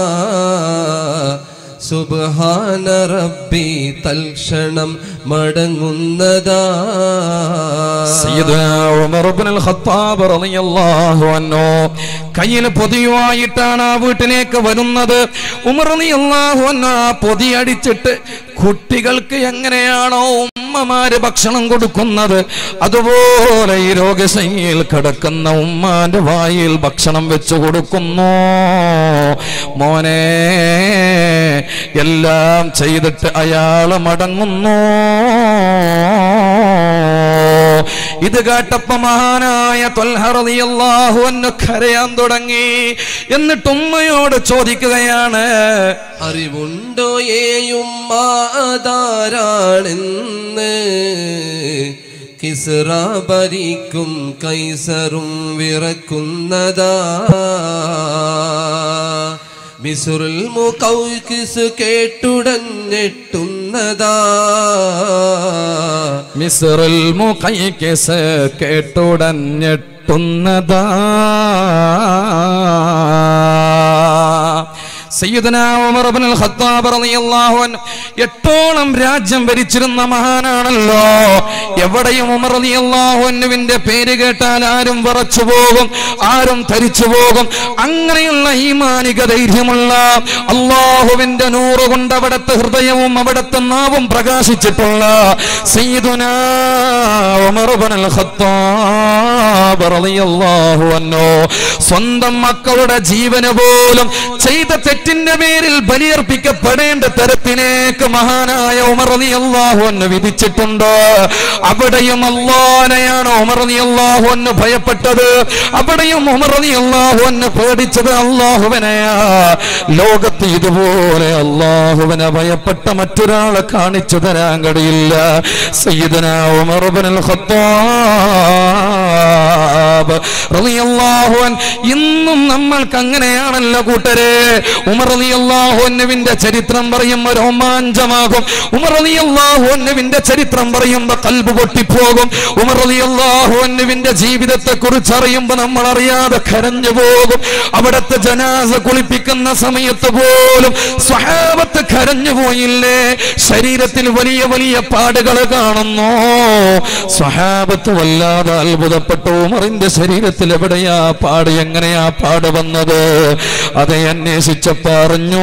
സുബ്ഹാന റബ്ബി തൽക്ഷണം മടങ്ങുന്നതാ. സയ്യിദുനാ ഉമർ ഇബ്നുൽ ഖത്താബ് റളിയല്ലാഹു അൻഹു കയ്യിൽ പൊതിയുമായിട്ടാണ് ആ വീട്ടിലേക്ക് വരുന്നത്. ഉമർ റളിയല്ലാഹു അൻഹു ആ പൊതി അടിച്ചിട്ട് കുട്ടികൾക്ക് എങ്ങനെയാണോ ഉമ്മമാര് ഭക്ഷണം കൊടുക്കുന്നത് അതുപോലെ ഈ രോഗശയ്യയിൽ കിടക്കുന്ന ഉമ്മാന്റെ വായിൽ ഭക്ഷണം വെച്ചു കൊടുക്കുന്നു. മോനെ, എല്ലാം ചെയ്തിട്ട് അയാൾ മടങ്ങുന്നു. ഇത് കേട്ടപ്പോ മഹാനായ ത്വൽഹ റളിയല്ലാഹു അൻഹു കരയാൻ തുടങ്ങി. എന്നിട്ട് ഉമ്മയോട് ചോദിക്കുകയാണ്, അറിവുണ്ടോ ഏയുമ്മ ആധാരാണെന്ന്? കിസ്റ ഭരിക്കും കൈസറും വിറക്കുന്നതാ, മിസ്റുൽ മുഖൗഖിസ് കേട്ടുടൻ ഞെട്ടുന്നതാ. മിസ്റിൽ മുഖയ്ക്കിസ് കേട്ടുടഞ്ഞെട്ടുന്നതാ സയ്യിദുനാ ഉമർ ഇബ്നുൽ ഖത്താബ് റളിയല്ലാഹു അൻഹു 8ഓളം രാജ്യം ഭരിച്ചിരുന്ന മഹാനാണല്ലോ. എവിടെയും ഉമർ റളിയല്ലാഹു അൻഹുവിന്റെ പേര് കേട്ടാൽ ആരും വിറച്ചു പോകും, ആരും ധരിച്ചു പോകും. അങ്ങനെയുള്ള ഈമാനിക ധൈര്യമുള്ള അല്ലാഹുവിന്റെ നൂറ് കൊണ്ട് അവിടുത്തെ ഹൃദയവും അവിടുത്തെ നാവും പ്രകാശിച്ചിട്ടുള്ള സയ്യിദുനാ ഉമർ ഇബ്നുൽ ഖത്താബ് റളിയല്ലാഹു അൻഹു സ്വന്തം മക്കളുടെ ജീവന് പോലും ചെയ്ത തെറ്റിന്റെ പേരിൽ ബലിയർപ്പിക്കപ്പെടേണ്ട തരത്തിലേക്ക് മഹാനായ ഉമർ റളിയല്ലാഹു അൻഹു വിധിച്ചിട്ടുണ്ട്. അവിടെയും അല്ലാഹനെയാണ് ഉമർ റളിയല്ലാഹു അൻഹു ഭയപ്പെട്ടത്. അവിടെയും ഉമർ റളിയല്ലാഹു അൻഹു പേടിച്ചത് അല്ലാഹുവിനെയാ. ലോകത്ത് ഇതുപോലെ അല്ലാഹുവിനെ ഭയപ്പെട്ട മറ്റൊരാളെ കാണിച്ചു തരാൻ കഴിയില്ല. സയ്യിദുനാ ഉമർ ഇബ്നുൽ ഖത്താബ് റളിയല്ലാഹു അൻഹു. ഇന്നും നമ്മൾക്ക് അങ്ങനെയാണല്ലോ കൂട്ടരെ. ഉമർ റളിയല്ലാഹു അൻഹുവിന്റെ ചരിത്രം പറയുമ്പോൾ രോമാഞ്ചമാകും. ഉമർ റളിയല്ലാഹു അൻഹുവിന്റെ ചരിത്രം പറയുമ്പോൾ ഖൽബ് പൊട്ടിപ്പോകും. ഉമർ റളിയല്ലാഹു അൻഹുവിന്റെ ജീവിതത്തെ കുറിച്ച് അറിയുമ്പോൾ നമ്മൾ അറിയാതെ കരഞ്ഞു പോകും. അവിടുത്തെ ജനാസ കുളിപ്പിക്കുന്ന സമയത്ത് പോലും സ്വഹാബത്ത് കരഞ്ഞു പോയില്ലേ? ശരീരത്തിൽ വലിയ വലിയ പാടുകൾ കാണുന്നു. സ്വഹാബത്ത് വല്ലാതെ അത്ഭുതപ്പെട്ടു. ഉമറിന്റെ ശരീരത്തിൽ എവിടെയാ പാട്, എങ്ങനെയാ പാട് വന്നത്? അതെ അന്വേഷിച്ച പറഞ്ഞു.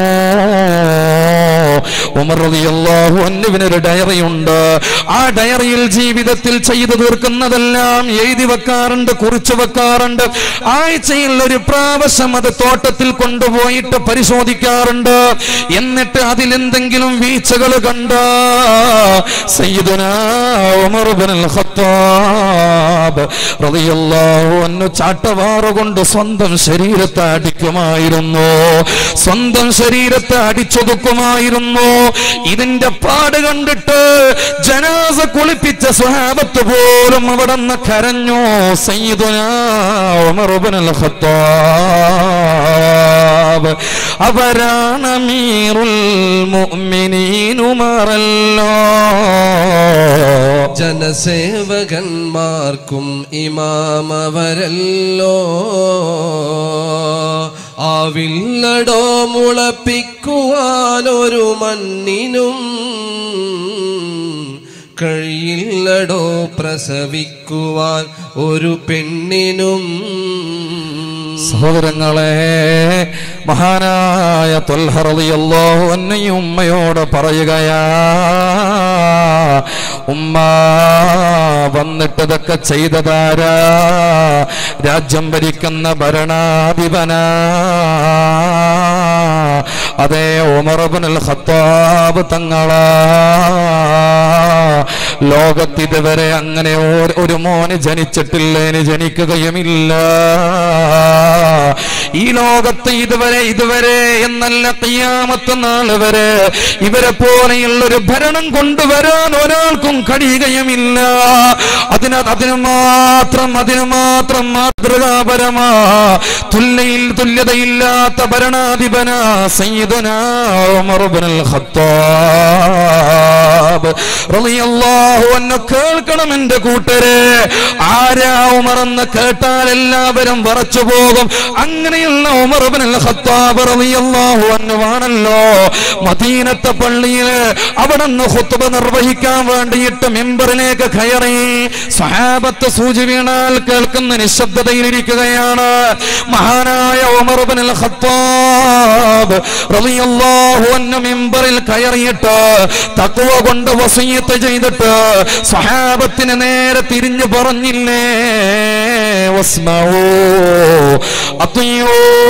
ഉമർ റളിയല്ലാഹു അൻഹുവിനൊരു ഡയറി ഉണ്ട്. ആ ഡയറിയിൽ ജീവിതത്തിൽ ചെയ്തു തീർക്കുന്നതെല്ലാം എഴുതി വെക്കാറുണ്ട്, കുറിച്ചു വെക്കാറുണ്ട്. ആഴ്ചയിൽ ഒരു പ്രാവശ്യം അത് തോട്ടത്തിൽ കൊണ്ടുപോയിട്ട് പരിശോധിക്കാറുണ്ട്. എന്നിട്ട് അതിലെന്തെങ്കിലും വീഴ്ചകൾ കണ്ട സയ്യിദുനാ ഉമർ ഇബ്നുൽ ഖത്താബ് റളിയല്ലാഹു അൻഹു ചാട്ടവാറുകൊണ്ട് സ്വന്തം ശരീരത്തെ അടിക്കുമായിരുന്നു, സ്വന്തം ശരീരത്തെ അടിച്ചൊതുക്കുമായിരുന്നു. ഇതിന്റെ പാട് കണ്ടിട്ട് ജനാസ കുളിപ്പിച്ച സ്വഹാബത്ത് പോലും അവിടെ നിന്ന് കരഞ്ഞു. സയ്യിദുനാ ഉമർ ഇബ്നുൽ ഖത്താബ് അവരാണ് അമീറുൽ മുഅ്മിനീൻ ഉമറല്ലോ. ജനസേവകന്മാർക്കും ഇമാമവരല്ലോ. ആവില്ലടോ മുളപ്പിക്കുവാനൊരു മണ്ണിനും, കഴിയില്ലടോ പ്രസവിക്കുവാൻ ഒരു പെണ്ണിനും. സഹോദരങ്ങളെ, മഹാനായ ത്വൽഹ റളിയല്ലാഹു അൻഹു ഉമ്മയോട് പറയുകയാ, ഉമ്മ വന്നിട്ടതൊക്കെ ചെയ്തതാരാ? രാജ്യം ഭരിക്കുന്ന ഭരണാധിപനാ. അതേ ഉമർ ഇബ്നുൽ ഖത്താബ് തങ്ങളാ. ലോകത്ത് ഇതുവരെ അങ്ങനെ ഒരു മോന് ജനിച്ചിട്ടില്ല, ഇനി ജനിക്കുകയുമില്ല. ഈ ലോകത്ത് ഇതുവരെ എന്നല്ല ഖിയാമത്ത് നാൾ വരെ ഇവരെ പോലെയുള്ള ഒരു ഭരണം കൊണ്ടുവരാൻ ഒരാൾക്കും കഴിയുകയുമില്ല. അതിന് മാത്രം മാതൃകാപരമാ തുല്യതയില്ലാത്ത ഭരണാധിപനാ സയ്യിദുനാ ഉമർ ഇബ്നുൽ ഖത്താബ് റളിയല്ലാഹു അൻഹു. കേൾക്കണം എന്റെ കൂട്ടരെ, ആരാ ഉമർ എന്ന് കേട്ടാൽ എല്ലാവരും വിറച്ചു പോകും. അങ്ങനെയുള്ള ഉമർ ഇബ്നുൽ ഖത്താബ് റളിയല്ലാഹു അൻഹു ആണല്ലോ മദീനത്തെ പള്ളിയിൽ അവിടുന്ന് ഖുത്ബ നിർവഹിക്കാൻ വേണ്ടിയിട്ട് മിമ്പറിലേക്ക് കയറി. സ്വഹാബത്ത് സൂചി വീണാൽ കേൾക്കുന്ന നിശബ്ദതയിലിരിക്കുകയാണ്. മഹാനായ ഉമർ ഇബ്നുൽ ഖത്താബ് റളിയല്ലാഹു അൻഹു മിമ്പറിൽ കയറിയിട്ട് തഖ്വ കൊണ്ട് വസിയത്ത് ചെയ്തിട്ട് സ്വഹാബത്തിന് നേരെ തിരിഞ്ഞു പറഞ്ഞില്ലേ, വസ്മഊ അത്തിയൂ,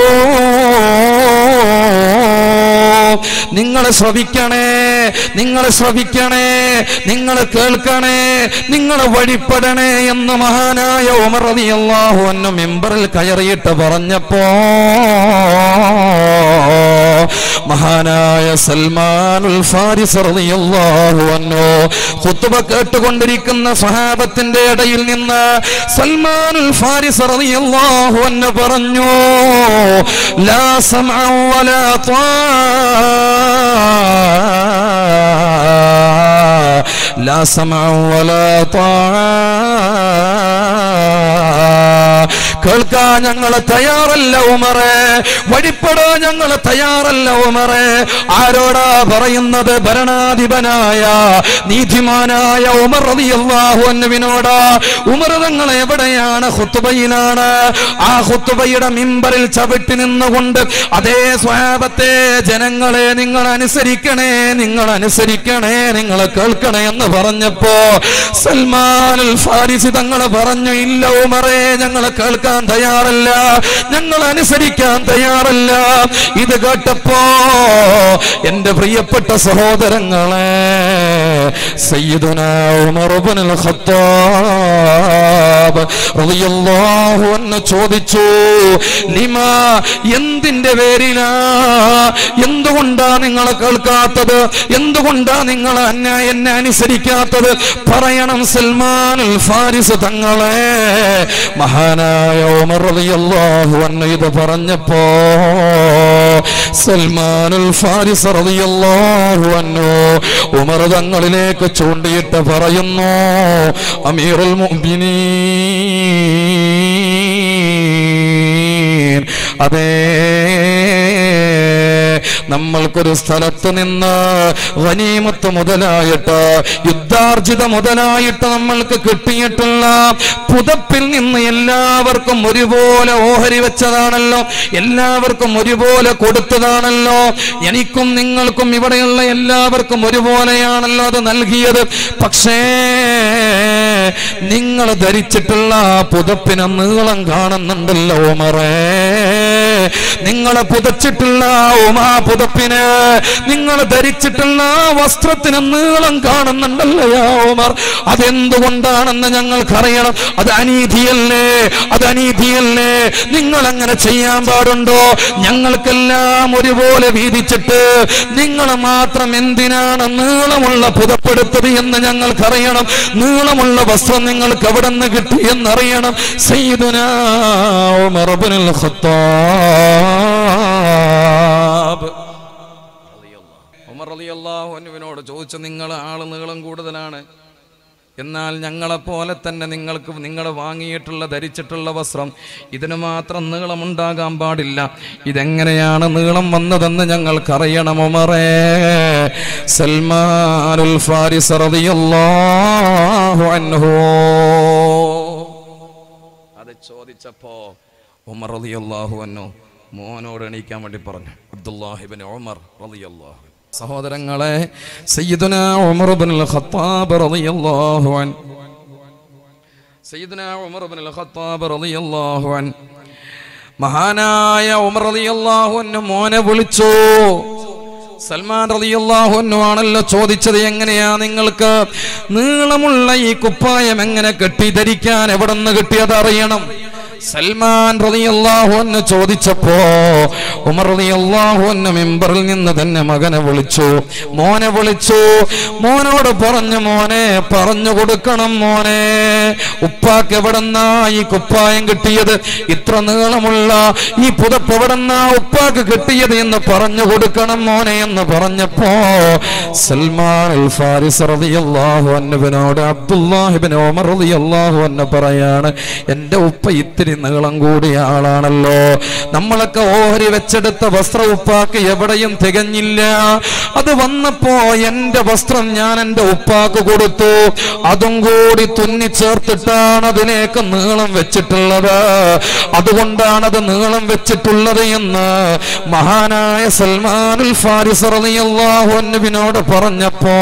നിങ്ങൾ ശ്രവിക്കണേ, നിങ്ങൾ കേൾക്കണേ, നിങ്ങൾ വഴിപ്പെടണേ എന്ന് മഹാനായ ഉമർ റളിയല്ലാഹു അൻഹു മിമ്പറിൽ കയറിയിട്ട് പറഞ്ഞപ്പോ മഹാനായ സൽമാനുൽ ഫാരിസ് റളിയല്ലാഹു അൻഹു ഖുത്ബ കേട്ടുകൊണ്ടിരിക്കുന്ന സ്വഹാബത്തിന്റെ ഇടയിൽ നിന്ന് സൽമാനുൽ ഫാരിസ് റളിയല്ലാഹു അൻഹു പറഞ്ഞു, ലാ സമഅ വലാ ത്വാ ലാ സമഉ വലാ ത്വാഅ. കേൾക്കാൻ ഞങ്ങൾ തയ്യാറല്ല ഉമറേ, വഴിപ്പെടാൻ ഞങ്ങൾ തയ്യാറല്ല ഉമറേ. ആരോടാ പറയുന്നത്? ഭരണാധിപനായ നീതിമാനായ ഉമർ റളിയല്ലാഹു അൻഹുവിനോടാ. ഉമർ തങ്ങൾ എവിടെയാണ്? ഖുത്ബയിലാണ്. ആ ഖുത്ബയുടെ മിമ്പറിൽ ചവിട്ടി നിന്നുകൊണ്ട് അതേ സ്വഹാബത്തെ, ജനങ്ങളെ നിങ്ങൾ അനുസരിക്കണേ, നിങ്ങൾ അനുസരിക്കണേ, നിങ്ങൾ കേൾക്കണേ എന്ന് പറഞ്ഞപ്പോ സൽമാനുൽ ഫാരിസി തങ്ങൾ പറഞ്ഞു, ഇല്ല ഉമറേ, ഞങ്ങൾ കേൾക്കാൻ തയ്യാറല്ല, ഞങ്ങൾ അനുസരിക്കാൻ തയ്യാറല്ല. ഇത് കേട്ടപ്പോ എന്റെ പ്രിയപ്പെട്ട സഹോദരങ്ങളെ, സയ്യിദുനാ ഉമർ ഇബ്നുൽ ഖത്താബ് റളിയല്ലാഹു അൻഹു ചോദിച്ചു, ലിമാ, എന്തിന്റെ പേരിലാ, എന്തുകൊണ്ടാ നിങ്ങൾ കേൾക്കാത്തത്, എന്തുകൊണ്ടാ നിങ്ങൾ എന്നെ അനുസരിക്കാത്തത്? പറയണം സൽമാനുൽ ഫാരിസ് തങ്ങളെ. മഹാനായ ഉമർ റളിയല്ലാഹു അൻഹു ഇത് പറഞ്ഞപ്പോ സൽമാനുൽ ഫാരിസ് റളിയല്ലാഹു അൻഹു ഉമർ തങ്ങളിലേക്ക് ചൂണ്ടിയിട്ട് പറയുന്നു, അമീറുൽ മുഅ്മിനീൻ, അതേ, നമ്മൾക്കൊരു സ്ഥലത്ത് നിന്ന് ഗനീമത്ത് മുതലായിട്ട്, യുദ്ധാർജിത മുതലായിട്ട് നമ്മൾക്ക് കിട്ടിയിട്ടുള്ള പുതപ്പിൽ നിന്ന് എല്ലാവർക്കും ഒരുപോലെ ഓഹരി വെച്ചതാണല്ലോ, എല്ലാവർക്കും ഒരുപോലെ കൊടുത്തതാണല്ലോ. എനിക്കും നിങ്ങൾക്കും ഇവിടെയുള്ള എല്ലാവർക്കും ഒരുപോലെയാണല്ലോ അത് നൽകിയത്. പക്ഷേ നിങ്ങൾ ധരിച്ചിട്ടുള്ള പുതപ്പിന് നീളം കാണുന്നുണ്ടല്ലോ ഉമറേ, നിങ്ങളെ പുതച്ചിട്ടുള്ള പുതപ്പിന്, നിങ്ങൾ ധരിച്ചിട്ടുള്ള വസ്ത്രത്തിന് നീളം കാണുന്നുണ്ടല്ലോ യാ ഉമർ. അതെന്തുകൊണ്ടാണെന്ന് ഞങ്ങൾക്കറിയണം. അത് അനീതിയല്ലേ, അത് അനീതിയല്ലേ? നിങ്ങൾ അങ്ങനെ ചെയ്യാൻ പാടുണ്ടോ? ഞങ്ങൾക്കെല്ലാം ഒരുപോലെ വീതിച്ചിട്ട് നിങ്ങൾ മാത്രം എന്തിനാണ് നീളമുള്ള പുതപ്പെടുത്തത് എന്ന് ഞങ്ങൾക്കറിയണം. നീളമുള്ള വസ്ത്രം നിങ്ങൾക്ക് എവിടെ നിന്ന് കിട്ടി എന്നറിയണം. സയ്യിദുനാ ഉമർ ഇബ്നുൽ ഖത്താബ് ഉമർ റളിയല്ലാഹു അൻഹുവിനോട് ചോദിച്ചു, നിങ്ങൾ ആള് നീളം കൂടുതലാണ്, എന്നാൽ ഞങ്ങളെപ്പോലെ തന്നെ നിങ്ങൾക്ക് നിങ്ങൾ വാങ്ങിയിട്ടുള്ള ധരിച്ചിട്ടുള്ള വസ്ത്രം ഇതിന് മാത്രം നീളമുണ്ടാകാൻ പാടില്ല. ഇതെങ്ങനെയാണ് നീളം വന്നതെന്ന് ഞങ്ങൾക്കറിയണം ഉമറേ. സൽമാനുൽ ഫാരിസ് റളിയല്ലാഹു അൻഹു അത് ചോദിച്ചപ്പോ ഉമർ റളിയല്ലാഹു അൻഹു മോനോട് എണീക്കാൻ വേണ്ടി പറഞ്ഞു. അബ്ദുല്ലാഹി ഇബ്നു ഉമർ റളിയല്ലാഹു. സഹോദരങ്ങളെ, സയ്യിദുനാ ഉമർ ഇബ്നുൽ ഖത്താബ് റളിയല്ലാഹു അൻഹു, സയ്യിദുനാ ഉമർ ഇബ്നുൽ ഖത്താബ് റളിയല്ലാഹു അൻഹു, മഹാനായ ഉമർ റളിയല്ലാഹു അൻഹു മോനെ വിളിച്ചു. സൽമാൻ റളിയല്ലാഹു അൻഹു ആണല്ലോ ചോദിച്ചത്, എങ്ങനെയാ നിങ്ങൾക്ക് നീളമുള്ള ഈ കുപ്പായം എങ്ങനെ കെട്ടി ധരിക്കാൻ എവിടെ നിന്ന് കിട്ടിയത് അറിയണം. സൽമാൻ റളിയല്ലാഹു അൻഹു ചോദിച്ചപ്പോ ഉമർ റളിയല്ലാഹു അൻഹു മിമ്പറിൽ നിന്ന് തന്നെ മകനെ വിളിച്ചു, മോനെ വിളിച്ചു. മോനോട് പറഞ്ഞു, മോനെ പറഞ്ഞു കൊടുക്കണം, മോനെ ഉപ്പാക്ക് എവിടെന്നാ ഈ കുപ്പായം കിട്ടിയത്, ഇത്ര നീളമുള്ള ഈ പുതപ്പ് എവിടെന്നാ ഉപ്പാക്ക് കിട്ടിയത് എന്ന് പറഞ്ഞു കൊടുക്കണം മോനെ എന്ന് പറഞ്ഞപ്പോ സൽമാൻ അൽ ഫാരിസ് റളിയല്ലാഹു അൻഹുവിനോട് അബ്ദുല്ലാഹി ഇബ്നു ഉമർ റളിയല്ലാഹു അൻഹു പറയാണ്, എൻ്റെ ഉപ്പ ഇത്തിരി നീളം കൂടിയ ആളാണല്ലോ, നമ്മളൊക്കെ ഓഹരി വെച്ചെടുത്ത വസ്ത്രം ഉപ്പാക്ക് എവിടെയും തികഞ്ഞില്ല. അത് വന്നപ്പോ എൻ്റെ വസ്ത്രം ഞാൻ എൻ്റെ ഉപ്പാക്ക് കൊടുത്തു, അതും കൂടി തുന്നി ചേർത്തിട്ടാണ് അതിലേക്ക് നീളം വെച്ചിട്ടുള്ളത്, അതുകൊണ്ടാണ് അത് നീളം വെച്ചിട്ടുള്ളത് എന്ന് മഹാനായ സൽമാനുൽ ഫാരിസ് റളിയല്ലാഹു അൻഹുവിനോട് പറഞ്ഞപ്പോ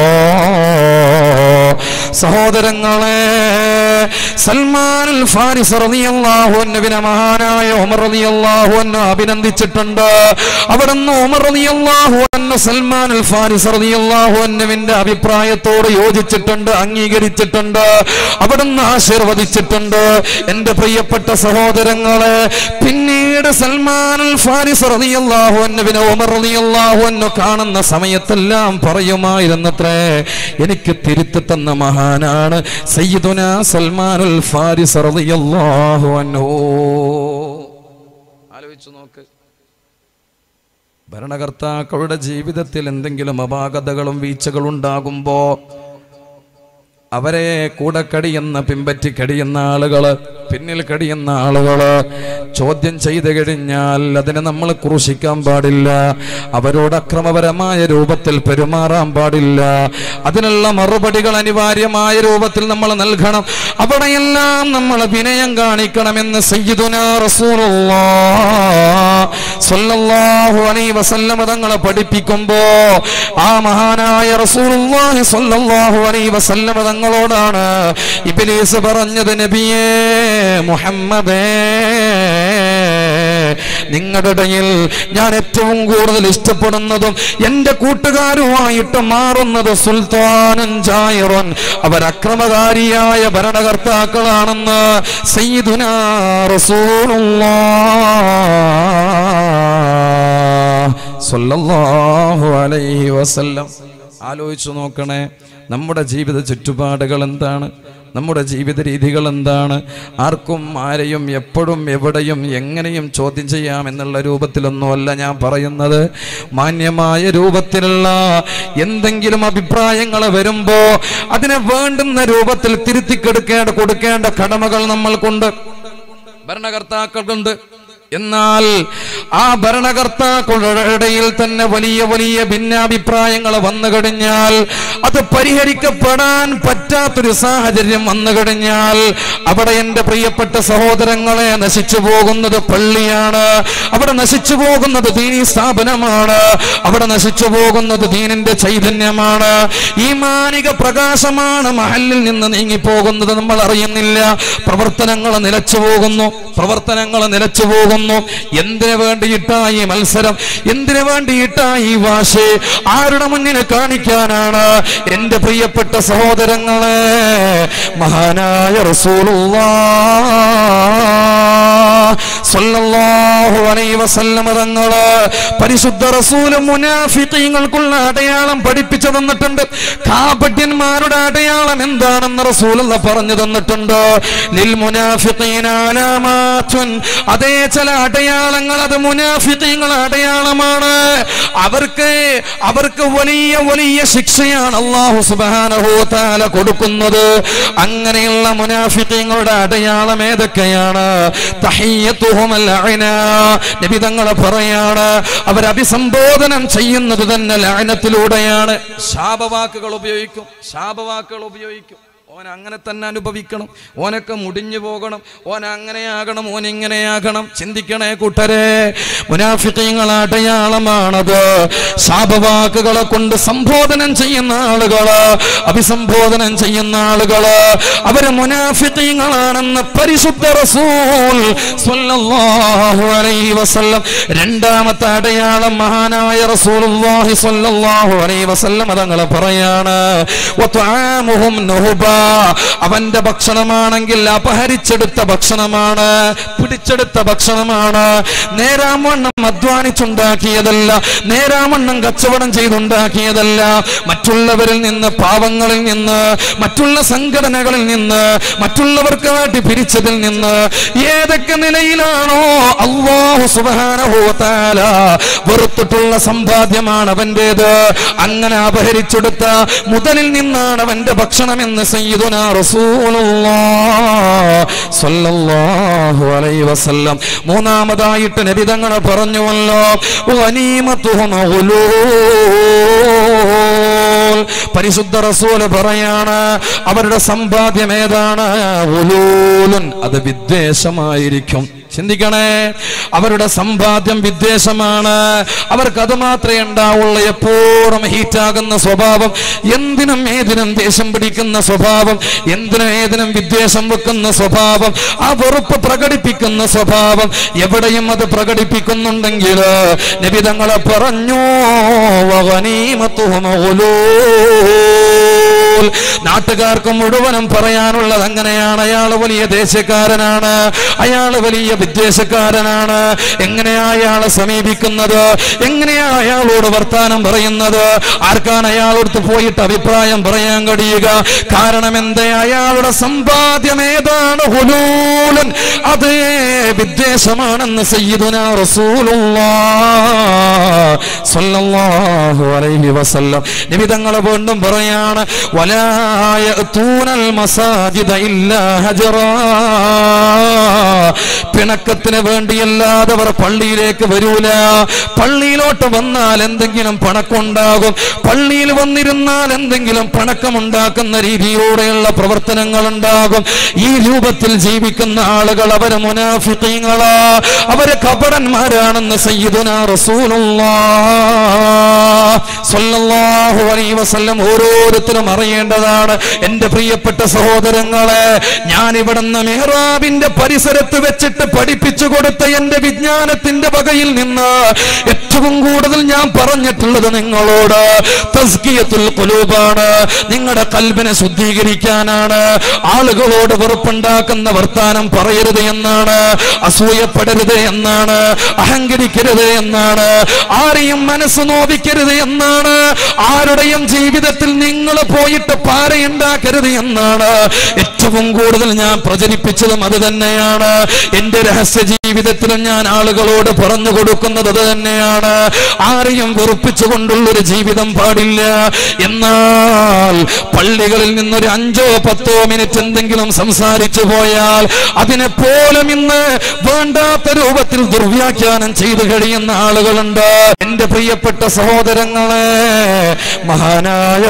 സഹോദരങ്ങളെ, സൽമാനുൽ ഫാരിസ് റളിയല്ലാഹു അൻഹുവിനെ മഹാനായ ഉമർ റളിയല്ലാഹു അൻഹു അഭിനന്ദിച്ചിട്ടുണ്ട്. അവിടുന്ന് ഉമർ റളിയല്ലാഹു അൻഹു സൽമാനുൽ ഫാരിസ് റളിയല്ലാഹു അൻഹുവിന്റെ അഭിപ്രായത്തോട് യോജിച്ചിട്ടുണ്ട്, അംഗീകരിച്ചിട്ടുണ്ട്, അവിടുന്ന് ആശീർവദിച്ചിട്ടുണ്ട്. എൻ്റെ പ്രിയപ്പെട്ട സഹോദരങ്ങളെ, പിന്നീട് സൽമാനുൽ ഫാരിസ് റളിയല്ലാഹു അൻഹുവിനെ ഉമർ റളിയല്ലാഹു അൻഹു കാണുന്ന സമയത്തെല്ലാം പറയുമായിരുന്നത്രേ, എനിക്ക് തിരുത്തി തന്ന മഹാനാണ് സയ്യിദുനാ സൽമാനുൽ ഫാരിസ് റളിയല്ലാഹു അൻഹു. ആലോചിച്ചു നോക്ക്, ഭരണകർത്താക്കളുടെ ജീവിതത്തിൽ എന്തെങ്കിലും അപാകതകളും വീഴ്ചകളും ഉണ്ടാകുമ്പോ അവരെ കൂടെ കടിയുന്ന പിമ്പറ്റി കടിയുന്ന ആളുകള്, പിന്നിൽ കടിയുന്ന ആളുകള് ചോദ്യം ചെയ്തു കഴിഞ്ഞാൽ അതിനെ നമ്മൾ ക്രൂശിക്കാൻ പാടില്ല, അവരോട് അക്രമപരമായ രൂപത്തിൽ പെരുമാറാൻ പാടില്ല. അതിനുള്ള മറുപടികൾ അനിവാര്യമായ രൂപത്തിൽ നമ്മൾ നൽകണം. അവിടെയെല്ലാം നമ്മൾ വിനയം കാണിക്കണമെന്ന് സയ്യിദുനാ റസൂലുള്ളാഹ് സ്വല്ലല്ലാഹു അലൈഹി വസല്ലം തങ്ങളെ പഠിപ്പിക്കുമ്പോ ആ മഹാനായ റസൂലുള്ളാഹി സ്വല്ലല്ലാഹു അലൈഹി വസല്ലം തങ്ങളോടാണ് ഇബ്ലീസ് പറഞ്ഞത്, നബിയേ മുഹമ്മദേ, നിങ്ങളുടെ ഇടയിൽ ഞാൻ ഏറ്റവും കൂടുതൽ ഇഷ്ടപ്പെടുന്നതും എന്റെ കൂട്ടുകാരുമായിട്ട് മാറുന്നത് സുൽത്താനും ജായിറുൻ, അവർ അക്രമകാരിയായ ഭരണകർത്താക്കളാണെന്ന് സയ്യിദുനാ റസൂലുള്ളാഹ് സ്വല്ലല്ലാഹു അലൈഹി വസല്ലം. ആലോചിച്ചു നോക്കണേ, നമ്മുടെ ജീവിത ചുറ്റുപാടുകൾ എന്താണ്, നമ്മുടെ ജീവിത രീതികൾ എന്താണ്? ആർക്കും ആരെയും എപ്പോഴും എവിടെയും എങ്ങനെയും ചോദ്യം ചെയ്യാം എന്നുള്ള രൂപത്തിലൊന്നുമല്ല ഞാൻ പറയുന്നത്. മാന്യമായ രൂപത്തിലുള്ള എന്തെങ്കിലും അഭിപ്രായങ്ങൾ വരുമ്പോ അതിനെ വേണ്ടുന്ന രൂപത്തിൽ കൊടുക്കേണ്ട കടമകൾ നമ്മൾക്കുണ്ട്, ഭരണകർത്താക്കൾക്കുണ്ട്. എന്നാൽ ആ ഭരണകർത്താക്കളുടെ ഇടയിൽ തന്നെ വലിയ വലിയ ഭിന്നാഭിപ്രായങ്ങൾ വന്നു കഴിഞ്ഞാൽ, അത് പരിഹരിക്കപ്പെടാൻ പറ്റാത്തൊരു സാഹചര്യം വന്നു കഴിഞ്ഞാൽ, അവിടെ എൻ്റെ പ്രിയപ്പെട്ട സഹോദരങ്ങളെ നശിച്ചു പോകുന്നത് പള്ളിയാണ്, അവിടെ നശിച്ചു പോകുന്നത് ദീനീ സ്ഥാപനമാണ്, അവിടെ നശിച്ചു പോകുന്നത് ദീനിന്റെ ചൈതന്യമാണ്, ഈമാനിക പ്രകാശമാണ് മഹല്ലിൽ നിന്ന് നീങ്ങിപ്പോകുന്നത്. നമ്മൾ അറിയുന്നില്ല. പ്രവർത്തനങ്ങൾ നിലച്ചു പോകുന്നു. എന്തിനു വേണ്ടിയിട്ടായി മത്സരം? എന്തിനു വേണ്ടിയിട്ടായി വാശി? ആരുടെ മുന്നിൽ കാണിക്കാനാണ്? എന്റെ പ്രിയപ്പെട്ട സഹോദരങ്ങളെ, മഹാനായ റസൂലുള്ളാഹ് സ്വല്ലല്ലാഹു അലൈഹി വസല്ലം തങ്ങള് പരിശുദ്ധ റസൂൽ മുനാഫിഖീങ്ങൾക്കുള്ള അടയാളം പഠിപ്പിച്ചു തന്നിട്ടുണ്ട്. കാപട്യന്മാരുടെ അടയാളം എന്താണെന്ന് റസൂലുള്ളാഹ് പറഞ്ഞു തന്നിട്ടുണ്ട്. ലിൽ മുനാഫിഖീന അലാമാത്തുൻ, അതേ ചില അടയാളങ്ങൾ, അത് മുനാഫിഖീങ്ങളുടെ അടയാളമാണ്. അവർക്ക് വലിയ വലിയ ശിക്ഷയാണ് അല്ലാഹു സുബ്ഹാനഹു വ തആല കൊടുക്കുന്നത്. അങ്ങനെയുള്ള മുനാഫിഖീങ്ങളുടെ അടയാളം ഏതൊക്കെയാണ്? തഹിയ്യത്തുഹും അൽഅന, നബി തങ്ങൾ പറയാണ്, അവർ അഭിസംബോധനം ചെയ്യുന്നത് തന്നെ ലഅനത്തിലൂടെയാണ്. ശാപവാക്കുകൾ ഉപയോഗിക്കും. ഓൻ അങ്ങനെ തന്നെ അനുഭവിക്കണം, ഓനൊക്കെ മുടിഞ്ഞു പോകണം, ഓൻ അങ്ങനെയാകണം, ഓൻ ഇങ്ങനെയാകണം. ചിന്തിക്കണേ കൂട്ടരെ, മുനാഫിഖീങ്ങളുടെ അടയാളമാണത്. ശാപവാക്കുകളെ കൊണ്ട് സംബോധനം ചെയ്യുന്ന ആളുകള്, അഭിസംബോധനം ചെയ്യുന്ന ആളുകള്, അവര് മുനാഫിഖീങ്ങളാണെന്ന് പരിശുദ്ധ റസൂൽ സ്വല്ലല്ലാഹു അലൈഹി വസല്ലം. രണ്ടാമത്തെ അടയാളം മഹാനായ റസൂലുള്ളാഹി സ്വല്ലല്ലാഹു അലൈഹി വസല്ലം തങ്ങൾ പറയാണ്, വതആമുഹും നുഹബ, അവന്റെ ഭക്ഷണമാണെങ്കിൽ അപഹരിച്ചെടുത്ത ഭക്ഷണമാണ്, പിടിച്ചെടുത്ത ഭക്ഷണമാണ്. നേരാമണ്ണം അധ്വാനിച്ചുണ്ടാക്കിയതല്ല, നേരാമണ്ണം കച്ചവടം ചെയ്തുണ്ടാക്കിയതല്ല. മറ്റുള്ളവരിൽ നിന്ന്, പാവങ്ങളിൽ നിന്ന്, മറ്റുള്ള സംഘടനകളിൽ നിന്ന്, മറ്റുള്ളവർക്ക് വേണ്ടി പിരിച്ചതിൽ നിന്ന് ഏതൊക്കെ നിലയിലാണോ അല്ലാഹു സുബ്ഹാനഹു വ തആല വെറുത്തിട്ടുള്ള സമ്പാദ്യമാണ് അവന്റേത്, അങ്ങനെ അപഹരിച്ചെടുത്ത മുതലിൽ നിന്നാണ് അവന്റെ ഭക്ഷണമെന്ന് സയ്യിദുനാ റസൂലുള്ളാഹ് സ്വല്ലല്ലാഹു അലൈഹി വസല്ലം. മൂന്നാമതായിട്ട് നബി തങ്ങൾ പറഞ്ഞുവല്ലോ, ഗനീമത്തുഹും ഗുലൂൽ, പരിശുദ്ധ റസൂൽ പറയാണ്, അവരുടെ സമ്പാദ്യം ഏതാണ്? ഗുലൂലുൻ, അത് വിദ്വേഷമായിരിക്കും. ചിന്തിക്കണേ, അവരുടെ സമ്പാദ്യം വിദ്വേഷമാണ്. അവർക്ക് അത് മാത്രമേ ഉണ്ടാവുള്ളൂ, എപ്പോഴും ഹീറ്റാകുന്ന സ്വഭാവം, എന്തിനും ഏതിനും ദേഷ്യം പിടിക്കുന്ന സ്വഭാവം, എന്തിനും ഏതിനും വിദ്വേഷം വെക്കുന്ന സ്വഭാവം, ആ വെറുപ്പ് പ്രകടിപ്പിക്കുന്ന സ്വഭാവം. എവിടെയും അത് പ്രകടിപ്പിക്കുന്നുണ്ടെങ്കിൽ നബി തങ്ങളെ പറഞ്ഞു, വഗനീമത്തുഹും ഗുലൂൽ, നാട്ടുകാർക്ക് മുഴുവനും പറയാനുള്ളത് അങ്ങനെയാണ്. അയാൾ വലിയ ദേശക്കാരനാണ്, അയാൾ വലിയ വിദ്വേഷക്കാരനാണ്. എങ്ങനെയാ അയാളെ സമീപിക്കുന്നത്? എങ്ങനെയാ അയാളോട് വർത്താനം പറയുന്നത്? ആർക്കാണ് അയാളോട് പോയിട്ട് അഭിപ്രായം പറയാൻ കഴിയുക? കാരണം എന്തേ? അയാളുടെ സമ്പാദ്യം ഏതാണ്? ഹുലൂലൻ, അതേ വിദ്വേഷമാണെന്ന് സയ്യിദുനാ റസൂലുള്ളാഹ് സ്വല്ലല്ലാഹു അലൈഹി വസല്ലം നബി തങ്ങൾ വീണ്ടും പറയാണ്, വലാ യഅതൂനൽ മസാജിദ ഇല്ലാ ഹജറാ. പിണക്കത്തിന് വേണ്ടിയല്ലാതെ അവർ പള്ളിയിലേക്ക് വരൂല. പള്ളിയിലോട്ട് വന്നാൽ എന്തെങ്കിലും പണക്കുണ്ടാകും. പള്ളിയിൽ വന്നിരുന്നാൽ എന്തെങ്കിലും പണക്കമുണ്ടാക്കുന്ന രീതിയിലൂടെയുള്ള പ്രവർത്തനങ്ങൾ ഉണ്ടാകും. ഈ രൂപത്തിൽ ജീവിക്കുന്ന ആളുകൾ അവര് മുനാഫിഖീങ്ങളാ, അവര് കപടന്മാരാണെന്ന് സയ്യിദുനാ റസൂലുള്ളാഹ് സ്വല്ലല്ലാഹു അലൈഹി വസല്ലം ഓരോരുത്തരും അറിയേണ്ടതാണ്. എന്റെ പ്രിയപ്പെട്ട സഹോദരങ്ങളെ, ഞാൻ ഇവിടുന്ന് മിഹ്റാബിന്റെ പരിസരത്ത് വെച്ചിട്ട് പഠിപ്പിച്ചു കൊടുത്ത എന്റെ വിജ്ഞാനത്തിന്റെ വകയിൽ നിന്ന് ഏറ്റവും കൂടുതൽ ഞാൻ പറഞ്ഞിട്ടുള്ളത് നിങ്ങളോട് തസ്കിയത്തുൽ ഖുലൂബാണ്. നിങ്ങളുടെ ഖൽബിനെ ശുദ്ധീകരിക്കാനാണ്. ആളുകളോട് വെറുപ്പുണ്ടാക്കുന്ന വർത്താനം പറയരുത് എന്നാണ്, അസൂയപ്പെടരുത് എന്നാണ്, അഹങ്കരിക്കരുത് എന്നാണ്, ആരെയും മനസ്സ് നോവിക്കരുത് എന്നാണ്, ആരുടെയും ജീവിതത്തിൽ നിങ്ങൾ പോയിട്ട് പാരയുണ്ടാക്കരുത് എന്നാണ് ഏറ്റവും കൂടുതൽ ഞാൻ പ്രചരിപ്പിച്ചതും അത് തന്നെയാണ്. എന്റെ രഹസ്യ ജീവിതത്തിലും ഞാൻ ആളുകളോട് പറഞ്ഞു കൊടുക്കുന്നത് അത് തന്നെയാണ്. ആരെയും വെറുപ്പിച്ചുകൊണ്ടുള്ളൊരു ജീവിതം പാടില്ല. എന്നാൽ പള്ളികളിൽ നിന്നൊരു 5-10 മിനിറ്റ് എന്തെങ്കിലും സംസാരിച്ചു പോയാൽ അതിനെപ്പോലും ഇന്ന് വേണ്ടാത്ത രൂപത്തിൽ ദുർവ്യാഖ്യാനം ചെയ്തു കഴിയുന്ന ആളുകളുണ്ട്. എന്റെ പ്രിയപ്പെട്ട സഹോദരങ്ങളെ, മഹാനായ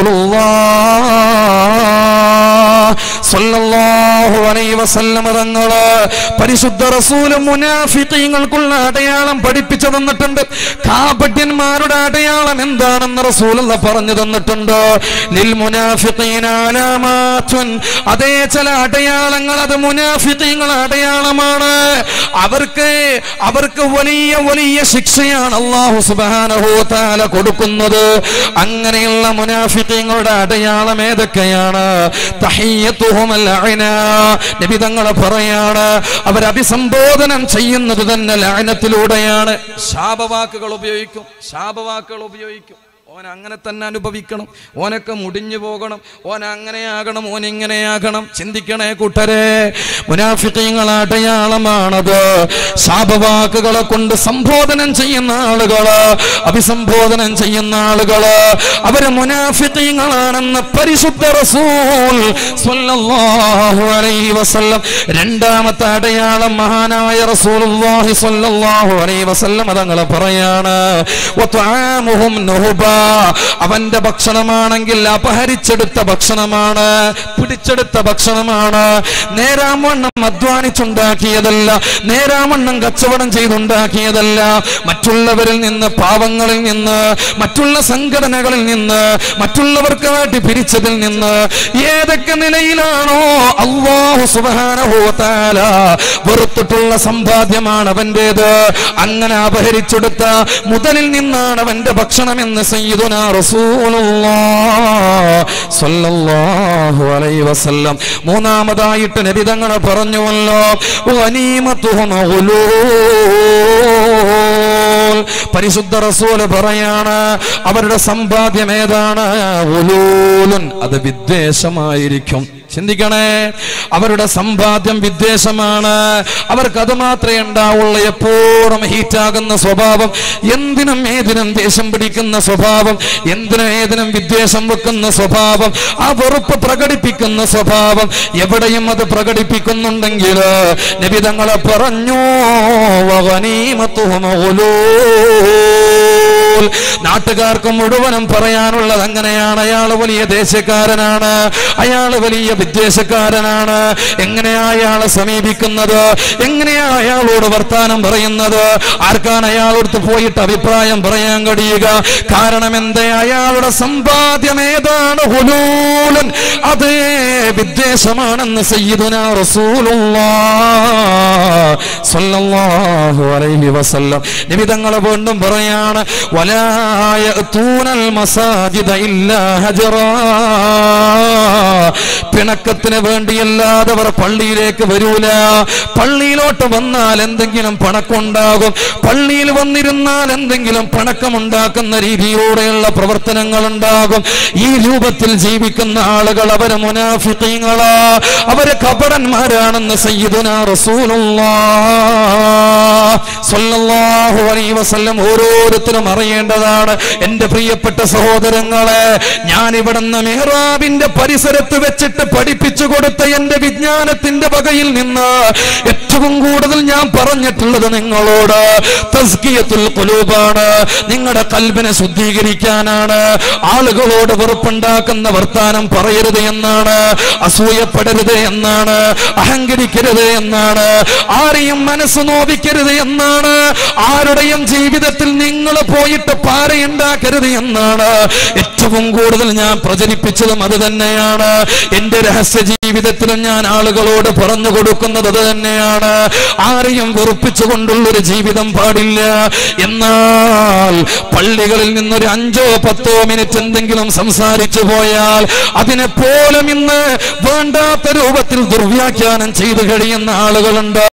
റസൂലുള്ളാഹ് സ്വല്ലല്ലാഹു അലൈഹി വസല്ലം തങ്ങള് പരിശുദ്ധ റസൂൽ മുനാഫിഖീങ്ങൾക്കുള്ള അടയാളം പഠിപ്പിച്ചു തന്നിട്ടുണ്ട്. കാപട്യന്മാരുടെ അടയാളം എന്താണെന്ന് റസൂലുള്ള പറഞ്ഞു തന്നിട്ടുണ്ട്. ലിൽ മുനാഫിഖീന അലാമാത്തുൻ, അതേ ചില അടയാളങ്ങൾ അത് മുനാഫിഖീങ്ങളുടെ അടയാളമാണ്. അവർക്ക് വലിയ വലിയ ശിക്ഷയാണ് അല്ലാഹു സുബ്ഹാനഹു വ തആല കൊടുക്കുന്നത്. അങ്ങനെയുള്ള മുനാഫിഖീങ്ങളുടെ അടയാളം ഏതൊക്കെയാണ്? തഹിയ്യത്തുഹുൽ ലഅന, നബി തങ്ങൾ പറയാണ്, അവർ അഭിസംബോധനം ചെയ്യുന്നത് തന്നെ ലഅനത്തിലൂടെയാണ്. ശാപവാക്കുകൾ ഉപയോഗിക്കും. ഓൻ അങ്ങനെ തന്നെ അനുഭവിക്കണം, ഓനൊക്കെ മുടിഞ്ഞു പോകണം, ഓൻ അങ്ങനെയാകണം, ഓൻ ഇങ്ങനെയാകണം. ചിന്തിക്കണേ കൂട്ടരെ, മുനാഫിഖീങ്ങളുടെ അടയാളമാണത്. ശാപവാക്കുകളെ കൊണ്ട് സംബോധനം ചെയ്യുന്ന ആളുകള്, അഭിസംബോധനം ചെയ്യുന്ന ആളുകള് അവര് മുനാഫിഖീങ്ങളാണെന്ന് പരിശുദ്ധ റസൂൽ സ്വല്ലല്ലാഹു അലൈഹി വസല്ലം. രണ്ടാമത്തെ അടയാളം മഹാനായ റസൂലുള്ളാഹി സ്വല്ലല്ലാഹു അലൈഹി വസല്ലം തങ്ങളെ പറയാണ്, വതആമുഹും നുഹബ, അവന്റെ ഭക്ഷണമാണെങ്കിൽ അപഹരിച്ചെടുത്ത ഭക്ഷണമാണ്, പിടിച്ചെടുത്ത ഭക്ഷണമാണ്. നേരാമണ്ണം അധ്വാനിച്ചുണ്ടാക്കിയതല്ല, നേരാമണ്ണം കച്ചവടം ചെയ്തുണ്ടാക്കിയതല്ല. മറ്റുള്ളവരിൽ നിന്ന്, പാവങ്ങളിൽ നിന്ന്, മറ്റുള്ള സംഘടനകളിൽ നിന്ന്, മറ്റുള്ളവർക്ക് വേണ്ടി പിരിച്ചതിൽ നിന്ന് ഏതൊക്കെ നിലയിലാണോ അല്ലാഹു സുബ്ഹാനഹു വ തആല വെറുത്തിട്ടുള്ള സമ്പാദ്യമാണ് അവന്റേത്, അങ്ങനെ അപഹരിച്ചെടുത്ത മുതലിൽ നിന്നാണ് അവന്റെ ഭക്ഷണമെന്ന് സയ്യിദുനാ റസൂലുള്ളാഹ് സ്വല്ലല്ലാഹു അലൈഹി വസല്ലം. മൂന്നാമതായിട്ട് നബി തങ്ങൾ പറഞ്ഞുവല്ലോ, ഗനീമത്തുഹും ഗുലൂൽ. പരിശുദ്ധ റസൂൽ പറയാണ്, അവരുടെ സമ്പാദ്യം ഏതാണ്? ഗുലൂലുൻ, അത് വിദ്വേഷമായിരിക്കും. ചിന്തിക്കണേ, അവരുടെ സമ്പാദ്യം വിദ്വേഷമാണ്. അവർക്ക് അത് മാത്രമേ ഉണ്ടാവുള്ളൂ, എപ്പോഴും ഹീറ്റാകുന്ന സ്വഭാവം, എന്തിനും ഏതിനും ദേഷ്യം പിടിക്കുന്ന സ്വഭാവം, എന്തിനും ഏതിനും വിദ്വേഷം വെക്കുന്ന സ്വഭാവം, ആ വെറുപ്പ് പ്രകടിപ്പിക്കുന്ന സ്വഭാവം. എവിടെയും അത് പ്രകടിപ്പിക്കുന്നുണ്ടെങ്കിൽ നബി തങ്ങളെ പറഞ്ഞു, വഗനീമത്തുഹും ഗുലൂൽ. നാട്ടുകാർക്ക് മുഴുവനും പറയാനുള്ളത് അങ്ങനെയാണ്, അയാൾ വലിയ ദേശക്കാരനാണ്, അയാൾ വലിയ വിദ്വേഷക്കാരനാണ്. എങ്ങനെയാ അയാളെ സമീപിക്കുന്നത്? എങ്ങനെയാ അയാളോട് വർത്താനം പറയുന്നത്? ആർക്കാണ് അയാളോട് പോയിട്ട് അഭിപ്രായം പറയാൻ കഴിയുക? കാരണം എന്തേ? അയാളുടെ സമ്പാദ്യം ഏതാണ്? ഹുലൂലൻ, അതേ വിദ്വേഷമാണെന്ന് സയ്യിദുനാ റസൂലുള്ളാഹ് സ്വല്ലല്ലാഹു അലൈഹി വസല്ലം. നബി തങ്ങൾ വീണ്ടും പറയാണ്, വലാ യഅതൂനൽ മസാജിദ ഇല്ലാ ഹജറാ. പിണക്കത്തിന് വേണ്ടിയല്ലാതെ അവർ പള്ളിയിലേക്ക് വരൂല. പള്ളിയിലോട്ട് വന്നാൽ എന്തെങ്കിലും പണക്കുണ്ടാകും, പള്ളിയിൽ വന്നിരുന്നാൽ എന്തെങ്കിലും പണക്കമുണ്ടാക്കുന്ന രീതിയിലൂടെയുള്ള പ്രവർത്തനങ്ങൾ ഉണ്ടാകും. ഈ രൂപത്തിൽ ജീവിക്കുന്ന ആളുകൾ അവര് മുനാഫിഖീങ്ങളാ, അവര് കപടന്മാരാണെന്ന് സയ്യിദുനാ റസൂലുള്ളാഹ് സ്വല്ലല്ലാഹു അലൈഹി വസല്ലം ഓരോരുത്തരും അറിയേണ്ടതാണ്. എന്റെ പ്രിയപ്പെട്ട സഹോദരങ്ങളെ, ഞാൻ ഇവിടുന്ന് മിഹ്റാബിന്റെ പരിസരത്ത് വെച്ചിട്ട് പഠിപ്പിച്ചു കൊടുത്ത എന്റെ വിജ്ഞാനത്തിന്റെ വകയിൽ നിന്ന് ഏറ്റവും കൂടുതൽ ഞാൻ പറഞ്ഞിട്ടുള്ളത് നിങ്ങളോട് തസ്കിയത്തുൽ ഖുലൂബാണ്. നിങ്ങളുടെ ഖൽബിനെ ശുദ്ധീകരിക്കാനാണ്. ആളുകളോട് വെറുപ്പുണ്ടാക്കുന്ന വർത്താനം പറയരുത് എന്നാണ്, അസൂയപ്പെടരുത് എന്നാണ്, അഹങ്കരിക്കരുത് എന്നാണ്, ആരെയും മനസ്സ് നോവിക്കരുത് എന്നാണ്, ആരുടെയും ജീവിതത്തിൽ നിങ്ങൾ പോയിട്ട് പാരയുണ്ടാക്കരുത് എന്നാണ് ഏറ്റവും കൂടുതൽ ഞാൻ പ്രചരിപ്പിച്ചതും അത് തന്നെയാണ്. എന്റെ രഹസ്യ ജീവിതത്തിലും ഞാൻ ആളുകളോട് പറഞ്ഞു കൊടുക്കുന്നത് അത് തന്നെയാണ്. ആരെയും വെറുപ്പിച്ചുകൊണ്ടുള്ളൊരു ജീവിതം പാടില്ല. എന്നാൽ പള്ളികളിൽ നിന്നൊരു 5-10 മിനിറ്റ് എന്തെങ്കിലും സംസാരിച്ചു പോയാൽ അതിനെ പോലും ഇന്ന് വേണ്ടാത്ത രൂപത്തിൽ ദുർവ്യാഖ്യാനം ചെയ്തു കഴിയുന്ന ആളുകളുണ്ട്.